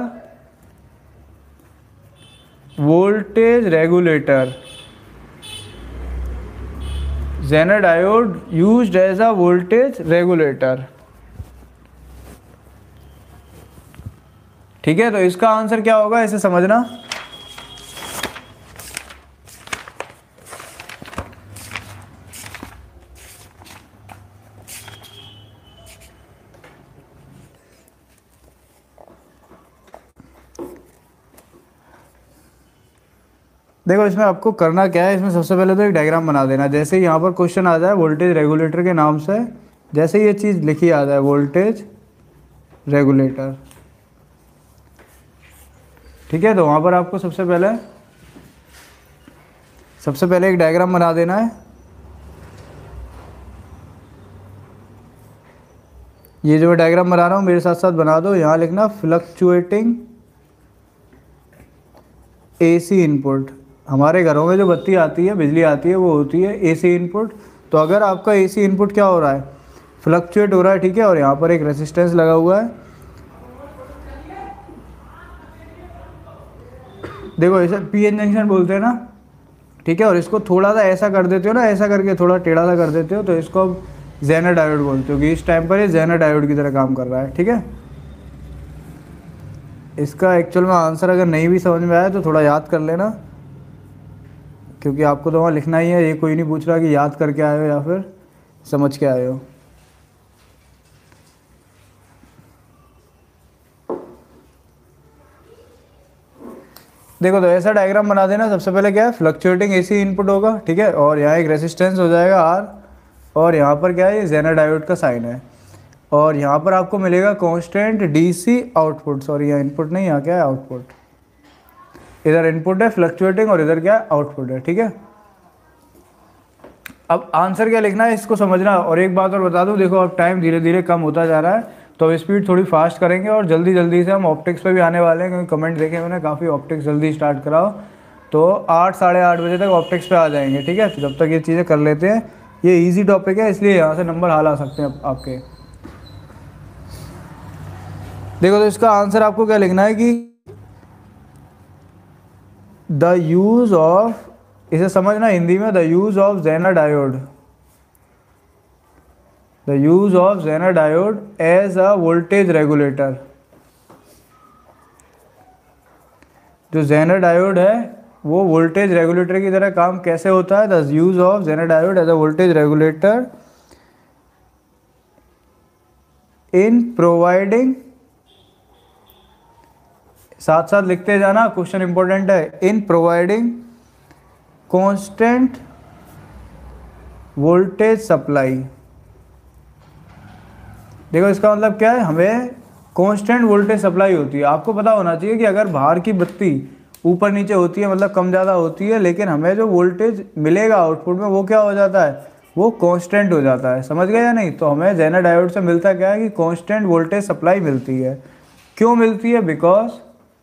voltage regulator. Zener diode used as a voltage regulator. ठीक है, तो इसका आंसर क्या होगा इसे समझना। देखो इसमें आपको करना क्या है, इसमें सबसे पहले तो एक डायग्राम बना देना। जैसे ही यहाँ पर क्वेश्चन आ जाए वोल्टेज रेगुलेटर के नाम से, जैसे ये चीज़ लिखी आ जाए वोल्टेज रेगुलेटर, ठीक है, तो वहाँ पर आपको सबसे पहले सबसे पहले एक डायग्राम बना देना है। ये जो मैं डायग्राम बना रहा हूँ मेरे साथ साथ बना दो। यहाँ लिखना फ्लक्चुएटिंग एसी इनपुट। हमारे घरों में जो बत्ती आती है, बिजली आती है, वो होती है एसी इनपुट। तो अगर आपका एसी इनपुट क्या हो रहा है, फ्लक्चुएट हो रहा है, ठीक है, और यहाँ पर एक रेजिस्टेंस लगा हुआ है। देखो इसे पी एन जंक्शन बोलते हैं ना, ठीक है, और इसको थोड़ा सा ऐसा कर देते हो ना, ऐसा करके थोड़ा टेढ़ा सा कर देते हो, तो इसको अब जेनर डायोड बोलते हो कि इस टाइम पर ये जेनर डायोड की तरह काम कर रहा है, ठीक है। इसका एक्चुअल में आंसर अगर नहीं भी समझ में आया तो थोड़ा याद कर लेना, क्योंकि आपको तो वहाँ लिखना ही है। ये कोई नहीं पूछ रहा कि याद करके आए हो या फिर समझ के आए हो। देखो तो ऐसा डायग्राम बना देना। सबसे पहले क्या है, फ्लक्चुएटिंग एसी इनपुट होगा, ठीक है, और यहाँ एक रेजिस्टेंस हो जाएगा आर, और यहाँ पर क्या है, ये जेनर डायोड का साइन है, और यहाँ पर आपको मिलेगा कांस्टेंट डीसी आउटपुट। सॉरी यहाँ इनपुट नहीं, यहाँ क्या है आउटपुट। इधर इनपुट है फ्लक्चुएटिंग और इधर क्या है आउटपुट है, ठीक है। अब आंसर क्या लिखना है इसको समझना। और एक बात और बता दूं, देखो अब टाइम धीरे धीरे कम होता जा रहा है, तो अब स्पीड थोड़ी फास्ट करेंगे और जल्दी जल्दी से हम ऑप्टिक्स पे भी आने वाले हैं, क्योंकि कमेंट देखे मैंने काफ़ी ऑप्टिक्स जल्दी स्टार्ट कराओ, तो आठ साढ़े आठ बजे तक ऑप्टिक्स पे आ जाएंगे, ठीक है। तो जब तक ये चीज़ें कर लेते हैं, ये ईजी टॉपिक है, इसलिए यहाँ से नंबर हाल आ सकते हैं आपके। देखो तो इसका आंसर आपको क्या लिखना है कि द यूज ऑफ, इसे समझना हिंदी में, the use of zener diode, the use of zener diode as a voltage regulator. जो जेनर डायोड है वो वोल्टेज रेगुलेटर की तरह काम कैसे होता है, the use of zener diode as a voltage regulator in providing, साथ साथ लिखते जाना, क्वेश्चन इंपॉर्टेंट है, in providing constant voltage supply. देखो इसका मतलब क्या है, हमें कांस्टेंट वोल्टेज सप्लाई होती है। आपको पता होना चाहिए कि अगर बाहर की बत्ती ऊपर नीचे होती है, मतलब कम ज़्यादा होती है, लेकिन हमें जो वोल्टेज मिलेगा आउटपुट में वो क्या हो जाता है, वो कांस्टेंट हो जाता है। समझ गए या नहीं। तो हमें जेनर डायोड से मिलता क्या है कि कांस्टेंट वोल्टेज सप्लाई मिलती है। क्यों मिलती है, because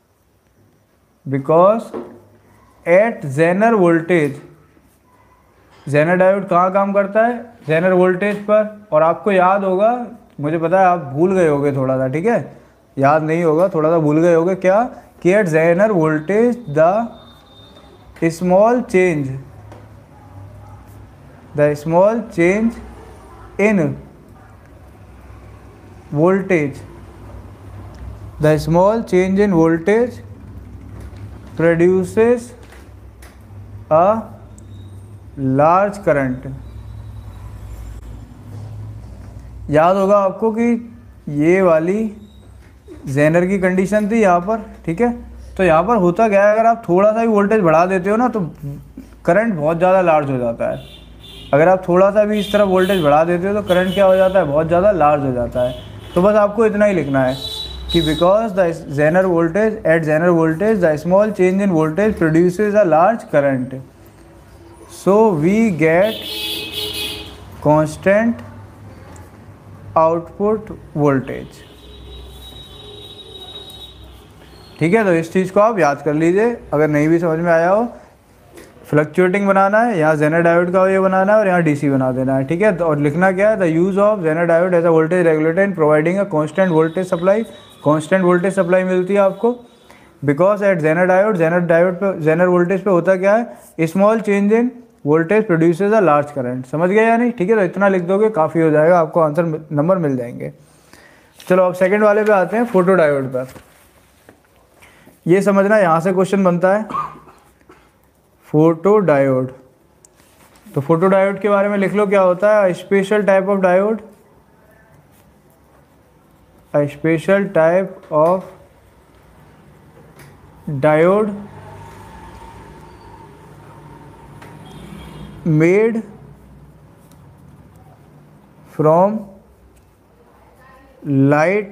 because at zener voltage, zener diode कहाँ काम करता है, जेनर वोल्टेज पर। और आपको याद होगा, मुझे पता है आप भूल गए होगे थोड़ा सा, ठीक है, याद नहीं होगा, थोड़ा सा भूल गए होगे, क्या कि at zener voltage the small change the small change in voltage the small change in voltage produces a large current। याद होगा आपको कि ये वाली जेनर की कंडीशन थी यहाँ पर, ठीक है। तो यहाँ पर होता क्या है, अगर आप थोड़ा सा भी वोल्टेज बढ़ा देते हो ना तो करंट बहुत ज़्यादा लार्ज हो जाता है। अगर आप थोड़ा सा भी इस तरफ वोल्टेज बढ़ा देते हो तो करंट क्या हो जाता है, बहुत ज़्यादा लार्ज हो जाता है। तो बस आपको इतना ही लिखना है कि because the zener voltage at zener voltage the small change in voltage produces a large current, so we get constant output voltage. ठीक है, तो इस चीज़ को आप याद कर लीजिए। अगर नहीं भी समझ में आया हो फ्लक्चुएटिंग बनाना है, यहाँ जेनर डायोड का ये बनाना है और यहाँ डीसी बना देना है, ठीक है। तो और लिखना क्या है, the use of zener diode as a voltage regulator in providing a constant voltage supply. Constant voltage supply मिलती है आपको because at zener diode, zener diode पे जेनर वोल्टेज पे होता क्या है, small change in voltage produces a large current. समझ गए या नहीं, ठीक है। तो इतना लिख दोगे काफ़ी हो जाएगा, आपको आंसर नंबर मिल जाएंगे। चलो अब सेकंड वाले पे आते हैं, फोटो डायोड पर। ये समझना, यहाँ से क्वेश्चन बनता है फोटो डायोड। तो फोटो डायोड के बारे में लिख लो, क्या होता है, special type of diode, a special type of diode made from light,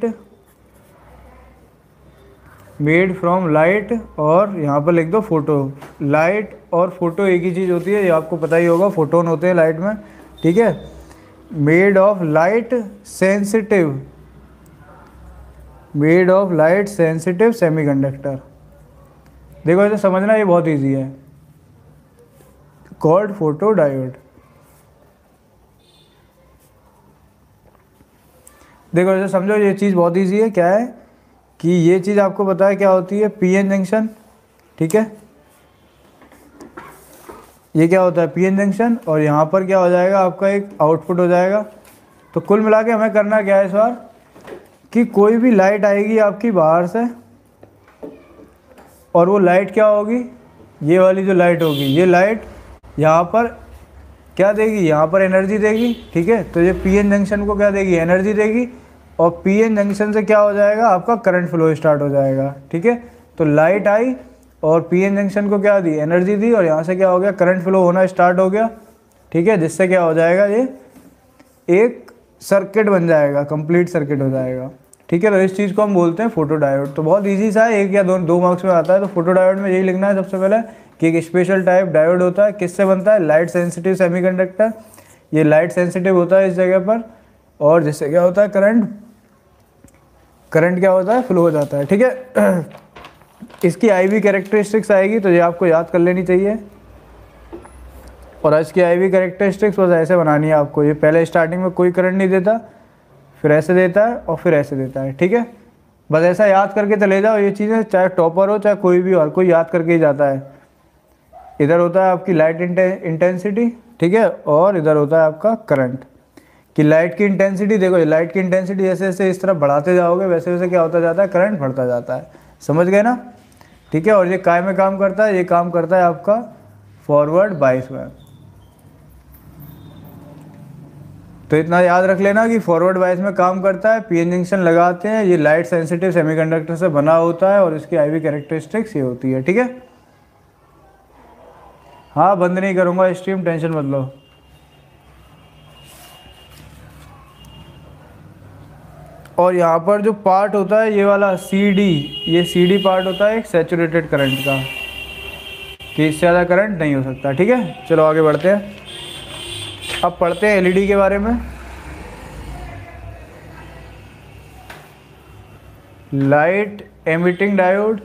made from light, और यहाँ पर लिख दो फोटो। लाइट और फोटो एक ही चीज़ होती है, ये आपको पता ही होगा, फोटोन होते हैं लाइट में, ठीक है। Made of light sensitive, made of light sensitive semiconductor. देखो ऐसे समझना, ये बहुत इजी है, कॉल्ड फोटो डायोड। देखो ऐसे समझो, ये चीज़ बहुत इजी है। क्या है कि ये चीज़ आपको पता है क्या होती है, पीएन जंक्शन, ठीक है। ये क्या होता है, पीएन जंक्शन, और यहाँ पर क्या हो जाएगा, आपका एक आउटपुट हो जाएगा। तो कुल मिला के हमें करना क्या है इस बार, कि कोई भी लाइट आएगी आपकी बाहर से, और वो लाइट क्या होगी, ये वाली जो लाइट होगी, ये लाइट यहाँ पर क्या देगी, यहाँ पर एनर्जी देगी, ठीक है। तो ये पीएन जंक्शन को क्या देगी, एनर्जी देगी, और पीएन जंक्शन से क्या हो जाएगा, आपका करंट फ्लो स्टार्ट हो जाएगा, ठीक है। तो लाइट आई और पीएन जंक्शन को क्या दी, एनर्जी दी, और यहाँ से क्या हो गया, करंट फ्लो होना स्टार्ट हो गया, ठीक है। जिससे क्या हो जाएगा, ये एक सर्किट बन जाएगा, कंप्लीट सर्किट हो जाएगा, ठीक है। तो इस चीज़ को हम बोलते हैं फोटो डायोड। तो बहुत ईजी सा है, एक या दो दो मार्क्स में आता है। तो फोटो डायोड में यही लिखना है सबसे पहले कि एक स्पेशल टाइप डायोड होता है, किससे बनता है, लाइट सेंसिटिव सेमीकंडक्टर। ये लाइट सेंसिटिव होता है इस जगह पर, और जिससे क्या होता है, करंट करंट क्या होता है, फ्लो हो जाता है, ठीक है। इसकी आई वी कैरेक्टरिस्टिक्स आएगी, तो ये आपको याद कर लेनी चाहिए। और इसकी आई वी कैरेक्टरिस्टिक्स बस ऐसे बनानी है आपको। ये पहले स्टार्टिंग में कोई करंट नहीं देता, फिर ऐसे देता है और फिर ऐसे देता है, ठीक है। बस ऐसा याद करके चले जाओ ये चीज़ें, चाहे टॉपर हो चाहे कोई भी और कोई याद करके ही जाता है। इधर होता है आपकी लाइट इंटेंसिटी, ठीक है, और इधर होता है आपका करंट। कि लाइट की इंटेंसिटी देखो, लाइट की इंटेंसिटी जैसे जैसे इस तरफ बढ़ाते जाओगे वैसे वैसे क्या होता जाता है, करंट बढ़ता जाता है। समझ गए ना, ठीक है। और ये काय में काम करता है, ये काम करता है आपका फॉरवर्ड बाइस में। तो इतना याद रख लेना कि फॉरवर्ड बाइस में काम करता है, पीएन जंक्शन लगाते हैं, ये लाइट सेंसिटिव सेमीकंडक्टर से बना होता है, और इसकी आईवी कैरेक्टरिस्टिक्स ये होती है, ठीक है। हाँ, बंद नहीं करूँगा स्ट्रीम, टेंशन मत लो। और यहाँ पर जो पार्ट होता है ये वाला सी डी, ये सी डी पार्ट होता है एक सैचुरेटेड करंट का, कि इससे ज़्यादा करंट नहीं हो सकता, ठीक है। चलो आगे बढ़ते हैं। अब पढ़ते हैं एलईडी के बारे में। Light emitting diode,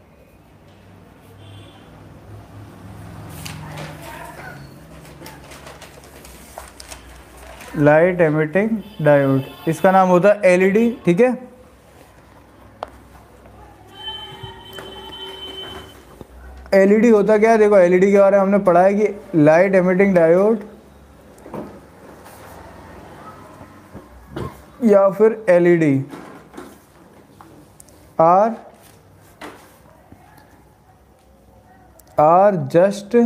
light emitting diode, इसका नाम होता है एलईडी, ठीक है। एलईडी होता क्या है, देखो एलईडी के बारे में हमने पढ़ा है कि लाइट एमिटिंग डायोड या फिर LED are are just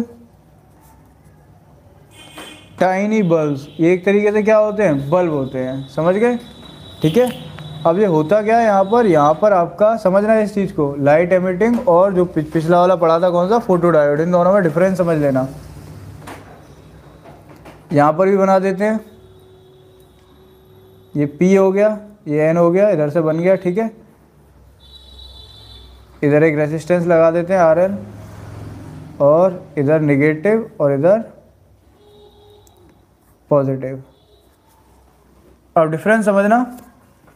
tiny bulbs. ये एक तरीके से क्या होते हैं, बल्ब होते हैं, समझ गए, ठीक है। अब ये होता क्या है यहाँ पर, यहाँ पर आपका समझना है इस चीज़ को, लाइट एमिटिंग और जो पिछला वाला पढ़ा था कौन सा, फोटो डायोड, इन दोनों में डिफरेंस समझ लेना। यहाँ पर भी बना देते हैं, ये P हो गया, ये N हो गया, इधर से बन गया, ठीक है। इधर एक रेजिस्टेंस लगा देते हैं आर एल, और इधर नेगेटिव और इधर पॉजिटिव। अब डिफरेंस समझना,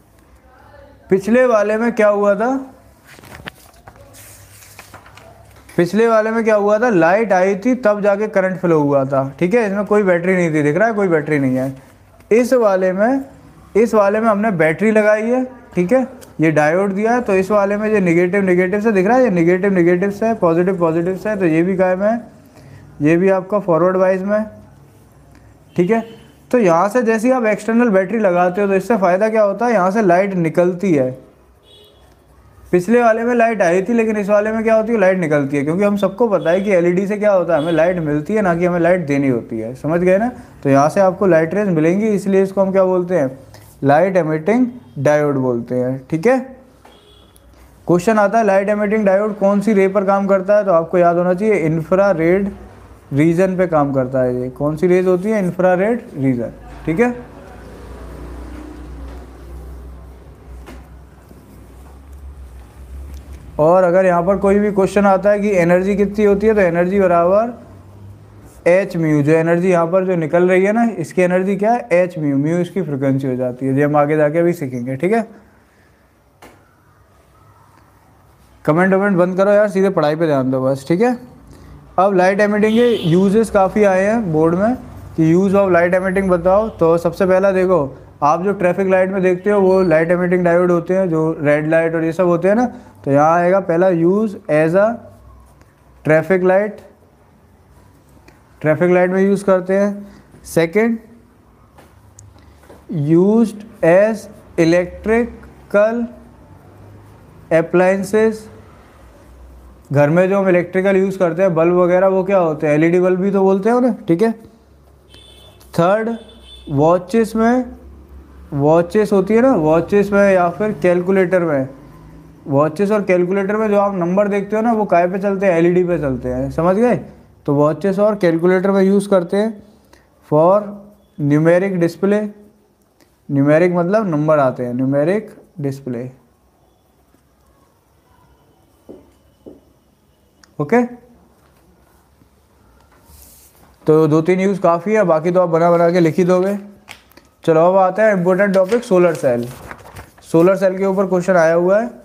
पिछले वाले में क्या हुआ था, पिछले वाले में क्या हुआ था, लाइट आई थी तब जाके करंट फ्लो हुआ था, ठीक है, इसमें कोई बैटरी नहीं थी, दिख रहा है कोई बैटरी नहीं है। इस वाले में इस वाले में हमने बैटरी लगाई है, ठीक है, ये डायोड दिया है, तो इस वाले में ये निगेटिव निगेटिव से दिख रहा है, ये निगेटिव निगेटिव से है, पॉजिटिव पॉजिटिव से है, तो ये भी कायम है, ये भी आपका फॉरवर्ड वाइज में, ठीक है। तो यहाँ से जैसे ही आप एक्सटर्नल बैटरी लगाते हो तो इससे फ़ायदा क्या होता है, यहाँ से लाइट निकलती है। पिछले वाले में लाइट आई थी लेकिन इस वाले में क्या होती है, लाइट निकलती है, क्योंकि हम सबको पता है कि एलईडी से क्या होता है, हमें लाइट मिलती है ना कि हमें लाइट देनी होती है, समझ गए ना। तो यहाँ से आपको लाइट रेज मिलेंगी, इसलिए इसको हम क्या बोलते हैं, लाइट एमिटिंग डायोड बोलते हैं, ठीक है। क्वेश्चन आता है लाइट एमिटिंग डायोड कौन सी रे पर काम करता है, तो आपको याद होना चाहिए इंफ्रारेड रीजन पे काम करता है। ये कौन सी रेज होती है, इंफ्रारेड रीजन, ठीक है। और अगर यहाँ पर कोई भी क्वेश्चन आता है कि एनर्जी कितनी होती है, तो एनर्जी बराबर एच म्यू, जो एनर्जी यहाँ पर जो निकल रही है ना, इसकी एनर्जी क्या है, एच म्यू, म्यू इसकी फ्रिक्वेंसी हो जाती है, जो हम आगे जाके अभी सीखेंगे, ठीक है। कमेंट वमेंट बंद करो यार, सीधे पढ़ाई पे ध्यान दो बस, ठीक है। अब लाइट एमिटिंग के यूजेस काफ़ी आए हैं बोर्ड में कि यूज़ ऑफ लाइट एमिटिंग बताओ। तो सबसे पहला देखो, आप जो ट्रैफिक लाइट में देखते हो वो लाइट एमिटिंग डायोड होते हैं, जो रेड लाइट और ये सब होते हैं ना। तो यहाँ आएगा पहला use as a traffic light, traffic light में यूज़ करते हैं। Second, used as electrical appliances, घर में जो हम इलेक्ट्रिकल यूज़ करते हैं बल्ब वगैरह, वो क्या होते हैं, एलईडी बल्ब भी तो बोलते हैं उन्हें, ठीक है। थर्ड, वॉचेस में, वॉचेस होती है ना, वॉचेस में या फिर कैलकुलेटर में, वॉचेस और कैलकुलेटर में जो आप नंबर देखते हो ना, वो काय पे चलते हैं, एलईडी पे चलते हैं, समझ गए। तो वॉचेस और कैलकुलेटर में यूज़ करते हैं फॉर न्यूमेरिक डिस्प्ले, न्यूमेरिक मतलब नंबर आते हैं, न्यूमेरिक डिस्प्ले, ओके। तो दो तीन यूज़ काफ़ी है, बाकी तो आप बना बना के लिख ही दोगे। चलो अब आता है important topic, solar cell. Solar cell के ऊपर क्वेश्चन आया हुआ है।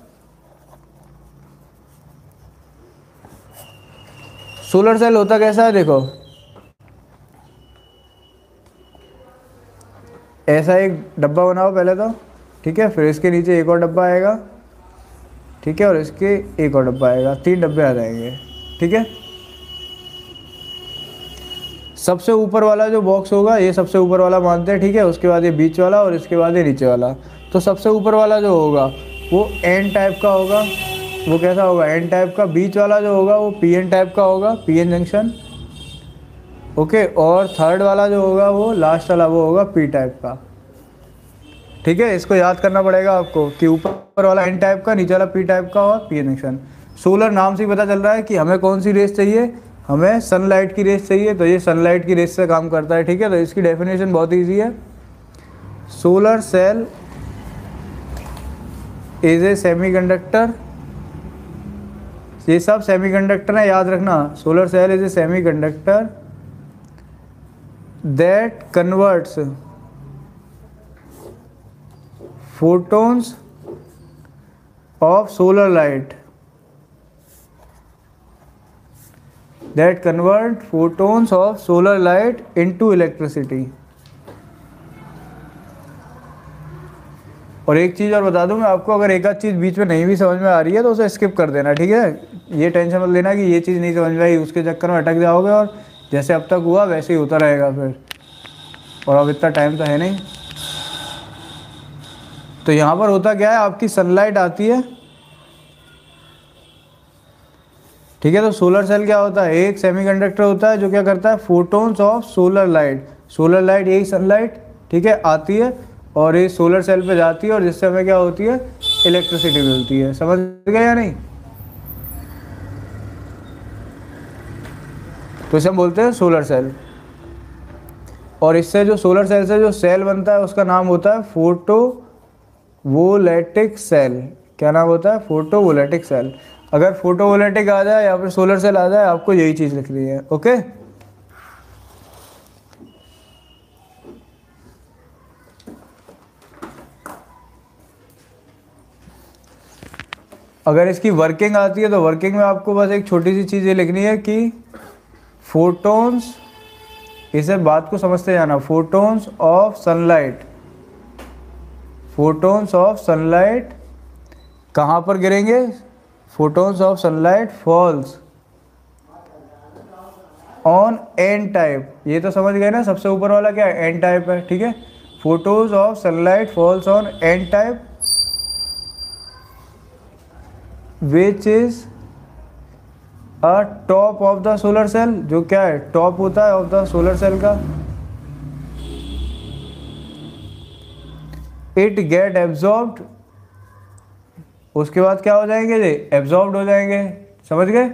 सोलर सेल होता कैसा है, देखो ऐसा एक डब्बा बनाओ पहले तो, ठीक है, फिर इसके नीचे एक और डब्बा आएगा, ठीक है, और इसके एक और डब्बा आएगा, तीन डब्बे आ जाएंगे, ठीक है। सबसे ऊपर वाला जो बॉक्स होगा, ये सबसे ऊपर वाला मानते हैं, ठीक है, उसके बाद ये बीच वाला और इसके बाद ये नीचे वाला। तो सबसे ऊपर वाला जो होगा वो एन टाइप का होगा, वो कैसा होगा, एन टाइप का। बीच वाला जो होगा वो पी एन टाइप का होगा, पी एन जंक्शन, ओके। और थर्ड वाला जो होगा वो लास्ट वाला वो होगा पी टाइप का, ठीक है। इसको याद करना पड़ेगा आपको कि ऊपर वाला एन टाइप का, नीचे वाला पी टाइप का और पी एन जंक्शन। सोलर नाम से ही पता चल रहा है कि हमें कौन सी रेस चाहिए, हमें सनलाइट की रेस चाहिए, तो ये सनलाइट की रेस से काम करता है, ठीक है। तो इसकी डेफिनेशन बहुत ईजी है, solar cell is a semiconductor, ये सब सेमीकंडक्टर है, याद रखना। Solar cell is a semiconductor that converts photons of solar light, that convert photons of solar light into electricity। और एक चीज़ और बता दूं मैं आपको, अगर एक आध चीज़ बीच में नहीं भी समझ में आ रही है तो उसे स्किप कर देना, ठीक है। ये टेंशन मत लेना कि ये चीज़ नहीं समझ में आई, उसके चक्कर में अटक जाओगे और जैसे अब तक हुआ वैसे ही होता रहेगा फिर, और अब इतना टाइम तो है नहीं। तो यहाँ पर होता क्या है, आपकी सनलाइट आती है, ठीक है। तो सोलर सेल क्या होता है, एक सेमीकंडक्टर होता है जो क्या करता है, photons of solar light, solar light यही सनलाइट, ठीक है, आती है और ये सोलर सेल पे जाती है और जिससे हमें क्या होती है, इलेक्ट्रिसिटी मिलती है। समझ गए या नहीं। तो इसे हम बोलते हैं सोलर सेल। और इससे जो सोलर सेल से जो सेल बनता है उसका नाम होता है फोटो वोलेटिक सेल। क्या नाम होता है, फोटो वोलेटिक सेल। अगर फोटो वोलेटिक आ जाए या फिर सोलर सेल आ जाए, आपको यही चीज़ लिखनी है, ओके। अगर इसकी वर्किंग आती है तो वर्किंग में आपको बस एक छोटी सी चीज़ ये लिखनी है कि फोटोन्स, इसे बात को समझते जाना, photons of sunlight, photons of sunlight कहाँ पर गिरेंगे, photons of sunlight falls on N type, ये तो समझ गए ना, सबसे ऊपर वाला क्या है, एन टाइप है, ठीक है। Photos of sunlight falls on N type which is a top of the solar cell, जो क्या है, टॉप होता है ऑफ द सोलर सेल का। इट गेट एब्जॉर्ब्ड, उसके बाद क्या हो जाएंगे ये, एब्जॉर्ब्ड हो जाएंगे, समझ गए।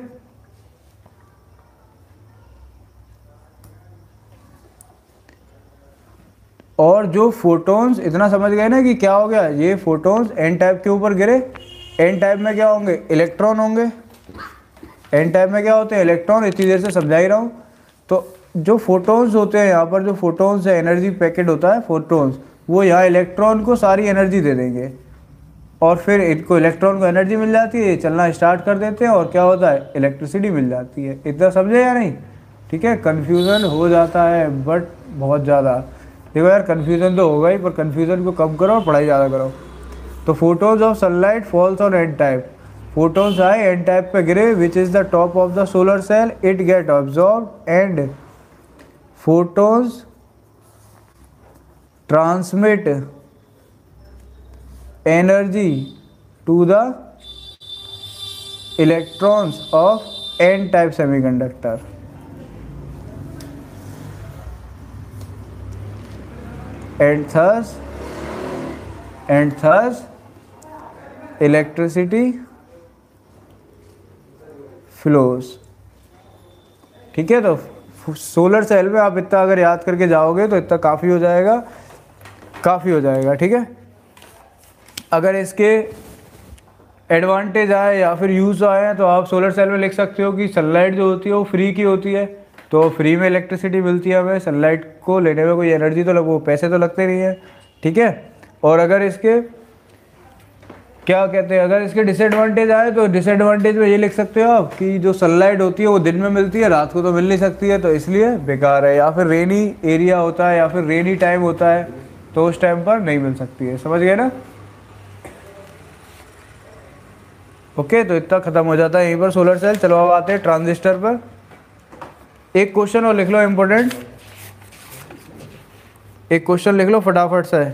और जो फोटोन्स, इतना समझ गए ना कि क्या हो गया, ये फोटोन्स एन टाइप के ऊपर गिरे, एन टाइप में क्या होंगे, इलेक्ट्रॉन होंगे। एन टाइप में क्या होते हैं, इलेक्ट्रॉन, इतनी देर से समझा ही रहा हूँ। तो जो फोटोन्स होते हैं यहाँ पर, जो फोटोन्स है, एनर्जी पैकेट होता है फोटोन्स, वो यहाँ इलेक्ट्रॉन को सारी एनर्जी दे देंगे और फिर इनको, इलेक्ट्रॉन को एनर्जी मिल जाती है, चलना स्टार्ट कर देते हैं और क्या होता है, इलेक्ट्रिसिटी मिल जाती है। इतना समझे या नहीं, ठीक है। कन्फ्यूज़न हो जाता है बट बहुत ज़्यादा, देखो यार कन्फ्यूज़न तो होगा ही, पर कन्फ्यूज़न को कम करो और पढ़ाई ज़्यादा करो। तो photons of sunlight falls on N type, photons आए एन टाइप पे गिरे which is the top of the solar cell, it get absorb and photons transmit energy to the electrons of N type semiconductor. And thus, and thus, electricity flows, ठीक है। तो solar cell में आप इतना अगर याद करके जाओगे तो इतना काफ़ी हो जाएगा, काफ़ी हो जाएगा, ठीक है। अगर इसके एडवांटेज आए या फिर यूज़ आए तो आप सोलर सेल में लिख सकते हो कि सनलाइट जो होती है वो फ्री की होती है, तो फ्री में इलेक्ट्रिसिटी मिलती है हमें, सनलाइट को लेने में कोई एनर्जी तो लग, वो पैसे तो लगते नहीं है, ठीक है। और अगर इसके क्या कहते हैं, अगर इसके डिसएडवांटेज आए तो डिसएडवांटेज में ये लिख सकते हो आप कि जो सनलाइट होती है वो दिन में मिलती है, रात को तो मिल नहीं सकती है, तो इसलिए बेकार है। या फिर रेनी एरिया होता है या फिर रेनी टाइम होता है तो उस टाइम पर नहीं मिल सकती है, समझ गए ना। ओके, तो इतना ख़त्म हो जाता है यहीं पर सोलर सेल। चलो अब आते हैं ट्रांजिस्टर पर। एक क्वेश्चन और लिख लो इम्पोर्टेंट, एक क्वेश्चन लिख लो फटाफट से।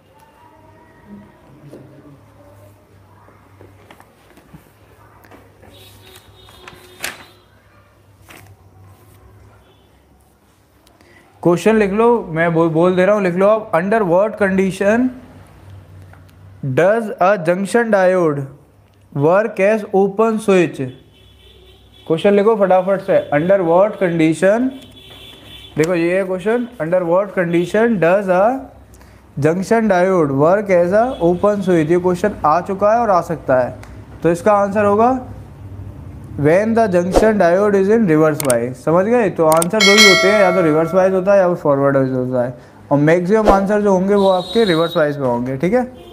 क्वेश्चन लिख लो, मैं बोल बोल दे रहा हूं, लिख लो आप। Under what condition does a junction diode work as open switch. Question लिखो फटाफट से। अंडर व्हाट कंडीशन, देखो ये है question, under what condition does a junction diode work as a open switch. ये क्वेश्चन आ चुका है और आ सकता है, तो इसका आंसर होगा when the junction diode is in reverse bias. समझ गए, तो आंसर दो ही होते हैं, या तो रिवर्स बायस होता है या फिर फॉरवर्ड बायस होता है, और मैक्सिमम आंसर जो होंगे वो आपके रिवर्स बायस में होंगे, ठीक है।